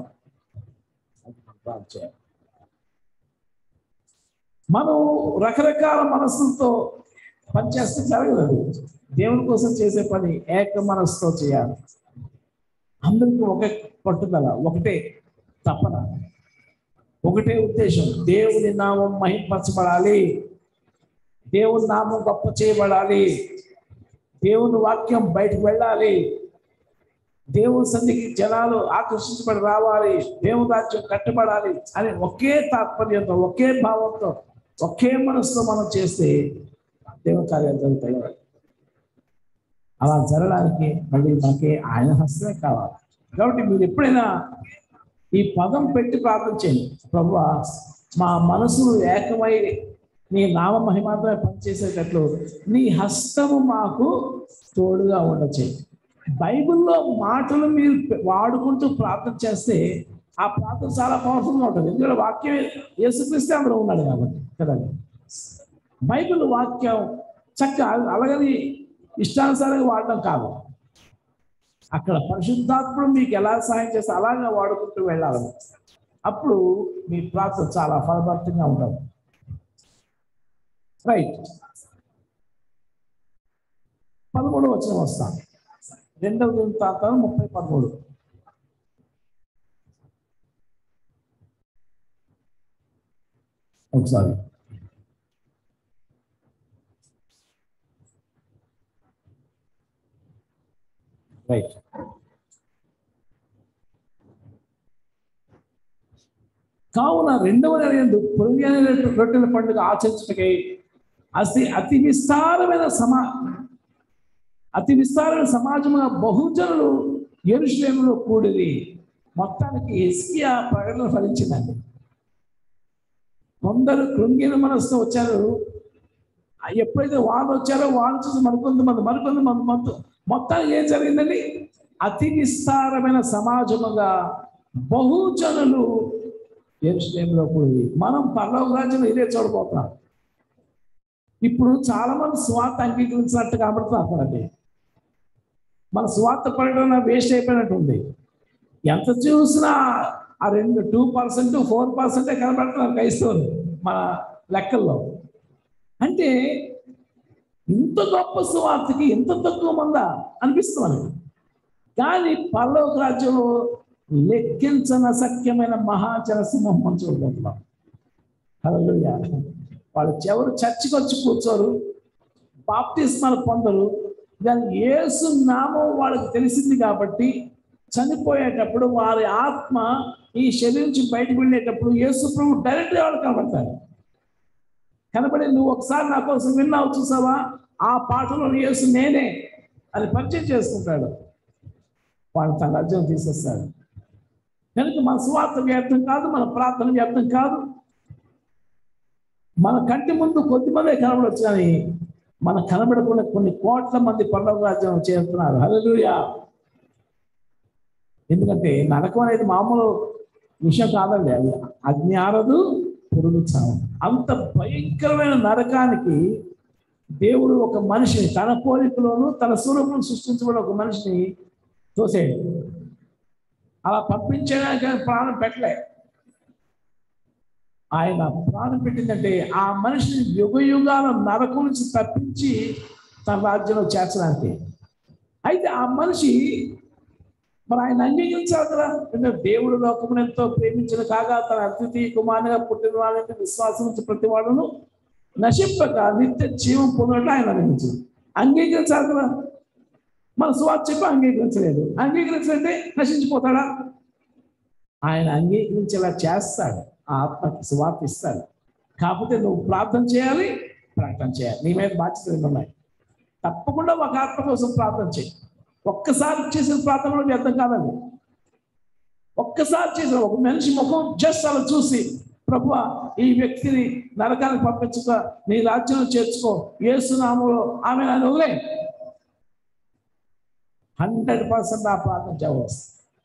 మనం రకరకాల మనసులతో పనిచేస్తే జరగదు. దేవుని కోసం చేసే పని ఏక మనసుతో చేయాలి. అందరికీ ఒకే పట్టుదల, ఒకటే తపన, ఒకటే ఉద్దేశం. దేవుని నామం మహింపరచబడాలి, దేవుని నామం గొప్ప చేయబడాలి, దేవుని వాక్యం బయటకు వెళ్ళాలి, దేవుని సన్నిధికి జనాలు ఆకర్షించబడి రావాలి, దేవుని రాజ్యం కట్టబడాలి అని ఒకే తాత్పర్యంతో, ఒకే భావంతో, ఒకే మనసుతో మనం చేస్తే దేవుని కార్యాలు జరుగుతాయి. అలా జరగడానికి మళ్ళీ మనకి ఆయన హస్తమే కావాలి. కాబట్టి మీరు ఎప్పుడైనా ఈ పదం పెట్టి ప్రార్థన చేయండి. ప్రభువా, మా మనసులు ఏకమై నీ నామ మహిమాత్మే పనిచేసేటట్లు నీ హస్తము మాకు తోడుగా ఉండచేయి. బైబిల్లో మాటలు మీరు వాడుకుంటూ ప్రార్థన చేస్తే ఆ ప్రార్థన చాలా పవర్ఫుల్గా ఉంటుంది. ఎందుకంటే వాక్యం యేసుక్రీస్తు అందులో ఉన్నాడు కాబట్టి కదండి. బైబిల్ వాక్యం చక్కగా అలాగని ఇష్టానుసారంగా వాడడం కాదు. అక్కడ పరిశుద్ధాత్ముడు మీకు ఎలా సహాయం చేస్తే అలాగే వాడుకుంటూ వెళ్ళాలి. అప్పుడు మీ ప్రార్థన చాలా ఫలభరితంగా ఉంటుంది. రైట్, పదమూడు వచ్చిన వస్తాం. రెండవ దినవృత్తాంతాలు ముప్పై పదమూడు. ఒకసారి రైట్. కావున రెండవ నెల పొరుగైన రొట్టెల పండుగ ఆచరించుటకై అతి అతి విస్తారమైన సమా అతి విస్తారమైన సమాజముగా బహుజనులు యెరూషలేములో కూడిరి. మొత్తానికి హిజ్కియా ప్రకటన ఫలించిందండి. కొందరు కృంగిన మనసుతో వచ్చారు. ఎప్పుడైతే వాళ్ళు వచ్చారో వాళ్ళు చూసి మరికొంతమంది మరికొంతమంది మొత్తం మొత్తానికి ఏం జరిగిందండి? అతి విస్తారమైన సమాజముగా బహుజనులు యెరూషలేములో కూడి. మనం పరలోక రాజ్యంలో ఇదే చూడబోతున్నాం. ఇప్పుడు చాలా మంది స్వార్థ అంగీకరించినట్టు కనబడుతున్నారు అక్కడండి. మన స్వార్థ పడడం వేస్ట్ అయిపోయినట్టుంది. ఎంత చూసినా ఆ రెండు టూ పర్సెంట్ ఫోర్ పర్సెంటే కనబడుతున్నారు క్రైస్తవులు మన లెక్కల్లో. అంటే ఇంత గొప్ప స్వార్థకి ఇంత తక్కువ మందా అనిపిస్తుంది. కానీ పరలోక రాజ్యంలో లెక్కించన సఖ్యమైన మహాజన సింహం చూడబోతున్నాం. హల్లెలూయా. వాళ్ళు ఎవరు చర్చికి వచ్చి కూర్చోరు, బాప్తిస్మాలు పొందరు. కానీ యేసు నామం వాళ్ళకి తెలిసింది కాబట్టి చనిపోయేటప్పుడు వారి ఆత్మ ఈ శరీరం నుంచి బయటకు వెళ్ళేటప్పుడు యేసు ప్రభు డైరెక్ట్గా వాళ్ళు కనబడతారు. కనబడి నువ్వు ఒకసారి నా కోసం విన్నావు చూసావా, ఆ పాటలో యేసు నేనే అని పరిచయం చేసుకుంటాడు. వాడు తన రాజ్యం తీసేస్తాడు. కనుక మన స్వార్థ వ్యర్థం కాదు, మన ప్రార్థన వ్యర్థం కాదు. మన కంటి ముందు కొద్దిమందే కనబడవచ్చు, కానీ మన కనబడకుండా కొన్ని కోట్ల మంది పరలోక రాజ్యం చేరుతున్నారు. హల్లెలూయా. ఎందుకంటే నరకం అనేది మామూలు విషయం కాదండి. అది అగ్ని ఆరదు, పురుగు చావు. అంత భయంకరమైన నరకానికి దేవుడు ఒక మనిషిని తన పోలికలోను తన స్వరూపం సృష్టించబడిన ఒక మనిషిని తోసేయండి. అలా పంపించడానికి ప్రాణం పెట్టలే. ఆయన ప్రాణం పెట్టిందంటే ఆ మనిషిని యుగ యుగాల నరకం నుంచి తప్పించి తన రాజ్యంలో చేర్చడానికి. అయితే ఆ మనిషి మరి ఆయన అంగీకరించాలి కదా. ఎందుకంటే దేవుడు లోకమును ఎంతో ప్రేమించిన కాగా తన అద్వితీయ కుమారునిగా పుట్టిన వాళ్ళని విశ్వాసం నుంచి ప్రతి వాళ్ళను నశింపక నిత్య జీవం పొందడం ఆయన అంగీకరించింది. అంగీకరించాలి కదా. మన స్వార్థ చెప్పి అంగీకరించలేదు. అంగీకరించాలంటే నశించిపోతాడా? ఆయన అంగీకరించేలా చేస్తాడు. ఆ ఆత్మకి స్వార్థ ఇస్తాడు. కాకపోతే నువ్వు ప్రార్థన చేయాలి, ప్రకటన చేయాలి. నీ మీద బాధ్యతలు ఉన్నాయి. తప్పకుండా ఒక ఆత్మ కోసం ప్రార్థన చేయి. ఒక్కసారి చేసిన ప్రార్థన కూడా వ్యర్థం కాదండి. ఒక్కసారి చేసిన ఒక మనిషి ముఖం జస్ట్ అలా చూసి ప్రభువా ఈ వ్యక్తిని నరకానికి పంపించుకో, నీ రాజ్యంలో చేర్చుకో, యేసు నామములో ఆమె ఆయన వదిలే. హండ్రెడ్ పర్సెంట్ ఆ ప్రార్థన చేయవచ్చు.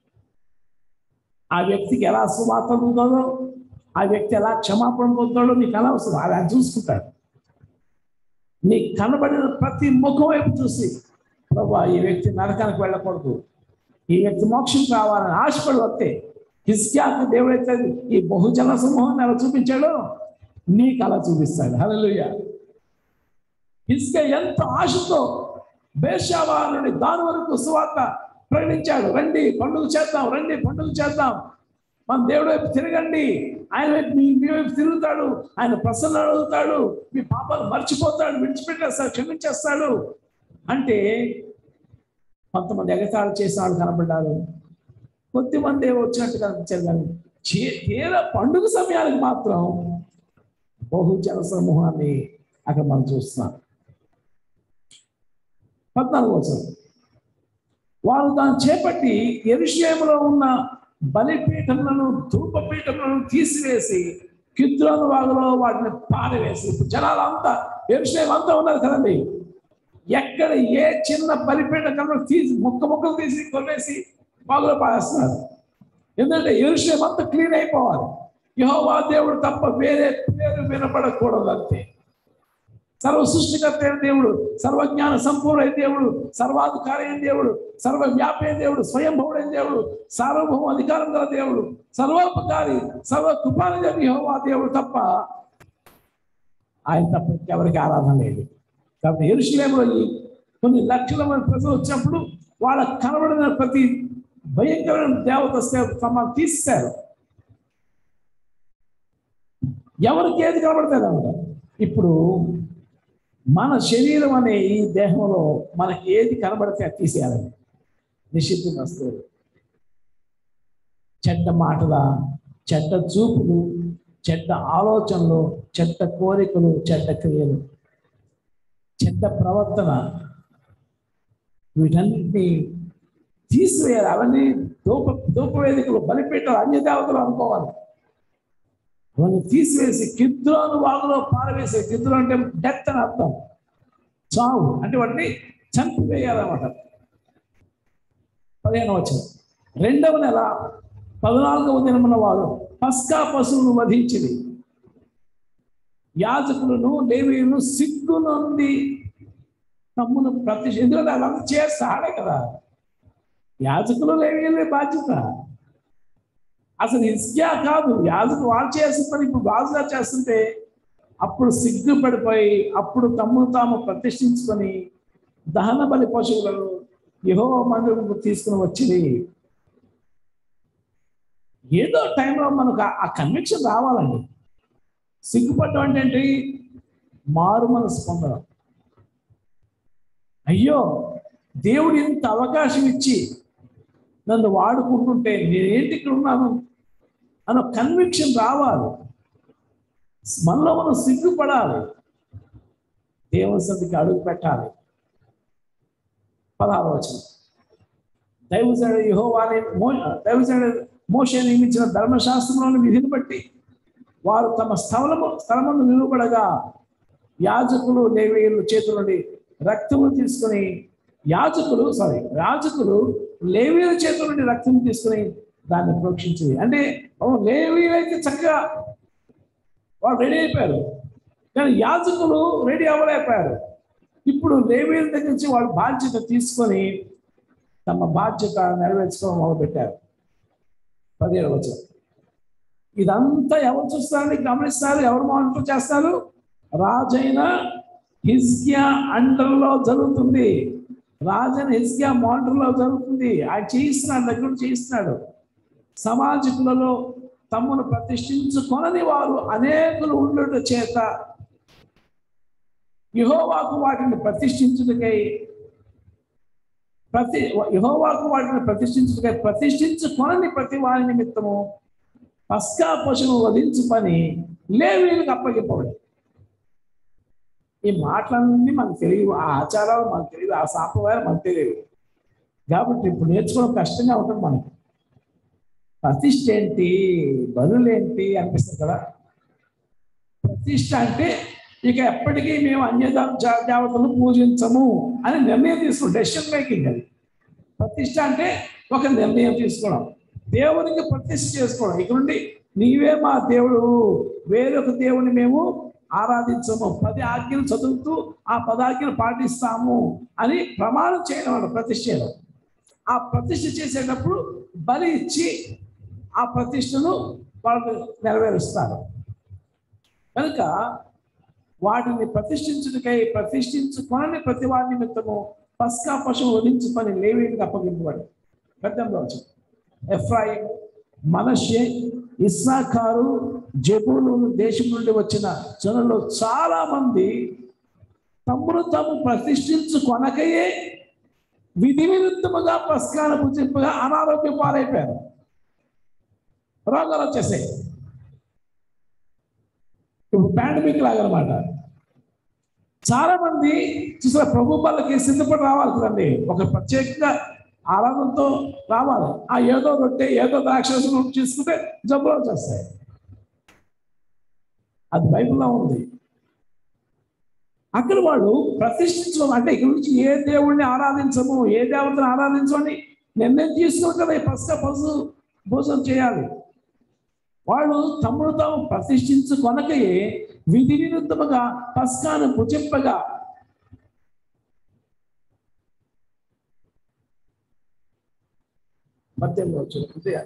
ఆ వ్యక్తికి ఎలా సువార్త ఉంటుందో, ఆ వ్యక్తి ఎలా క్షమాపణ పొందుతాడో నీకు అనవసరం. అది ఆయన చూసుకుంటాడు. నీకు కనబడిన ప్రతి ముఖం వైపు చూసి ప్రభువా ఈ వ్యక్తి నరకానికి వెళ్ళకూడదు, ఈ వ్యక్తి మోక్షం కావాలని ఆశపడి వస్తే హిజ్కియాకి దేవుడైతే ఈ బహుజన సమూహాన్ని అలా చూపించాడో నీకు అలా చూపిస్తాడు. హల్లెలూయా. హిజ్కియా ఎంత ఆశతో బేర్షెబా నుండి దాని వరకు సువార్త ప్రకటించాడు. రండి పండుగ చేద్దాం, రండి పండుగ చేద్దాం, మన దేవుడి వైపు తిరగండి, ఆయన వైపు మీ మీ వైపు తిరుగుతాడు, ఆయన ప్రసన్న అడుగుతాడు, మీ పాపాలు మర్చిపోతాడు, విడిచిపెట్టేస్తాడు, క్షమించేస్తాడు అంటే కొంతమంది ఎగతాళి చేసిన వాళ్ళు కనబడ్డారు. కొద్దిమంది వచ్చినట్టు కనిపించారు. కానీ తీరా పండుగ సమయానికి మాత్రం బహుజన సమూహాన్ని అక్కడ మనం చూస్తున్నాం. పద్నాలుగు వచ్చిన వారు దాన్ని చేపట్టి యెరూషలేములో ఉన్న బలిపీఠములను ధూపపీఠములను తీసివేసి కిద్రోను వాగులో వాటిని పారవేసి, ఇప్పుడు జనాలంతా యెరూషలేము అంతా ఉన్నారు కదండి, ఎక్కడ ఏ చిన్న బలిపీఠ కన్నా తీసి ముక్క ముక్కలు తీసి కొనేసి వాగులో పారేస్తున్నారు. ఎందుకంటే యెరూషలేము అంతా క్లీన్ అయిపోవాలి. యెహోవా దేవుడు తప్ప వేరే పేరు వినపడకూడదు. అంతే. సర్వ సృష్టికర్త అయిన దేవుడు, సర్వజ్ఞాన సంపూర్ణ అయిన దేవుడు, సర్వాధికారి అయిన దేవుడు, సర్వవ్యాపి అయిన దేవుడు, స్వయంభవుడైన దేవుడు, సార్వభౌమ అధికారం గల దేవుడు, సర్వోపకారి, సర్వ కృపానిధి యెహోవా దేవుడు తప్ప ఆయన తప్ప ఎవరికి ఆరాధన లేదు. కాబట్టి యెరూషలేములో ఈ కొన్ని లక్షల మంది ప్రజలు వచ్చినప్పుడు వాళ్ళకు కనబడిన ప్రతి భయంకరమైన దేవత వస్తే తమ తీస్తారు. ఎవరికి ఏది కనబడతారు అన్నమాట. ఇప్పుడు మన శరీరం అనే ఈ దేహంలో మనకి ఏది కనబడితే అది తీసేయాలని నిషిద్ధం వస్తుంది. చెడ్డ మాటల, చెడ్డ చూపులు, చెడ్డ ఆలోచనలు, చెడ్డ కోరికలు, చెడ్డ క్రియలు, చెడ్డ ప్రవర్తన, వీటన్నిటినీ తీసివేయాలి. అవన్నీ దూప దూపవేదికలు, బలిపీఠాలు, అన్య దేవతలు అనుకోవాలి. అవన్నీ తీసివేసి కిద్రోను వాగులో పారవేసే. కిద్రోను అంటే డెత్ అని అర్థం, చావు అంటే వాటిని చంపివేయాలన్నమాట. పదిహేను వచ్చిన రెండవ నెల పద్నాలుగవ దినమున వారు పస్కా పశువును వధించింది. యాజకులను లేవీయులను సిగ్గు నుండి తమ్మును ప్రతి ఎందుకంటే అలా చేస్తాడే కదా, యాజకులు లేవీయులే బాధ్యత. అసలు హిజ్కియా కాదు, యాజకులు వాళ్ళు చేస్తుందని ఇప్పుడు రాజుగా చేస్తుంటే అప్పుడు సిగ్గుపడిపోయి అప్పుడు తమ్మును తాము ప్రతిష్ఠించుకొని దహన బలి పశువులను యెహోవా మందిరముకు తీసుకుని వచ్చింది. ఏదో టైంలో మనకు ఆ కన్విక్షన్ రావాలండి. సిగ్గుపడడం అంటే ఏంటి? మారు మనసు పొందడం. అయ్యో దేవుడు ఇంత అవకాశం ఇచ్చి నన్ను వాడుకుంటుంటే నేనేంటి ఇక్కడ ఉన్నాను అన్న కన్విక్షన్ రావాలి. మనలో మనం సిగ్గుపడాలి, దేవుని సన్నిధికి అడుగు పెట్టాలి. పదహారవ వచనం, దైవజనుడు యెహోవాని మో దైవజనుడు మోషే నియమించిన ధర్మశాస్త్రంలోని విధిని బట్టి వారు తమ స్థలము స్థలమును నిలబడగా యాజకులు లేవీయుల చేతుల నుండి రక్తము తీసుకుని యాజకులు సారీ యాజకులు లేవీయుల చేతుల నుండి రక్తం తీసుకుని దాన్ని ప్రోక్షించింది. అంటే లేవీయులు అయితే చక్కగా వాళ్ళు రెడీ అయిపోయారు, కానీ యాజకులు రెడీ అవ్వలేకపోయారు. ఇప్పుడు లేవీయుల దగ్గర నుంచి వాళ్ళు బాధ్యత తీసుకొని తమ బాధ్యత నెరవేర్చుకోవడం మొదలుపెట్టారు. పదిహేడు వచనం, ఇదంతా ఎవరు చూస్తారని గమనిస్తారు, ఎవరు మానిటర్ చేస్తారు? రాజైన హిజ్కియా అండర్లో జరుగుతుంది. రాజైన హిజ్కియా మానిటర్లో జరుగుతుంది. ఆయన చేయిస్తున్నాడు, దగ్గర చేయిస్తున్నాడు. సమాజకులలో తమను ప్రతిష్ఠించుకొనని వారు అనేకులు ఉండుట చేత యెహోవాకు వాటిని ప్రతిష్ఠించుటకై ప్రతి యెహోవాకు వాటిని ప్రతిష్ఠించుటకై ప్రతిష్ఠించుకొనని ప్రతి వారి నిమిత్తము పస్కా పశువును వధించు పని లేవీయులకు అప్పగింపబడి. ఈ మాటలన్నీ మనకు తెలియదు, ఆ ఆచారాలు మనకు తెలియదు, ఆ సాంప్రదాయాలు మనకు తెలియదు. కాబట్టి ఇప్పుడు నేర్చుకోవడం కష్టంగా ఉంటుంది మనకి. ప్రతిష్ఠ ఏంటి, బలులేంటి అనిపిస్తుంది కదా. ప్రతిష్ఠ అంటే ఇక ఎప్పటికీ మేము అన్య దేవతలను పూజించము అని నిర్ణయం తీసుకోవడం, డెసిషన్ మేకింగ్. అది ప్రతిష్ఠ అంటే ఒక నిర్ణయం తీసుకోవడం, దేవునికి ప్రతిష్ఠ చేసుకోవడం. ఇక నుండి నీవే మా దేవుడు, వేరొక దేవుని మేము ఆరాధించము, పది ఆజ్ఞలు చదువుతూ ఆ పదాజ్ఞలు పాటిస్తాము అని ప్రమాణం చేయడం వాళ్ళు ప్రతిష్ఠ చేయడం. ఆ ప్రతిష్ఠ చేసేటప్పుడు బలి ఇచ్చి ఆ ప్రతిష్టను వాళ్ళు నెరవేరుస్తారు. కనుక వాటిని ప్రతిష్ఠించుటకై ప్రతిష్ఠించుకొనని ప్రతి వారి నిమిత్తము పస్కా పశువు వధించు పని లేవీయులకు అప్పగింపబడి. పెద్దంలో వచ్చింది ఎఫ్రాయిము, మనష్షే, ఇస్సాకారు, జెబూలూను దేశం నుండి వచ్చిన జనులు చాలా మంది తమ్మును తాము ప్రతిష్ఠించుకొనకయే విధి విరుద్ధముగా పస్కాను భుజింపగా అనారోగ్యం పాలైపోయారు. రోగాలు వచ్చేసాయి. ఇప్పుడు పాండమిక్ లాగా అనమాట. చాలా మంది చూసారా, ప్రభు వాళ్ళకి సిద్ధపడి రావాలి కదండి, ఒక ప్రత్యేకంగా ఆరాధనతో రావాలి. ఆ ఏదో రొట్టె ఏదో ద్రాక్షరసం తీసుకుంటే జబ్బులు వచ్చేస్తాయి. అది బైబిల్లో ఉంది. అక్కడ వాళ్ళు ప్రతిష్ఠించడం అంటే ఇక్కడ నుంచి ఏ దేవుడిని ఆరాధించము, ఏ దేవతను ఆరాధించమని నిర్ణయం తీసుకుని కదా ఈ పస్కా పశు భోజనం చేయాలి. వాళ్ళు తమ్ముడు తాము ప్రతిష్ఠించుకొనకయే విధి విరుద్ధముగా పస్కాను భుజింపగా మధ్యంలో వచ్చింది.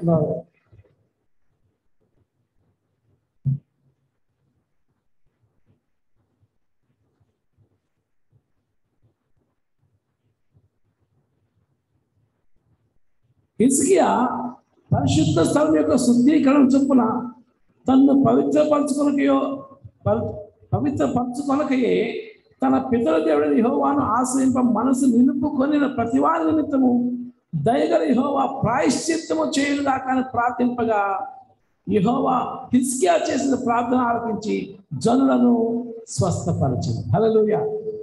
హిజ్కియా పరిశుద్ధ స్థలం యొక్క శుద్ధీకరణ చొప్పున తన్ను పవిత్రపరచుకొనకయో పవిత్రపరచుకొనకయే తన పితర దేవుడైన యెహోవాను ఆశ్రయింప మనసు నిలుపుకొనిన ప్రతివారి నిమిత్తము దయగల యెహోవా ప్రాయశ్చిత్తము చేయునుగా కానీ ప్రార్థింపగా యెహోవా హిజ్కియా చేసిన ప్రార్థన ఆలకించి జనులను స్వస్థపరచును. హల్లెలూయా.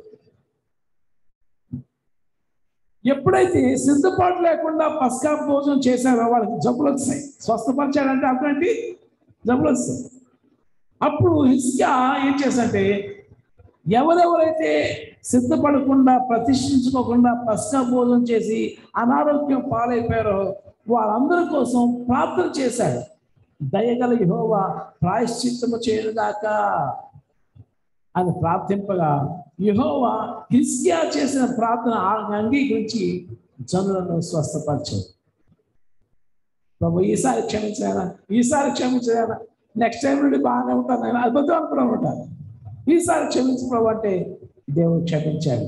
ఎప్పుడైతే సిద్ధపాటు లేకుండా పస్కా భోజనం చేశారో వాళ్ళకి జబ్బులు వస్తాయి. స్వస్థపరిచాడంటే అర్థం ఏంటి? జబ్బులు వస్తాయి. అప్పుడు హిజ్కియా ఏం చేశాడంటే ఎవరెవరైతే సిద్ధపడకుండా ప్రతిష్ఠించుకోకుండా పస్కా భోజనం చేసి అనారోగ్యం పాలైపోయారో వాళ్ళందరి కోసం ప్రార్థన చేశాడు. దయగల యెహోవా ప్రాయశ్చిత్తము చేయనుగాక అని ప్రార్థింపగా యెహోవా హిజ్కియా చేసిన ప్రార్థన అంగీకరించి జనులను స్వస్థపరిచాడు. ప్రభు ఈసారి క్షమించాయన, ఈసారి క్షమించాయన, నెక్స్ట్ టైం నుండి బాగానే ఉంటాను నేను అద్భుతం అనుకున్నాను ఉంటాను. ఈసారి క్షమించు ప్రభు అంటే దేవుడు క్షమించాడు.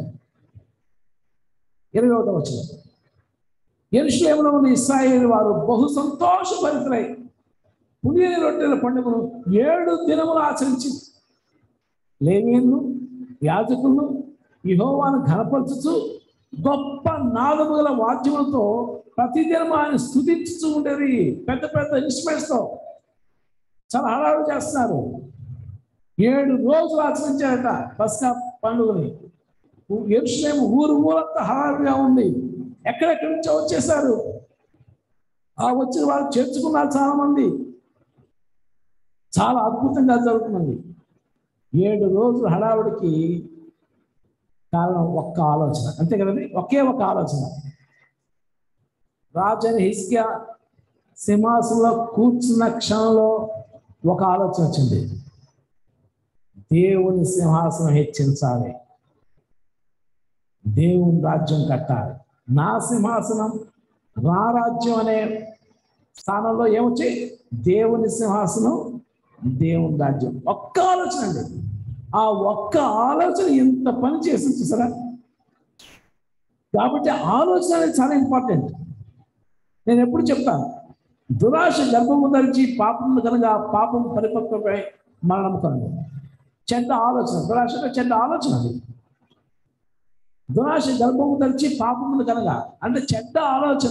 ఇరవై ఒకటో వచనం, యెరూషలేములో ఉన్న ఇశ్రాయేలు వారు బహు సంతోషభరితులై పులియని రొట్టెల పండుగను ఏడు దినములు ఆచరించింది. లేవీయులు యాజకులు యెహోవాను ఘనపరచుచు గొప్ప నాదము గల వాద్యములతో ప్రతిదినం ఆయన స్తుతించుతూ ఉండేది. పెద్ద పెద్ద ఇన్స్ట్రుమెంట్స్తో చాలా హడావుడి చేస్తున్నారు. ఏడు రోజులు ఆచరించారట పస్కా పండుగని. యెరూషలేము ఊరు ఊరంతా హడావుడిగా ఉంది. ఎక్కడెక్కడి నుంచో వచ్చేసారు. ఆ వచ్చిన వాళ్ళు చేర్చుకున్నారు చాలా మంది. చాలా అద్భుతంగా జరుగుతుంది. ఏడు రోజుల హడావుడికి కారణం ఒక్క ఆలోచన, అంతే కదండి, ఒకే ఒక ఆలోచన. రాజైన హిజ్కియా సింహాసనంలో కూర్చున్న క్షణంలో ఒక ఆలోచన వచ్చింది. దేవుని సింహాసనం హెచ్చించాలి, దేవుని రాజ్యం కట్టాలి. నా సింహాసనం నా రాజ్యం అనే స్థానంలో ఏమొచ్చాయి? దేవుని సింహాసనం, దేవుని రాజ్యం. ఒక్క ఆలోచన అండి. ఆ ఒక్క ఆలోచన ఇంత పని చేసి చూసారా. కాబట్టి ఆలోచన అనేది చాలా ఇంపార్టెంట్. నేను ఎప్పుడు చెప్తాను, దురాశ గర్భము ధరించి పాపం కనుక పాపం పరిపక్వమై మరణం కనుక. చెడ్డ ఆలోచన, దురాశ చెడ్డ ఆలోచన. అది దురాశ గర్భము ధరించి పాపము కనుక అంటే చెడ్డ ఆలోచన.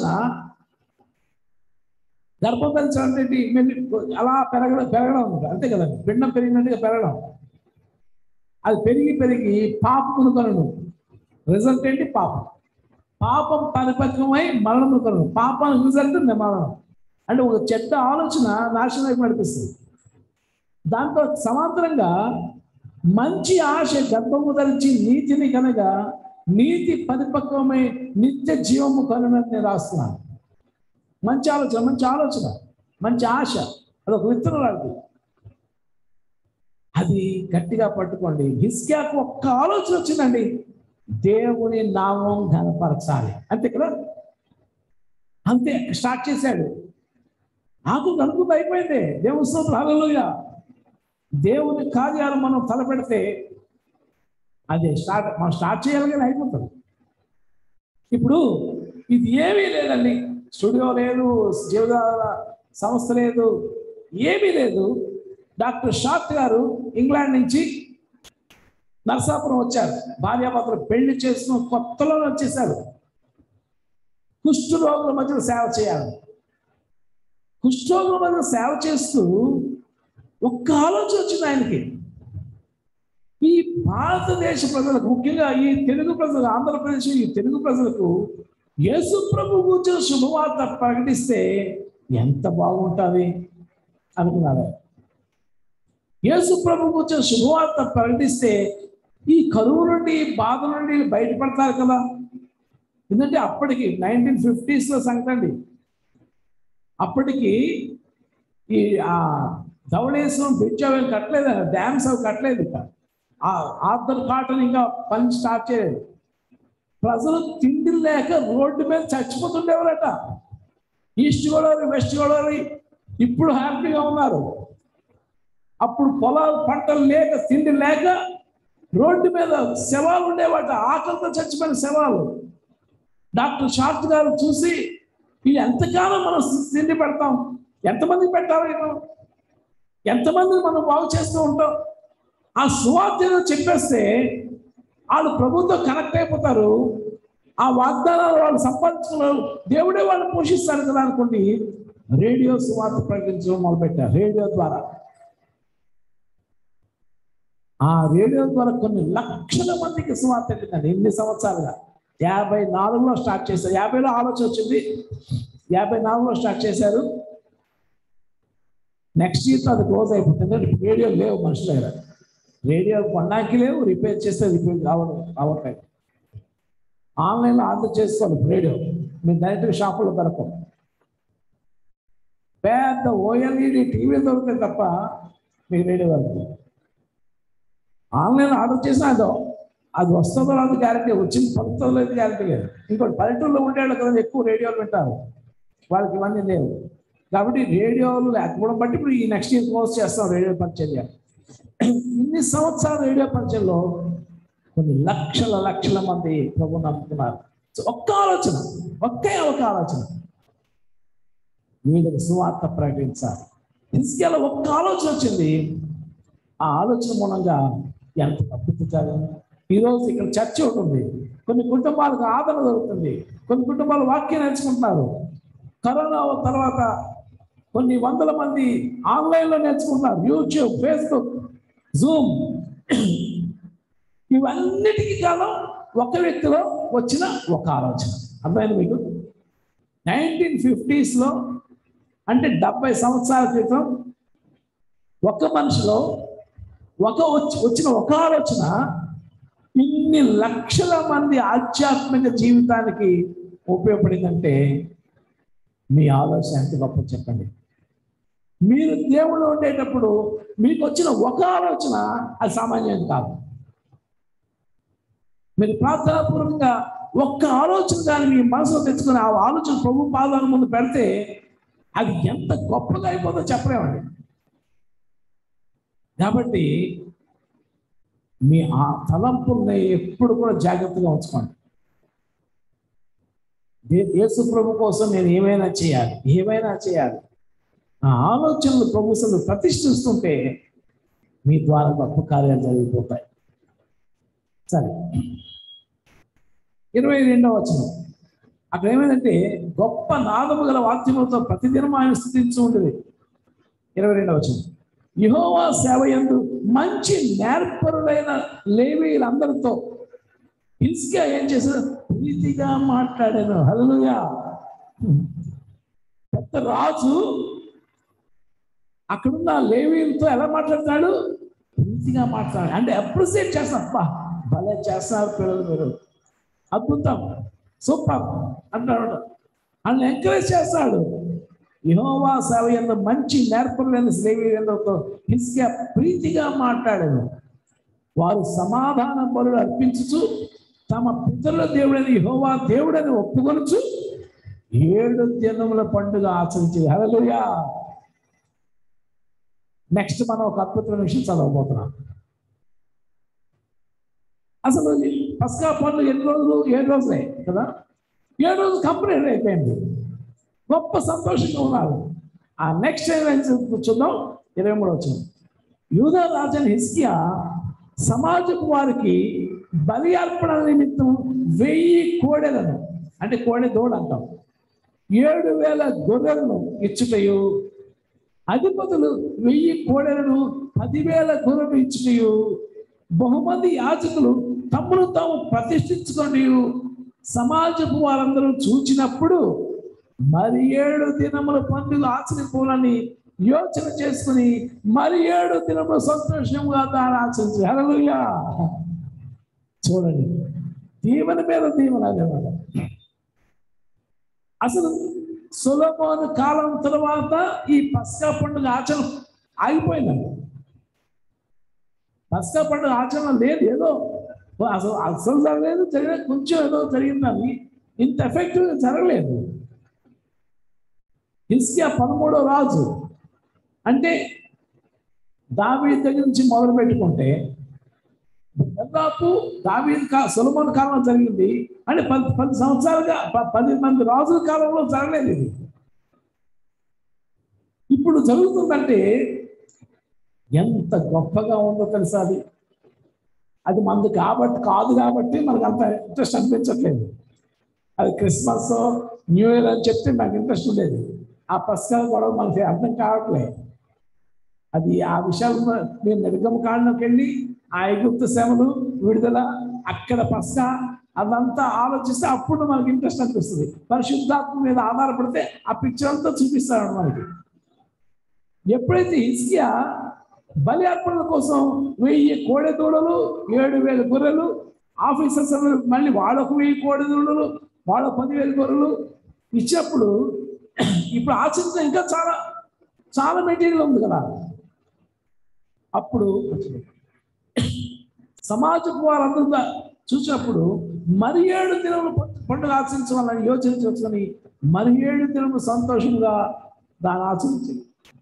గర్భం ధరించడం అంటే అలా పెరగడం పెరగడం ఉంటుంది, అంతే కదండి. పిండం పెరిగినట్టుగా పెరగడం. అది పెరిగి పెరిగి పాపమును కనును. రిజల్ట్ ఏంటి? పాపం. పాపం పరిపక్వమై మరణము కనును. పాపానికి రిజల్ట్ మరణం. అంటే ఒక చెడ్డ ఆలోచన నాశనం నడిపిస్తుంది. దాంతో సమాంతరంగా మంచి ఆశ గర్భము ధరించి నీతిని కనుక నీతి పరిపక్వమై నిత్య జీవము కనునని నేను రాస్తున్నాను. మంచి ఆలోచన, మంచి ఆలోచన, మంచి ఆశ, అదొక విత్తనాలు. అది గట్టిగా పట్టుకోండి. హిజ్కియాకు ఒక్క ఆలోచన వచ్చిందండి, దేవుని నామం ఘనపరచాలి, అంతే కదా. అంతే స్టార్ట్ చేశాడు. ఆకు కనుక అయిపోయింది. దేవుని స్తోత్రం, హల్లెలూయా. దేవుని కార్యాలు మనం తలపెడితే అదే స్టార్ట్, మనం స్టార్ట్ చేయాలని అయిపోతుంది. ఇప్పుడు ఇది ఏమీ లేదండి, స్టూడియో లేదు, జీవదాల సంస్థ లేదు, ఏమీ లేదు. డాక్టర్ షార్ట్ గారు ఇంగ్లాండ్ నుంచి నరసాపురం వచ్చారు. భార్యాభర్తలు పెళ్లి చేసుకున్న కొత్తలో వచ్చేసారు. కుష్ఠు రోగుల మధ్య సేవ చేయాలి. కుష్ఠరోగుల మధ్య సేవ చేస్తూ ఒక్క ఆలోచన వచ్చింది ఆయనకి. ఈ భారతదేశ ప్రజలకు, ముఖ్యంగా ఈ తెలుగు ప్రజలు, ఆంధ్రప్రదేశ్ ఈ తెలుగు ప్రజలకు యేసు ప్రభు గురించి శుభవార్త ప్రకటిస్తే ఎంత బాగుంటుంది అనుకున్నారు. యేసు ప్రభు గురించి శుభవార్త ప్రకటిస్తే ఈ కరువు నుండి, బాధ నుండి బయటపడతారు కదా. ఎందుకంటే అప్పటికి నైన్టీన్ ఫిఫ్టీస్లో సంగతి. అప్పటికి ఈ ఆ ధవళేశ్వరం బ్రిడ్జ్ అవి కట్టలేదు, డ్యామ్స్ అవి కట్టలేదు. ఇక ఆ ఆర్థర్ కాటన్ ఇంకా పని స్టార్ట్ చేయలేదు. ప్రజలు తిండి లేక రోడ్డు మీద చచ్చిపోతుండేవారట. ఈస్ట్ గోదావరి, వెస్ట్ గోదావరి ఇప్పుడు హ్యాపీగా ఉన్నారు. అప్పుడు పొలాలు పంటలు లేక, తిండి లేక రోడ్డు మీద శవాలు ఉండేవాట, ఆకలితో చచ్చిపోయిన శవాలు. డాక్టర్ షార్ట్ గారు చూసి, ఇది ఎంతకాలం మనం తిండి పెడతాం, ఎంతమందికి పెట్టాలి, ఎంతమందిని మనం బాగు చేస్తూ ఉంటాం. ఆ సువార్తను చెప్పేస్తే వాళ్ళు ప్రభుత్వం కనెక్ట్ అయిపోతారు. ఆ వాగ్దానాలు వాళ్ళు సంపాదించుకున్నారు, దేవుడే వాళ్ళు పోషిస్తారు కదా అనుకోండి. రేడియో సువార్త ప్రకటించడం మొదలుపెట్టారు. రేడియో ద్వారా, ఆ రేడియో ద్వారా కొన్ని లక్షల మందికి సువార్త పెట్టిందండి ఎన్ని సంవత్సరాలుగా. యాభై నాలుగులో స్టార్ట్ చేశారు. యాభైలో ఆలోచన వచ్చింది, యాభై నాలుగులో స్టార్ట్ చేశారు. నెక్స్ట్ ఇయర్తో అది క్లోజ్ అయిపోతుంది. రేడియో లేవు మనుషుల దగ్గర. రేడియో కొనడానికి లేవు, రిపేర్ చేస్తే రిపేర్ కావడం రావట్లేదు. ఆన్లైన్లో ఆర్డర్ చేసుకోవాలి రేడియో, మీరు డైరెక్ట్గా షాపులో దొరకవు. పెద్ద ఓఎల్ఈడి టీవీలు దొరుకుతాయి తప్ప మీకు రేడియో వరకు ఆన్లైన్ ఆర్డర్ చేసినా అదో అది వస్తుందో రాదు గ్యారంటీ, వచ్చింది పడుతుందో లేదు గ్యారంటీ లేదు. ఇంకోటి పల్లెటూరులో ఉండేవాళ్ళు కదా ఎక్కువ రేడియోలు వింటారు, వాళ్ళకి ఇవన్నీ లేవు. కాబట్టి రేడియోలు లేకపోవడం బట్టి ఇప్పుడు ఈ నెక్స్ట్ ఇయర్ క్లోజ్ చేస్తాం రేడియో పరిచర్య. ఇన్ని సంవత్సరాల రేడియో పరిచయలో కొన్ని లక్షల లక్షల మంది ప్రభు నమ్ముతున్నారు. సో ఒక్క ఆలోచన, ఒకే ఒక ఆలోచన, వీళ్ళకి సువార్త ప్రకటించాలి. హిజ్కియాలో ఒక్క ఆలోచన వచ్చింది. ఆ ఆలోచన మూలంగా ఎంత అద్భుతం. ఈరోజు ఇక్కడ చర్చ ఉంటుంది, కొన్ని కుటుంబాలకు ఆదరణ దొరుకుతుంది, కొన్ని కుటుంబాలు వాక్యం నేర్చుకుంటున్నారు. కరోనా తర్వాత కొన్ని వందల మంది ఆన్లైన్లో నేర్చుకుంటున్నారు, యూట్యూబ్, ఫేస్బుక్, జూమ్. ఇవన్నిటికీ కాలం ఒక వ్యక్తిలో వచ్చిన ఒక ఆలోచన. అర్థమైంది మీకు? నైన్టీన్ ఫిఫ్టీస్లో అంటే డెబ్బై సంవత్సరాల క్రితం ఒక మనిషిలో ఒక వచ్చి వచ్చిన ఒక ఆలోచన ఇన్ని లక్షల మంది ఆధ్యాత్మిక జీవితానికి ఉపయోగపడిందంటే మీ ఆలోచన ఎంత గొప్ప చెప్పండి. మీరు దేవుళ్ళు ఉండేటప్పుడు మీకు వచ్చిన ఒక ఆలోచన అది సామాన్యం కాదు. మీరు ప్రార్థనాపూర్వకంగా ఒక్క ఆలోచన కానీ మీ మనసులో తెచ్చుకొని ఆ ఆలోచన ప్రభు పాదాల ముందు పెడితే అది ఎంత గొప్పగా అయిపోతుందో చెప్పలేమండి. కాబట్టి మీ ఆ తలంపుల్ని ఎప్పుడు కూడా జాగ్రత్తగా ఉంచుకోండి. యేసు ప్రభు కోసం నేను ఏమైనా చేయాలి, ఏమైనా చేయాలి, ఆ ఆలోచనలు ప్రభుత్వం ప్రతిష్ఠిస్తుంటే మీ ద్వారా గొప్ప కార్యాలు జరిగిపోతాయి. సరే, ఇరవై రెండవ వచనం అక్కడ ఏమైందంటే గొప్ప నాదము గల వాక్యములతో ప్రతిదినం ఆయన స్తుతించు ఉండేది. ఇరవై రెండవ వచనం, యెహోవా సేవ యందు మంచి నేర్పరులైన లేవీయులందరితో హిజ్కియా ఏం చేశారు? ప్రీతిగా మాట్లాడాను. హల్లెలూయా. పెద్ద రాజు అక్కడున్న లేవీయులతో ఎలా మాట్లాడతాడు? ప్రీతిగా మాట్లాడాడు. అంటే అప్రిసియేట్ చేస్తాను, అబ్బా భలే చేస్తారు పిల్లలు, మీరు అద్భుతం, సూపర్ అంటాడు. అని ఎంకరేజ్ చేస్తాడు. యెహోవా సేవ యందు మంచి నేర్పరులైన లేవీయులతో హిజ్కియా ప్రీతిగా మాట్లాడాను. వారు సమాధాన బలులు అర్పించుచు తమ పితరుల దేవుడని యెహోవా దేవుడని ఒప్పుకొనుచు ఏడు దినముల పండుగ ఆచరించి. హల్లెలూయా. నెక్స్ట్ మనం ఒక అద్భుతమైన విషయం చదవబోతున్నాం. అసలు పస్కా పండుగ ఎన్ని రోజులు? ఏడు రోజులే కదా. ఏడు రోజులు కంప్లీట్ అయిపోయింది, గొప్ప సంతోషంగా ఉన్నారు. ఆ నెక్స్ట్ ఏం చూద్దాం. ఇరవై మూడు వచ్చిన యూదా రాజైన హిజ్కియా సమాజపు వారికి బలి అర్పణ నిమిత్తం వెయ్యి కోడెలను, అంటే కోడె దోడు అంటాం, ఏడు వేల గొర్రెలను ఇచ్చుటయు, అధిపతులు వెయ్యి కోడెలను పదివేల గొర్రెలు ఇచ్చుటయు, బహుమంది యాజకులు తమ్మును తాము ప్రతిష్ఠించుకొని సమాజపు వారందరూ చూచినప్పుడు మరి ఏడు దినముల పండుగ ఆచరించాలని యోచన చేసుకుని మరి ఏడు దినములు సంతోషంగా దాన్ని ఆచరించి. హల్లెలూయా. చూడండి, దీవెన మీద దీవెన. అన్నమాట. అసలు సొలొమోను కాలం తర్వాత ఈ పస్కా పండుగ ఆచరణ ఆగిపోయిందండి. పస్కా పండుగ ఆచరణ లేదు, ఏదో అసలు అసలు జరగలేదు, జరిగిన కొంచెం ఏదో జరిగిందని ఇంత ఎఫెక్టివ్గా జరగలేదు. హిజ్కియా పదమూడో రాజు అంటే దావీదు దగ్గర నుంచి మొదలు పెట్టుకుంటే దాదాపు దావీదు కా సొలొమోను కాలంలో జరిగింది అంటే పది పది సంవత్సరాలుగా పది మంది రాజుల కాలంలో జరగలేదు ఇది. ఇప్పుడు జరుగుతుందంటే ఎంత గొప్పగా ఉందో తెలుసా. అది అది మనది కాబట్టి కాదు కాబట్టి మనకు అంత ఇంట్రెస్ట్ అనిపించట్లేదు. అది క్రిస్మస్, న్యూ ఇయర్ అని చెప్తే నాకు ఇంట్రెస్ట్ ఉండేది. ఆ పస్కా గొడవ మనకి అర్థం కావట్లేదు. అది ఆ విషయాలు మేము నిర్గమ కాండంలోకి వెళ్ళి ఆ ఐగుప్తు శ్రమలు, విడుదల, అక్కడ పస్కా అదంతా ఆలోచిస్తే అప్పుడు మనకి ఇంట్రెస్ట్ అనిపిస్తుంది. పరిశుద్ధాత్మ మీద ఆధారపడితే ఆ పిక్చర్ అంతా చూపిస్తాడు మనకి. ఎప్పుడైతే హిజ్కియా బలి అర్పణల కోసం వెయ్యి కోడెదూడలు, ఏడు వేల గొర్రెలు, ఆఫీసర్స్ మళ్ళీ వాళ్ళకు వెయ్యి కోడెదూడలు, వాళ్ళ పదివేల గొర్రెలు ఇచ్చినప్పుడు ఇప్పుడు ఆచరించిన ఇంకా చాలా చాలా మెటీరియల్ ఉంది కదా. అప్పుడు సమాజపు వారందరూ చూసినప్పుడు మరి ఏడు దినములు పండుగ ఆచరించాలని యోచించవచ్చని మరి ఏడు దినములు సంతోషంగా దాన్ని ఆచరించింది.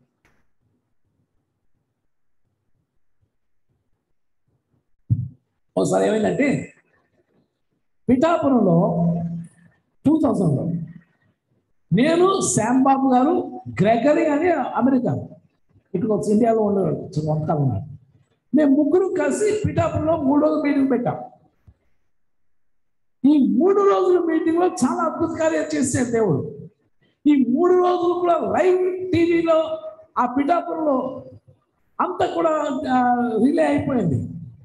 ఒకసారి ఏమైందంటే పిఠాపురంలో టూ థౌజండ్లో నేను శ్యాంబాబు గారు గ్రెగరీ అని అమెరికా ఇటు వచ్చి ఇండియాలో ఉండేవాడు వంటకాలు ఉన్నాడు. మేము ముగ్గురు కలిసి పిఠాపురంలో మూడు రోజులు మీటింగ్ పెట్టాం. ఈ మూడు రోజుల మీటింగ్లో చాలా అద్భుత కార్యాలు చేశాడు దేవుడు. ఈ మూడు రోజులు కూడా లైవ్ టీవీలో ఆ పిఠాపురంలో అంతా కూడా రిలే అయిపోయింది.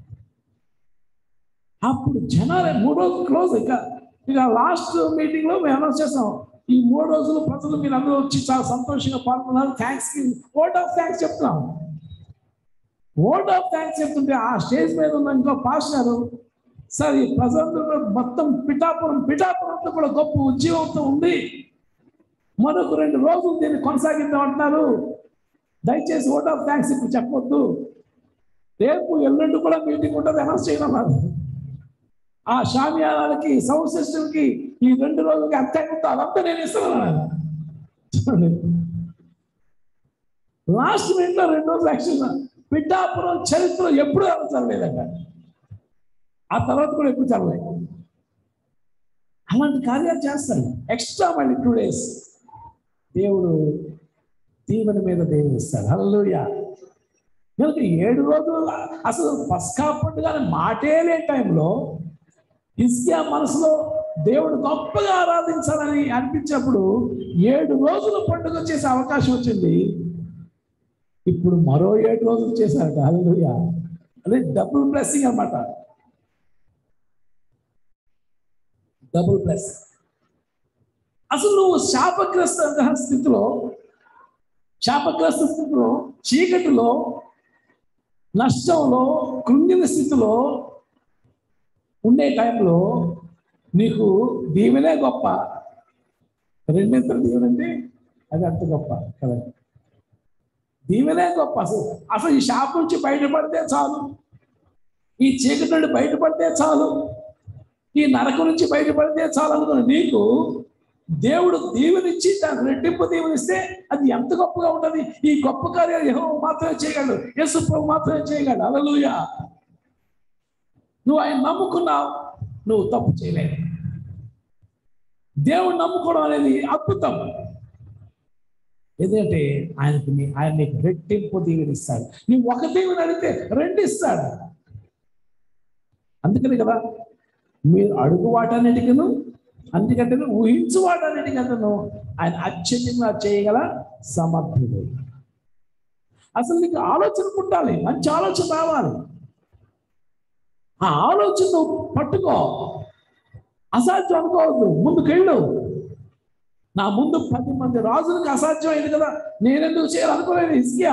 అప్పుడు జనాలు మూడు రోజులు క్లోజ్. ఇక ఇక లాస్ట్ మీటింగ్లో మేము అనౌన్స్ చేస్తాం, ఈ మూడు రోజులు ప్రజలు మీరు అందరూ వచ్చి చాలా సంతోషంగా పాల్గొన్నారు, థ్యాంక్స్ వర్డ్ ఆఫ్ థ్యాంక్స్ చెప్తున్నాం. వర్డ్ ఆఫ్ థ్యాంక్స్ చెప్తుంటే ఆ స్టేజ్ మీద ఉన్న ఇంకో పాస్టర్ సార్ ఈ ప్రజలందరూ మొత్తం పిఠాపురం పిఠాపురంతో కూడా గొప్ప ఉద్యోగంతో ఉంది, మరొక రెండు రోజులు దీన్ని కొనసాగిద్దాం అంటున్నారు, దయచేసి వర్డ్ ఆఫ్ థ్యాంక్స్ ఇప్పుడు చెప్పొద్దు, రేపు ఎల్లుండి కూడా మీటింగ్ ఉంటుంది అనౌన్స్ చేయడం. ఆ షామియానాలకి సౌండ్ సిస్టమ్కి ఈ రెండు రోజులకి అంతా అదంతా నేను ఇస్తున్నాను. లాస్ట్ మినిట్లో రెండు రోజులు యాక్చువల్గా పిఠాపురం చరిత్రలో ఎప్పుడు జరగలేదంట. ఆ తర్వాత కూడా ఎప్పుడు జరగలేదు. అలాంటి కార్యాలు చేస్తాడు. ఎక్స్ట్రా మళ్ళీ టూ డేస్ దేవుడు దీవెన మీద దేవుడు ఇస్తాడు. హల్లెలూయా. కనుక ఏడు రోజులు అసలు పస్కా పండుగ మాటే లేని టైంలో హిజ్కియా మనసులో దేవుడు గొప్పగా ఆరాధించాలని అనిపించినప్పుడు ఏడు రోజులు పండుగ చేసే అవకాశం వచ్చింది. ఇప్పుడు మరో ఏడు రోజులు చేశారట. హల్లెలూయా. అదే డబుల్ బ్లెస్సింగ్ అన్నమాట. Double blessing. అసలు నువ్వు శాపగ్రస్త స్థితిలో శాపగ్రస్త స్థితిలో చీకటిలో నష్టంలో కృంగిన స్థితిలో ఉండే టైంలో నీకు దీవెనే గొప్ప, రెండింతల దీవెన అంటే అది అంత గొప్ప కదా. దీవెనే గొప్ప. అసలు అసలు ఈ శాపం నుంచి బయటపడితే చాలు, ఈ చీకటి నుండి బయటపడితే చాలు, ఈ నరకం నుంచి బయటపడితే చాలు అనుకుని నీకు దేవుడు దీవెనిచ్చి దానికి రెట్టింపు దీవెనిస్తే అది ఎంత గొప్పగా ఉంటుంది. ఈ గొప్ప కార్యాలు యెహోవా మాత్రమే చేయగలడు, యేసు ప్రభువు మాత్రమే చేయగలడు. హల్లెలూయా. నువ్వు ఆయన నమ్ముకున్నావు, నువ్వు తప్పు చేయలేవు. దేవుడు నమ్ముకోవడం అనేది అద్భుతం. ఎందుకంటే ఆయనకు ఆయన నీకు రెట్టింపు దీవెనిస్తాడు. నువ్వు ఒక దీవెని అడిగితే రెండు ఇస్తాడు. అందుకని కదా మీరు అడుగు వాటన్నిటికను అందుకంటే ఊహించు వాటన్నిటికను ఆయన అత్యధికంగా చేయగల సమర్థుడు. అసలు నీకు ఆలోచన పుట్టాలి, మంచి ఆలోచన రావాలి. ఆ ఆలోచన నువ్వు పట్టుకో, అసాధ్యం అనుకోవద్దు, ముందుకెళ్ళు. నా ముందు పది మంది రాజులకు అసాధ్యం అయింది కదా, నేనెందుకు చేయాలనుకోలేదు హిజ్కియా.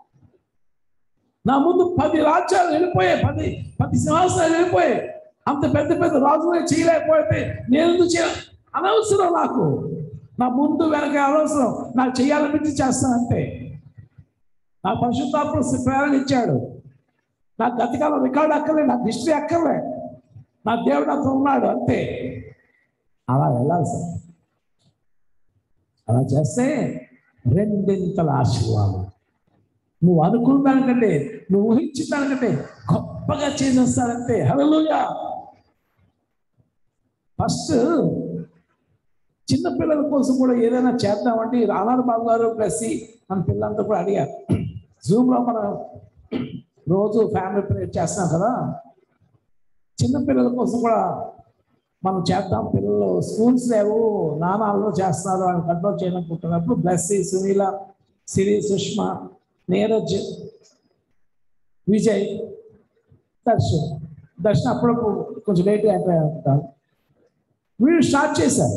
నా ముందు పది రాజ్యాలు వెళ్ళిపోయాయి, పది పది సింహాసనాలు వెళ్ళిపోయాయి, అంత పెద్ద పెద్ద రాజులే చేయలేకపోతే నేనెందుకు చేయాలి? అనవసరం నాకు, నా ముందు వెనక అనవసరం, నాకు చేయాలనిపించి చేస్తానంతే. నా పరిశుద్ధాత్మ ప్రేరణ ఇచ్చాడు, నాకు గతకాలం రికార్డు అక్కర్లే, నాకు హిస్టరీ అక్కర్లే, నా దేవుడు నాతో ఉన్నాడు అంతే. అలా వెళ్ళాలి సార్. అలా చేస్తే రెండింతల ఆశీర్వాదం. నువ్వు అనుకున్న దానికంటే, నువ్వు ఊహించిన దానికంటే గొప్పగా చేసేస్తారంటే. హల్లెలూయా. ఫస్ట్ చిన్నపిల్లల కోసం కూడా ఏదైనా చేద్దామంటే రానాడు బాబు గారు ప్లస్ మన పిల్లలంతా కూడా అడిగారు. జూమ్లో మనం రోజు ఫ్యామిలీ ప్రేయర్ చేస్తున్నాం కదా, చిన్నపిల్లల కోసం కూడా మనం చేద్దాం. పిల్లలు స్కూల్స్ లేవు, నానాల్లో చేస్తున్నారు అని కంట్రోల్ చేయాలనుకుంటున్నప్పుడు బ్లెస్సీ, సునీల, సిరి, సుష్మా, నీరజ్, విజయ్, దర్శన్ దర్శన్ అప్పుడప్పుడు కొంచెం లేట్గా అయిపోయారు. వీళ్ళు స్టార్ట్ చేశారు.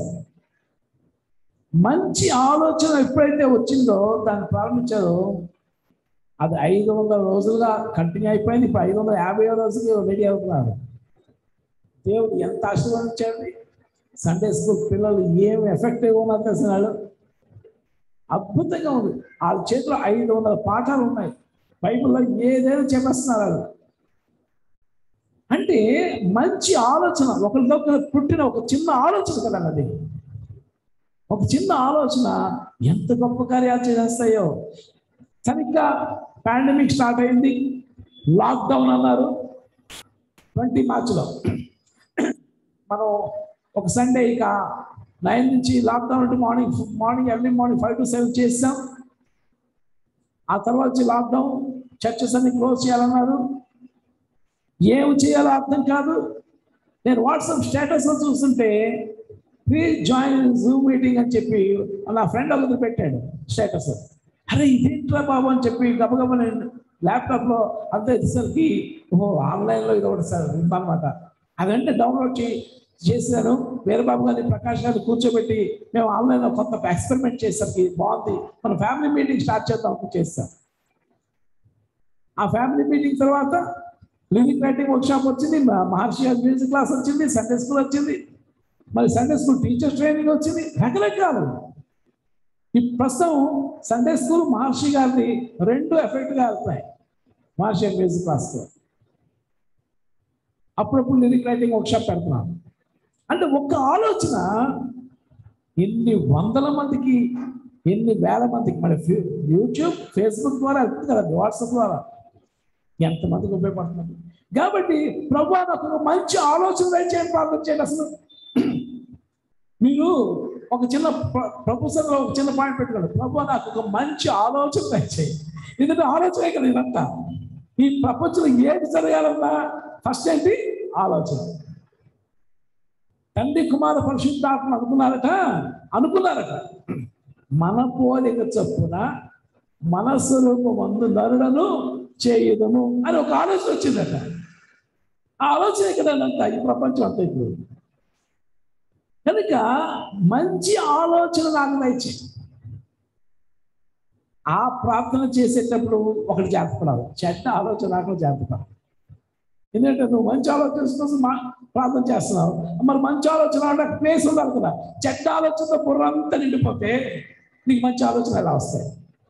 మంచి ఆలోచన ఎప్పుడైతే వచ్చిందో దాన్ని ప్రారంభించారో అది ఐదు వందల రోజులుగా కంటిన్యూ అయిపోయింది. ఇప్పుడు ఐదు వందల యాభై రోజులు రెడీ అవుతున్నారు. దేవుడు ఎంత ఆశీర్వదించండి. సండే స్కూల్ పిల్లలు ఏం ఎఫెక్టివ్గా ఉన్నారు తెలిసినాడు. అద్భుతంగా ఉంది. వాళ్ళ చేతిలో ఐదు వందల పాఠాలు ఉన్నాయి. బైబిల్లో ఏదైనా చెప్పేస్తున్నారు వాళ్ళు. అంటే మంచి ఆలోచన, ఒకరితో పుట్టిన ఒక చిన్న ఆలోచన కదా అది. ఒక చిన్న ఆలోచన ఎంత గొప్ప కార్యాలు చేస్తాయో. సరిగ్గా పాండమిక్ స్టార్ట్ అయింది, లాక్డౌన్ అన్నారు ట్వంటీ మార్చిలో. మనం ఒక సండే ఇక నైన్ నుంచి లాక్డౌన్ అంటే morning morning early morning five to seven చేస్తాం. ఆ తర్వాత వచ్చి లాక్డౌన్, చర్చెస్ అన్ని క్లోజ్ చేయాలన్నారు. ఏం చేయాలో అర్థం కాదు. నేను వాట్సాప్ స్టేటస్లో చూస్తుంటే ప్లీజ్ జాయిన్ జూమ్ మీటింగ్ అని చెప్పి నా ఫ్రెండ్ ఒకరు పెట్టాడు స్టేటస్. అరే ఇదేంట్రా బాబు అని చెప్పి గబగబ నేను ల్యాప్టాప్లో అంత వచ్చేసరికి ఓహో ఆన్లైన్లో ఇది ఒకటి సార్ ఉందన్నమాట. అదంటే డౌన్లోడ్ చే చేశాను. వీరబాబు గారిని, ప్రకాష్ గారిని కూర్చోబెట్టి మేము ఆన్లైన్లో కొత్త ఎక్స్పెరిమెంట్ చేసరికి బాగుంది, మన ఫ్యామిలీ మీటింగ్ స్టార్ట్ చేద్దాం చేస్తాం. ఆ ఫ్యామిలీ మీటింగ్ తర్వాత లిరిక్ రైటింగ్ వర్క్ షాప్ వచ్చింది, మహర్షి మ్యూజిక్ క్లాస్ వచ్చింది, సండే స్కూల్ వచ్చింది, మరి సండే స్కూల్ టీచర్స్ ట్రైనింగ్ వచ్చింది, రకరకాలు. ఈ ప్రస్తుతం సండే స్కూల్ మహర్షి గారిని రెండు ఎఫెక్ట్గా వెళ్తాయి. మహర్షి మ్యూజిక్ క్లాస్తో అప్పుడప్పుడు లిరిక్ రైటింగ్ వర్క్ షాప్ పెడుతున్నాను. అంటే ఒక్క ఆలోచన ఎన్ని వందల మందికి, ఎన్ని వేల మందికి, మన యూట్యూబ్ ఫేస్బుక్ ద్వారా వెళ్తుంది కదా, వాట్సాప్ ద్వారా ఎంతమందికి ఉపయోగపడుతుంది. కాబట్టి ప్రభువా నాకు ఒక మంచి ఆలోచన దయచేయండి, ప్రార్థన చేయండి. అసలు మీరు ఒక చిన్న ప్రపోజల్లో ఒక చిన్న పాయింట్ పెట్టుకోండి, ప్రభువా నాకు ఒక మంచి ఆలోచన దయచేయండి. ఎందుకంటే ఆలోచనే కదా ఇదంతా. ఈ ప్రపంచంలో ఏది జరగాలన్నా ఫస్ట్ ఏంటి? ఆలోచన. తండ్రి కుమార పరిశుద్ధాత్మ అనుకున్నారట అనుకున్నారట మన పోలిక చొప్పున మన స్వరూపం అందు నరులను చేయుదము అని ఒక ఆలోచన వచ్చిందట. ఆ ఆలోచన కదంతా ఈ ప్రపంచం అంతా ఇప్పుడు. కనుక మంచి ఆలోచన నాకు దయచేయి. ఆ ప్రార్థన చేసేటప్పుడు ఒకటి జాగ్రత్తపడాలి, చెడ్డ ఆలోచన నాకు జాగ్రత్తపడాలి. ఎందుకంటే నువ్వు మంచి ఆలోచన కోసం మా ప్రార్థన చేస్తున్నావు, మరి మంచి ఆలోచన అంటే ప్లేస్ ఉండాలి కదా. చెడ్డ ఆలోచనతో బుర్రంతా నిండిపోతే నీకు మంచి ఆలోచన ఎలా వస్తాయి?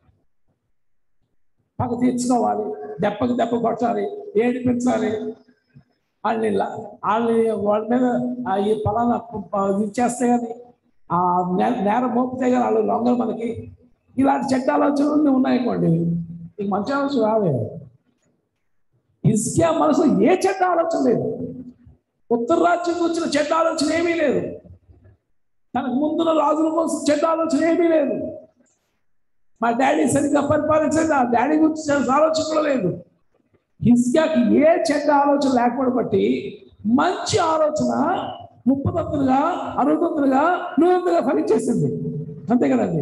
పక్క తీర్చుకోవాలి, దెబ్బకి దెబ్బ కొట్టాలి, ఏడిపించాలి, వాళ్ళని వాళ్ళని వాళ్ళ మీద ఈ ఫలానా ఇది చేస్తే కానీ ఆ నేరం మోపితే కానీ వాళ్ళు లొంగలు మనకి. ఇలాంటి చెడ్డ ఆలోచనలు ఉన్నాయనుకోండి, నీకు మంచి ఆలోచన రావే. హిజ్కియా మనసులో ఏ చెడ్డ ఆలోచన లేదు, ఉత్తర రాజ్యం వచ్చిన చెడ్డ ఆలోచన ఏమీ లేదు, తనకు ముందున్న రాజుల కోసం చెడ్డ ఆలోచన ఏమీ లేదు. మా డాడీ సరిగ్గా పరిపాలించలేదు, ఆ డాడీ గురించి ఆలోచన కూడా లేదు. హిజ్కియాకి ఏ చెడ్డ ఆలోచన లేకపోవడం బట్టి మంచి ఆలోచన ముప్పదంతులుగా, అరవదంతులుగా, నూరంతులుగా ఫలించేసింది. అంతే కదండి.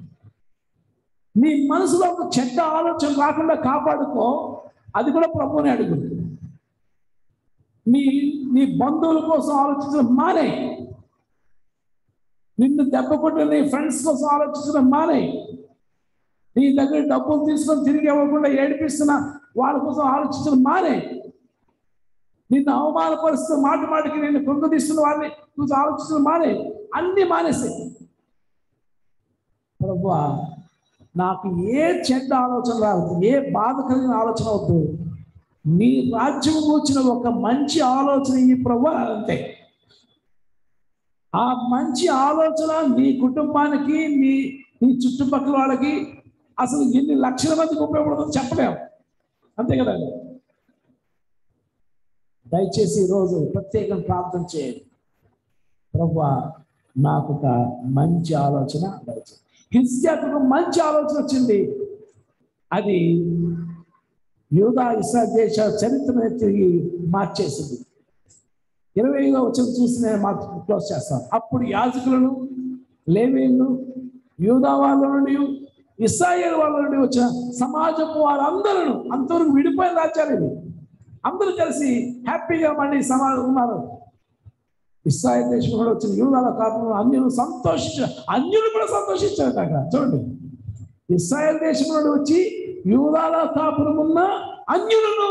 నీ మనసులో ఒక చెడ్డ ఆలోచన రాకుండా కాపాడుకో, అది కూడా ప్రభువుని అడుగు. నీ నీ బంధువుల కోసం ఆలోచించడం మానే, నిన్ను దెబ్బ కొట్టిన నీ ఫ్రెండ్స్ కోసం ఆలోచించడం మానే, నీ దగ్గర డబ్బులు తీసుకొని తిరిగి ఇవ్వకుండా ఏడిపిస్తున్న వాళ్ళ కోసం ఆలోచించడం మానే, నిన్ను అవమానపరుస్తున్న మాట మాటికి నిన్ను కృంగదీస్తున్న వాళ్ళని చూసి ఆలోచించడం మానే, అన్ని మానేసే. ప్రభువా నాకు ఏ చెడ్డ ఆలోచన రావద్దు, ఏ బాధ కలిగిన ఆలోచన వద్దు, నీ రాజ్యం వచ్చిన ఒక మంచి ఆలోచన ఈ ప్రభువా అంతే. ఆ మంచి ఆలోచన నీ కుటుంబానికి, నీ నీ చుట్టుపక్కల వాళ్ళకి, అసలు ఎన్ని లక్షల మందికి ఉపయోగపడుతుందో చెప్పలేము. అంతే కదండి. దయచేసి ఈరోజు ప్రత్యేకంగా ప్రార్థన చేయండి, ప్రభువా నాకు ఒక మంచి ఆలోచన దయచేసి. హిజ్కియాకు ఒక మంచి ఆలోచన వచ్చింది, అది యూదా ఇశ్రాయేలు దేశ చరిత్రను తిరిగి మార్చేసింది. ఇరవై ఐదో వచనం చూసి నేను మార్చి క్లోజ్ చేస్తాను. అప్పుడు యాజకులను, లేవీయులను, యూదా వాళ్ళ నుండి, ఇశ్రాయేలు వాళ్ళ నుండి వచ్చిన సమాజపు వారందరూ, అంతవరకు విడిపోయిన రాజ్యాలు ఇవి, అందరూ కలిసి హ్యాపీగా మళ్ళీ సమాజం ఉన్నారు. ఇశ్రాయేలు దేశం కూడా వచ్చిన యూదాల కాపులు అన్యులు సంతోషించారు, అన్యులు కూడా సంతోషించారు కాక. చూడండి, ఇశ్రాయేలు దేశం నుండి వచ్చి యూదాల కాపులు ఉన్న అన్యులను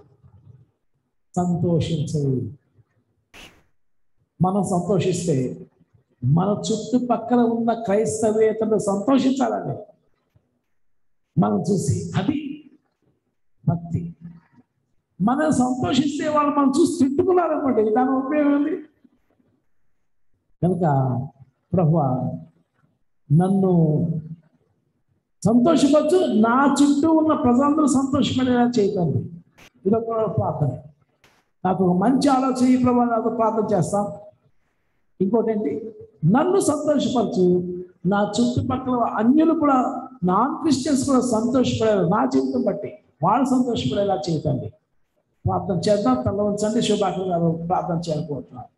సంతోషించరు. మనం సంతోషిస్తే మన చుట్టుపక్కల ఉన్న క్రైస్తవేతలు సంతోషించాలండి. మనం చూసి అది భక్తి. మనం సంతోషిస్తే వాళ్ళు మనం చూసి తిట్టుకున్నారనుకోండి, దాని ఉపయోగం ఉంది. కనుక ప్రభువా నన్ను సంతోషపరచు, నా చుట్టూ ఉన్న ప్రజలందరూ సంతోషపడేలా చేయకండి. ఇదొక ప్రార్థన. నాకు ఒక మంచి ఆలోచన ఈ ప్రభావం నాకు ప్రార్థన చేస్తాం. ఇంకోటి ఏంటి, నన్ను సంతోషపరచు, నా చుట్టుపక్కల అన్యులు కూడా, నాన్ క్రిస్టియన్స్ కూడా సంతోషపడేలా, నా జీవితం బట్టి వాళ్ళు సంతోషపడేలా చేయకండి. ప్రార్థన చేద్దాం. తల ఉంచండి. శుభాకర్ గారు ప్రార్థన చేరుకుంటున్నారు.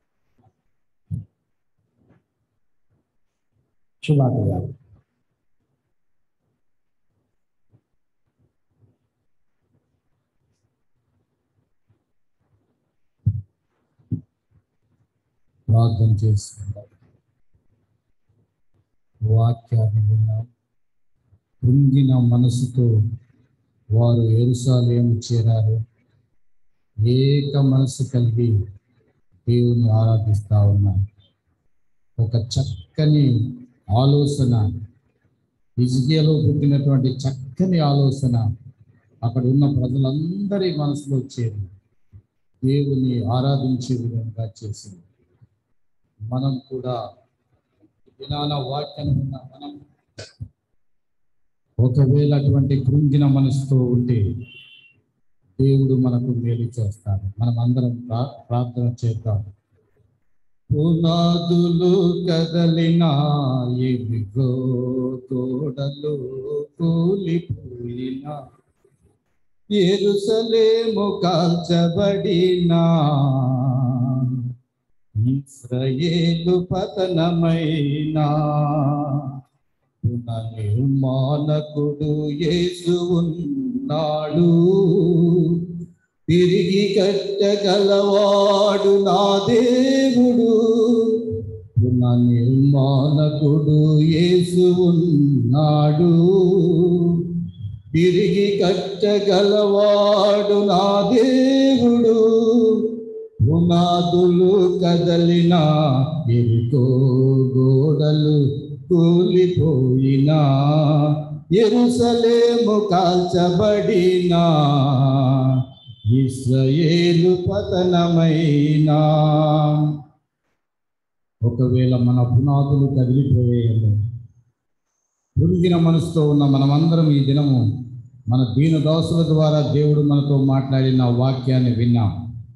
శుభాకర్ గారు. ప్రార్థన చేస్తున్నారు. వాక్యాన్ని విన్నాం. కృంగిన మనసుతో వారు యెరూషలేము చేరారు. ఏక మనసు కలిగి దేవుని ఆరాధిస్తా ఉన్నారు. ఒక చక్కని ఆలోచన, హిజ్కియాలో పుట్టినటువంటి చక్కని ఆలోచన అక్కడ ఉన్న ప్రజలందరి మనసులో చేరి దేవుని ఆరాధించే విధంగా చేసింది. మనం కూడా దినాన వాక్యాన్ని ఉన్న మనం ఒకవేళ అటువంటి కృంగిన మనసుతో ఉంటే దేవుడు మనకు మేలు చేస్తాడు. మనం అందరం ప్రార్థన చేద్దాం. పునాదులు కదలినా ఎవిగో గోడలు కూలిపోయినా, యెరూషలేము కాల్చబడినా, ఇశ్రాయేలు పతనమైనా, పునర్నిర్మాణకుడు యేసు ఉన్నాడు. తిరిగి కట్టగలవాడు నా దేవుడు. పునర్నిర్మాణకుడు యేసు ఉన్నాడు. తిరిగి కట్టగలవాడు నా దేవుడు. పునాదులు కదలినా ఎరికో గోడలు కూలిపోయినా, యెరూషలేము కాల్చబడినా, ఇశ్రాయేలు పతనమైనా. ఒకవేళ మన పునాదులు కదిలిపోయేయాలి, కృంగిన మనసుతో ఉన్న మనమందరం ఈ దినము మన దీనదాసుల ద్వారా దేవుడు మనతో మాట్లాడిన వాక్యాన్ని విన్నాం.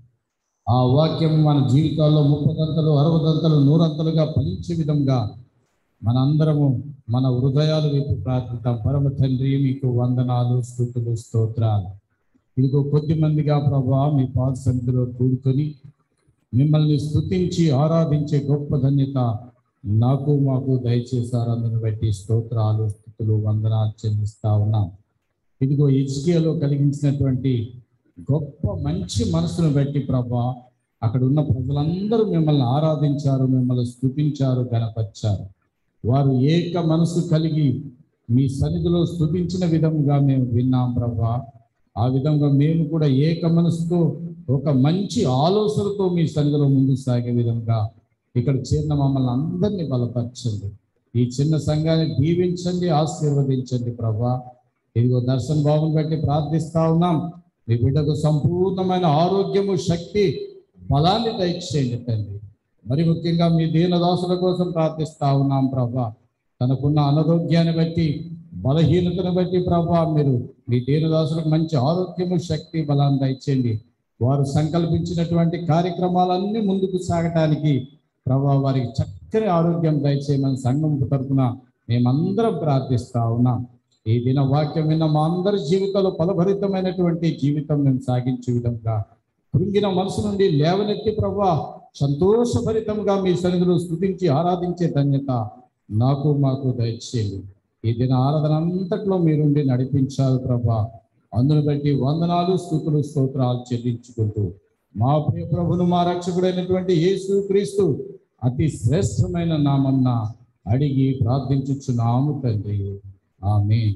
ఆ వాక్యం మన జీవితాల్లో ముప్పదంతలు, అరవదంతలు, నూరంతలుగా ఫలించే విధంగా మనందరము మన హృదయాలు వైపు ప్రార్థిద్దాం. పరమ తండ్రి, మీకు వందనాలు, స్తుతులు, స్తోత్రాలు. ఇదిగో కొద్ది మందిగా ప్రభా మీ పాద సన్నిధిలో కూడుకొని మిమ్మల్ని స్తుతించి ఆరాధించే గొప్ప ధన్యత నాకు మాకు దయచేశారు. అందుని బట్టి స్తోత్రాలు, స్తుతులు, వందనాలు చెల్లిస్తా ఉన్నాం. ఇదిగో హిజ్కియాలో కలిగించినటువంటి గొప్ప మంచి మనసును బట్టి ప్రభా అక్కడ ఉన్న ప్రజలందరూ మిమ్మల్ని ఆరాధించారు, మిమ్మల్ని స్తుతించారు, గణపరిచారు. వారు ఏక మనసు కలిగి మీ సన్నిధిలో స్తుతించిన విధంగా మేము విన్నాం ప్రభా. ఆ విధంగా మేము కూడా ఏక మనసుతో ఒక మంచి ఆలోచనతో మీ సన్నిధిలో ముందుకు సాగే విధంగా ఇక్కడ చేరిన మమ్మల్ని అందరినీ బలపరచండి. ఈ చిన్న సంఘాన్ని దీవించండి, ఆశీర్వదించండి ప్రభా. ఇదిగో దర్శన భావం బట్టి ప్రార్థిస్తా ఉన్నాం. మీ బిడ్డకు సంపూర్ణమైన ఆరోగ్యము, శక్తి, బలాన్ని దయచేయండి తండ్రి. మరి ముఖ్యంగా మీ దీనదాసుల కోసం ప్రార్థిస్తా ఉన్నాం ప్రభా. తనకున్న అనారోగ్యాన్ని బట్టి, బలహీనతను బట్టి ప్రభా మీరు మీ దీనదాసులకు మంచి ఆరోగ్యము, శక్తి, బలాన్ని దయచేయండి. వారు సంకల్పించినటువంటి కార్యక్రమాలన్నీ ముందుకు సాగటానికి ప్రభా వారికి చక్కని ఆరోగ్యం దయచేయమని సంఘం తరపున మేమందరం ప్రార్థిస్తా ఉన్నాం. ఈ దిన వాక్యం విన్న మా అందరి జీవితంలో ఫలభరితమైనటువంటి జీవితం మేము సాగించే విధంగా కృంగిన మనసు నుండి లేవనెత్తి ప్రభా సంతోషభరితంగా మీ సన్నిధిలో స్తుతించి ఆరాధించే ధన్యత నాకు మాకు దయచేయండి. ఈ దిన ఆరాధన అంతట్లో మీరుండి నడిపించారు ప్రభా. అందును బట్టి వందనాలు, స్తుతులు, స్తోత్రాలు చెల్లించుకుంటూ మా ప్రియ ప్రభును, మా రక్షకుడైనటువంటి యేసు క్రీస్తు అతి శ్రేష్టమైన నామన్న అడిగి ప్రార్థించుచున్నాము తండ్రి, ఆమేన్.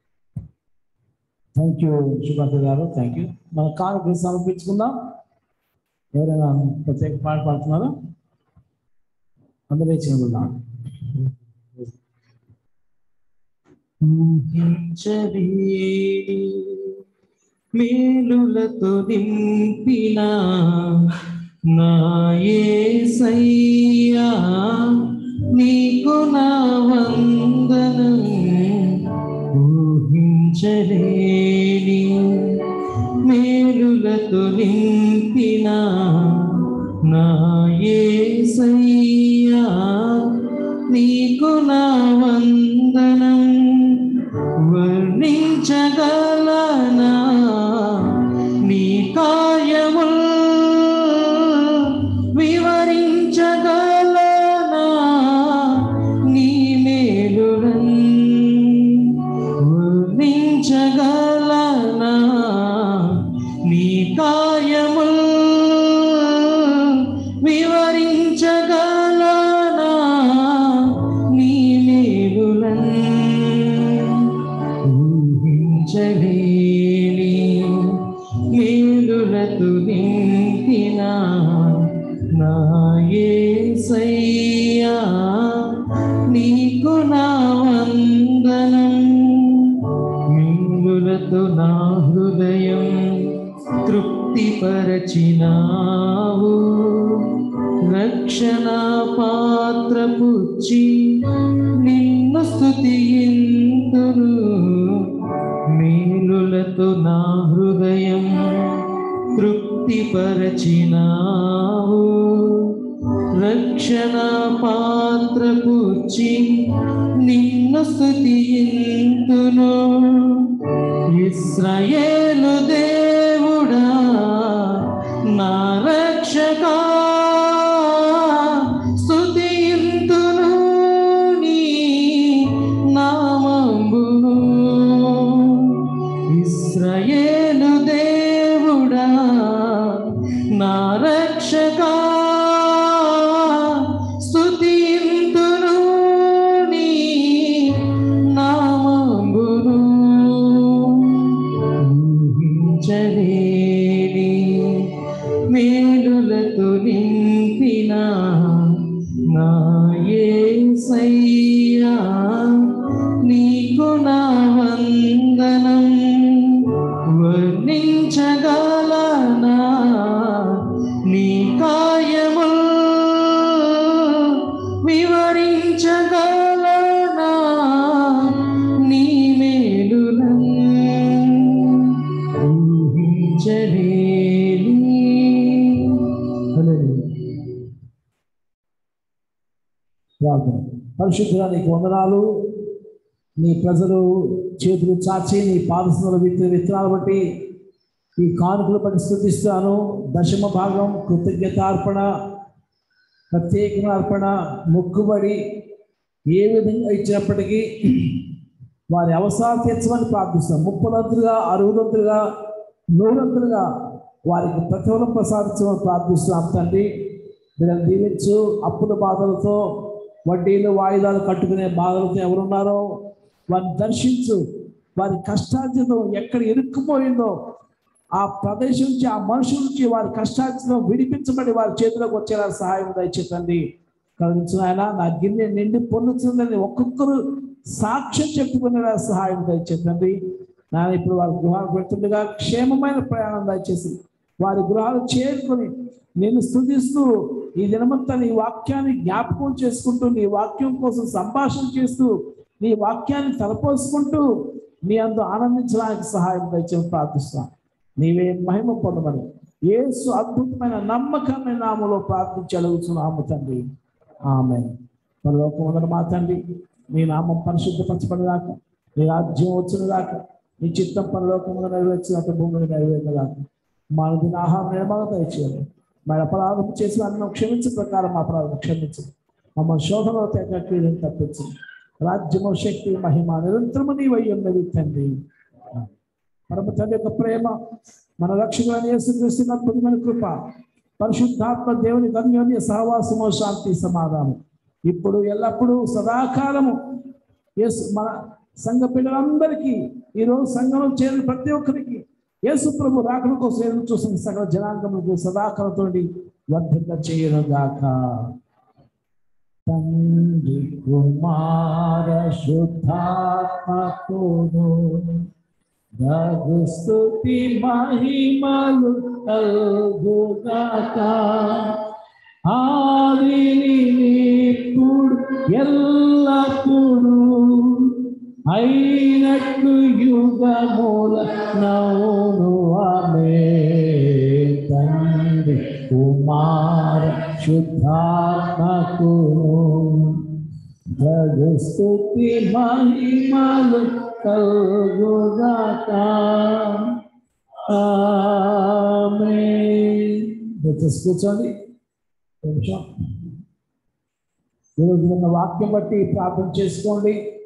థ్యాంక్ యూ శుభాకర్ గారు, థ్యాంక్ యూ. మన కానుకలు సమర్పించుకుందాం. ఎవరైనా ప్రత్యేక పాట పాడుతున్నారా? అందరూ చిన్నగా ఊహించలేని మేలులతో నింపిన నా యేసయ్యా నీకు నా వందనం. ఊహించలేని మేలులతో నింపిన నా యేసయ్యా నీకు నా వందనం. వర్ణించగలనా నీ కార్యముల్, వివరించగలనా నీ మేలులన్. వర్ణించగలనా నీ కార్యముల్, వివరించగలనా నీ మేలులన్. ఊహించలేని మేలులతో నింపిన నా యేసయ్యా నీకు నా వందనం. మేలులతో నా హృదయం తృప్తిపరచినావు, రక్షణ పాత్ర పుచ్చి నిన్ను స్తుతింతును. మేలులతో నా హృదయం తృప్తిపరచినావు, రక్షణ పాత్ర పుచ్చి నిన్ను స్తుతింతును. ఇశ్రాయేలు దేవుడా నా రక్షకా స్తుతింతును నీ నామమును. ఇశ్రాయేలు దేవుడా నా రక్షకా స్తుతింతును నీ నామమును. ఊహించలేని మేలులతో నింపిన నా యేసయ్యా నీకు నా వందనం. వర్ణించగలనా నీ కార్యముల్, వివరించగలనా నీ మేలులన్. ఊహించలేని. ప్రార్థన. పరిశుద్ధుడా నీకు వందనాలు. నీ ప్రజలు చేతులు చాచి నీ పాదస్థల విత్తు విత్తనాలు బట్టి ఈ కానుకలు బట్టి స్తుతిస్తాను. దశమ భాగం కృతజ్ఞతార్పణ, ప్రత్యేకమైన అర్పణ, మొక్కుబడి ఏ విధంగా ఇచ్చినప్పటికీ వారి అవసరాలు తీర్చమని ప్రార్థిస్తాం. ముప్పదంతులుగా, అరవదంతులుగా, నూరంతులుగా వారికి ప్రతిఫలం ప్రసాదించమని ప్రార్థిస్తున్నాం తండ్రి. వీళ్ళని దీవించు. అప్పుల బాధలతో, వడ్డీలు వాయిదాలు కట్టుకునే బాధలతో ఎవరున్నారో వారిని దర్శించు. వారి కష్టార్జితం ఎక్కడ ఇరుక్కుపోయిందో ఆ ప్రదేశం నుంచి, ఆ మనుషుల నుంచి వారి కష్టార్జితం విడిపించబడి వారి చేతిలోకి వచ్చేలా సహాయం దయచేతండి. కలిగించిన ఆయన నా గిన్నె నిండి పొందుతుందని ఒక్కొక్కరు సాక్ష్యం చెప్పుకునేలా సహాయం దయచేతండి. నా ఇప్పుడు వారి గృహాలు పెడుతుండగా క్షేమమైన ప్రయాణం దయచేసి వారి గృహాలు చేరుకొని నేను స్తుతిస్తూ ఈ దినమంతా నీ వాక్యాన్ని జ్ఞాపకం చేసుకుంటూ, నీ వాక్యం కోసం సంభాషణ చేస్తూ, నీ వాక్యాన్ని తలపోసుకుంటూ నీ అందు ఆనందించడానికి సహాయం దయచేసి ప్రార్థిస్తాను. నీవే మహిమ పొందమని యేసు అద్భుతమైన నమ్మకమైన నామములో ప్రార్థించి అడుగుతున్నాము తండ్రి. ఆమేన్. పరలోకమందున మా తండ్రి, నీ నామం పరిశుద్ధపరచబడగాక, నీ రాజ్యం వచ్చునుగాక, నీ చిత్తం పరలోకమందున నెరవేర్చినట్టు భూమిని నెరవేరుగాక. మా దిన ఆహారం నిర్మాణం దయచేయాలి. మన అపరాధం చేసి అన్నం క్షమించే ప్రకారం మా అపరాధం క్షమించు. మమ్మల్ని శోధనలో తెగ క్రీడను తప్పించు. రాజ్యము, శక్తి, మహిమ నిరంతరము నీవై ఉన్నది తండ్రి. పరమ తండ్రి యొక్క ప్రేమ, మన రక్షకుడైన యేసుక్రీస్తు అద్భుతమైన కృప, పరిశుద్ధాత్మ దేవుని అన్యోన్య సహవాసము, శాంతి, సమాధానం ఇప్పుడు ఎల్లప్పుడూ సదాకాలము యేసు మన సంఘ పిల్లలందరికీ, ఈరోజు సంఘంలో చేరిన ప్రతి ఒక్కరికి యేసు ప్రభు రాకడ కోసం ఎదురు చూసిన సకల జనాంగములకు సదాకాలంతో వర్ధిల్ల చేయను గాక. తండ్రి కుమార శుద్ధాత్మకుడు రఘు స్తుతి మహిమలు కలుగుగాక ఆదిని ఇప్పుడు ఎల్లప్పుడు అయినట్లు యుగముల నౌను ఆమె తండ్రి కుమార శుద్ధాత్మకుడు రఘు స్తుతి మహిమలు కలుగుగాక ఆమేన్. దయచేసి కూర్చోండి నిమిషం. ఈరోజు ఉన్న వాక్యం బట్టి ప్రార్థన చేసుకోండి.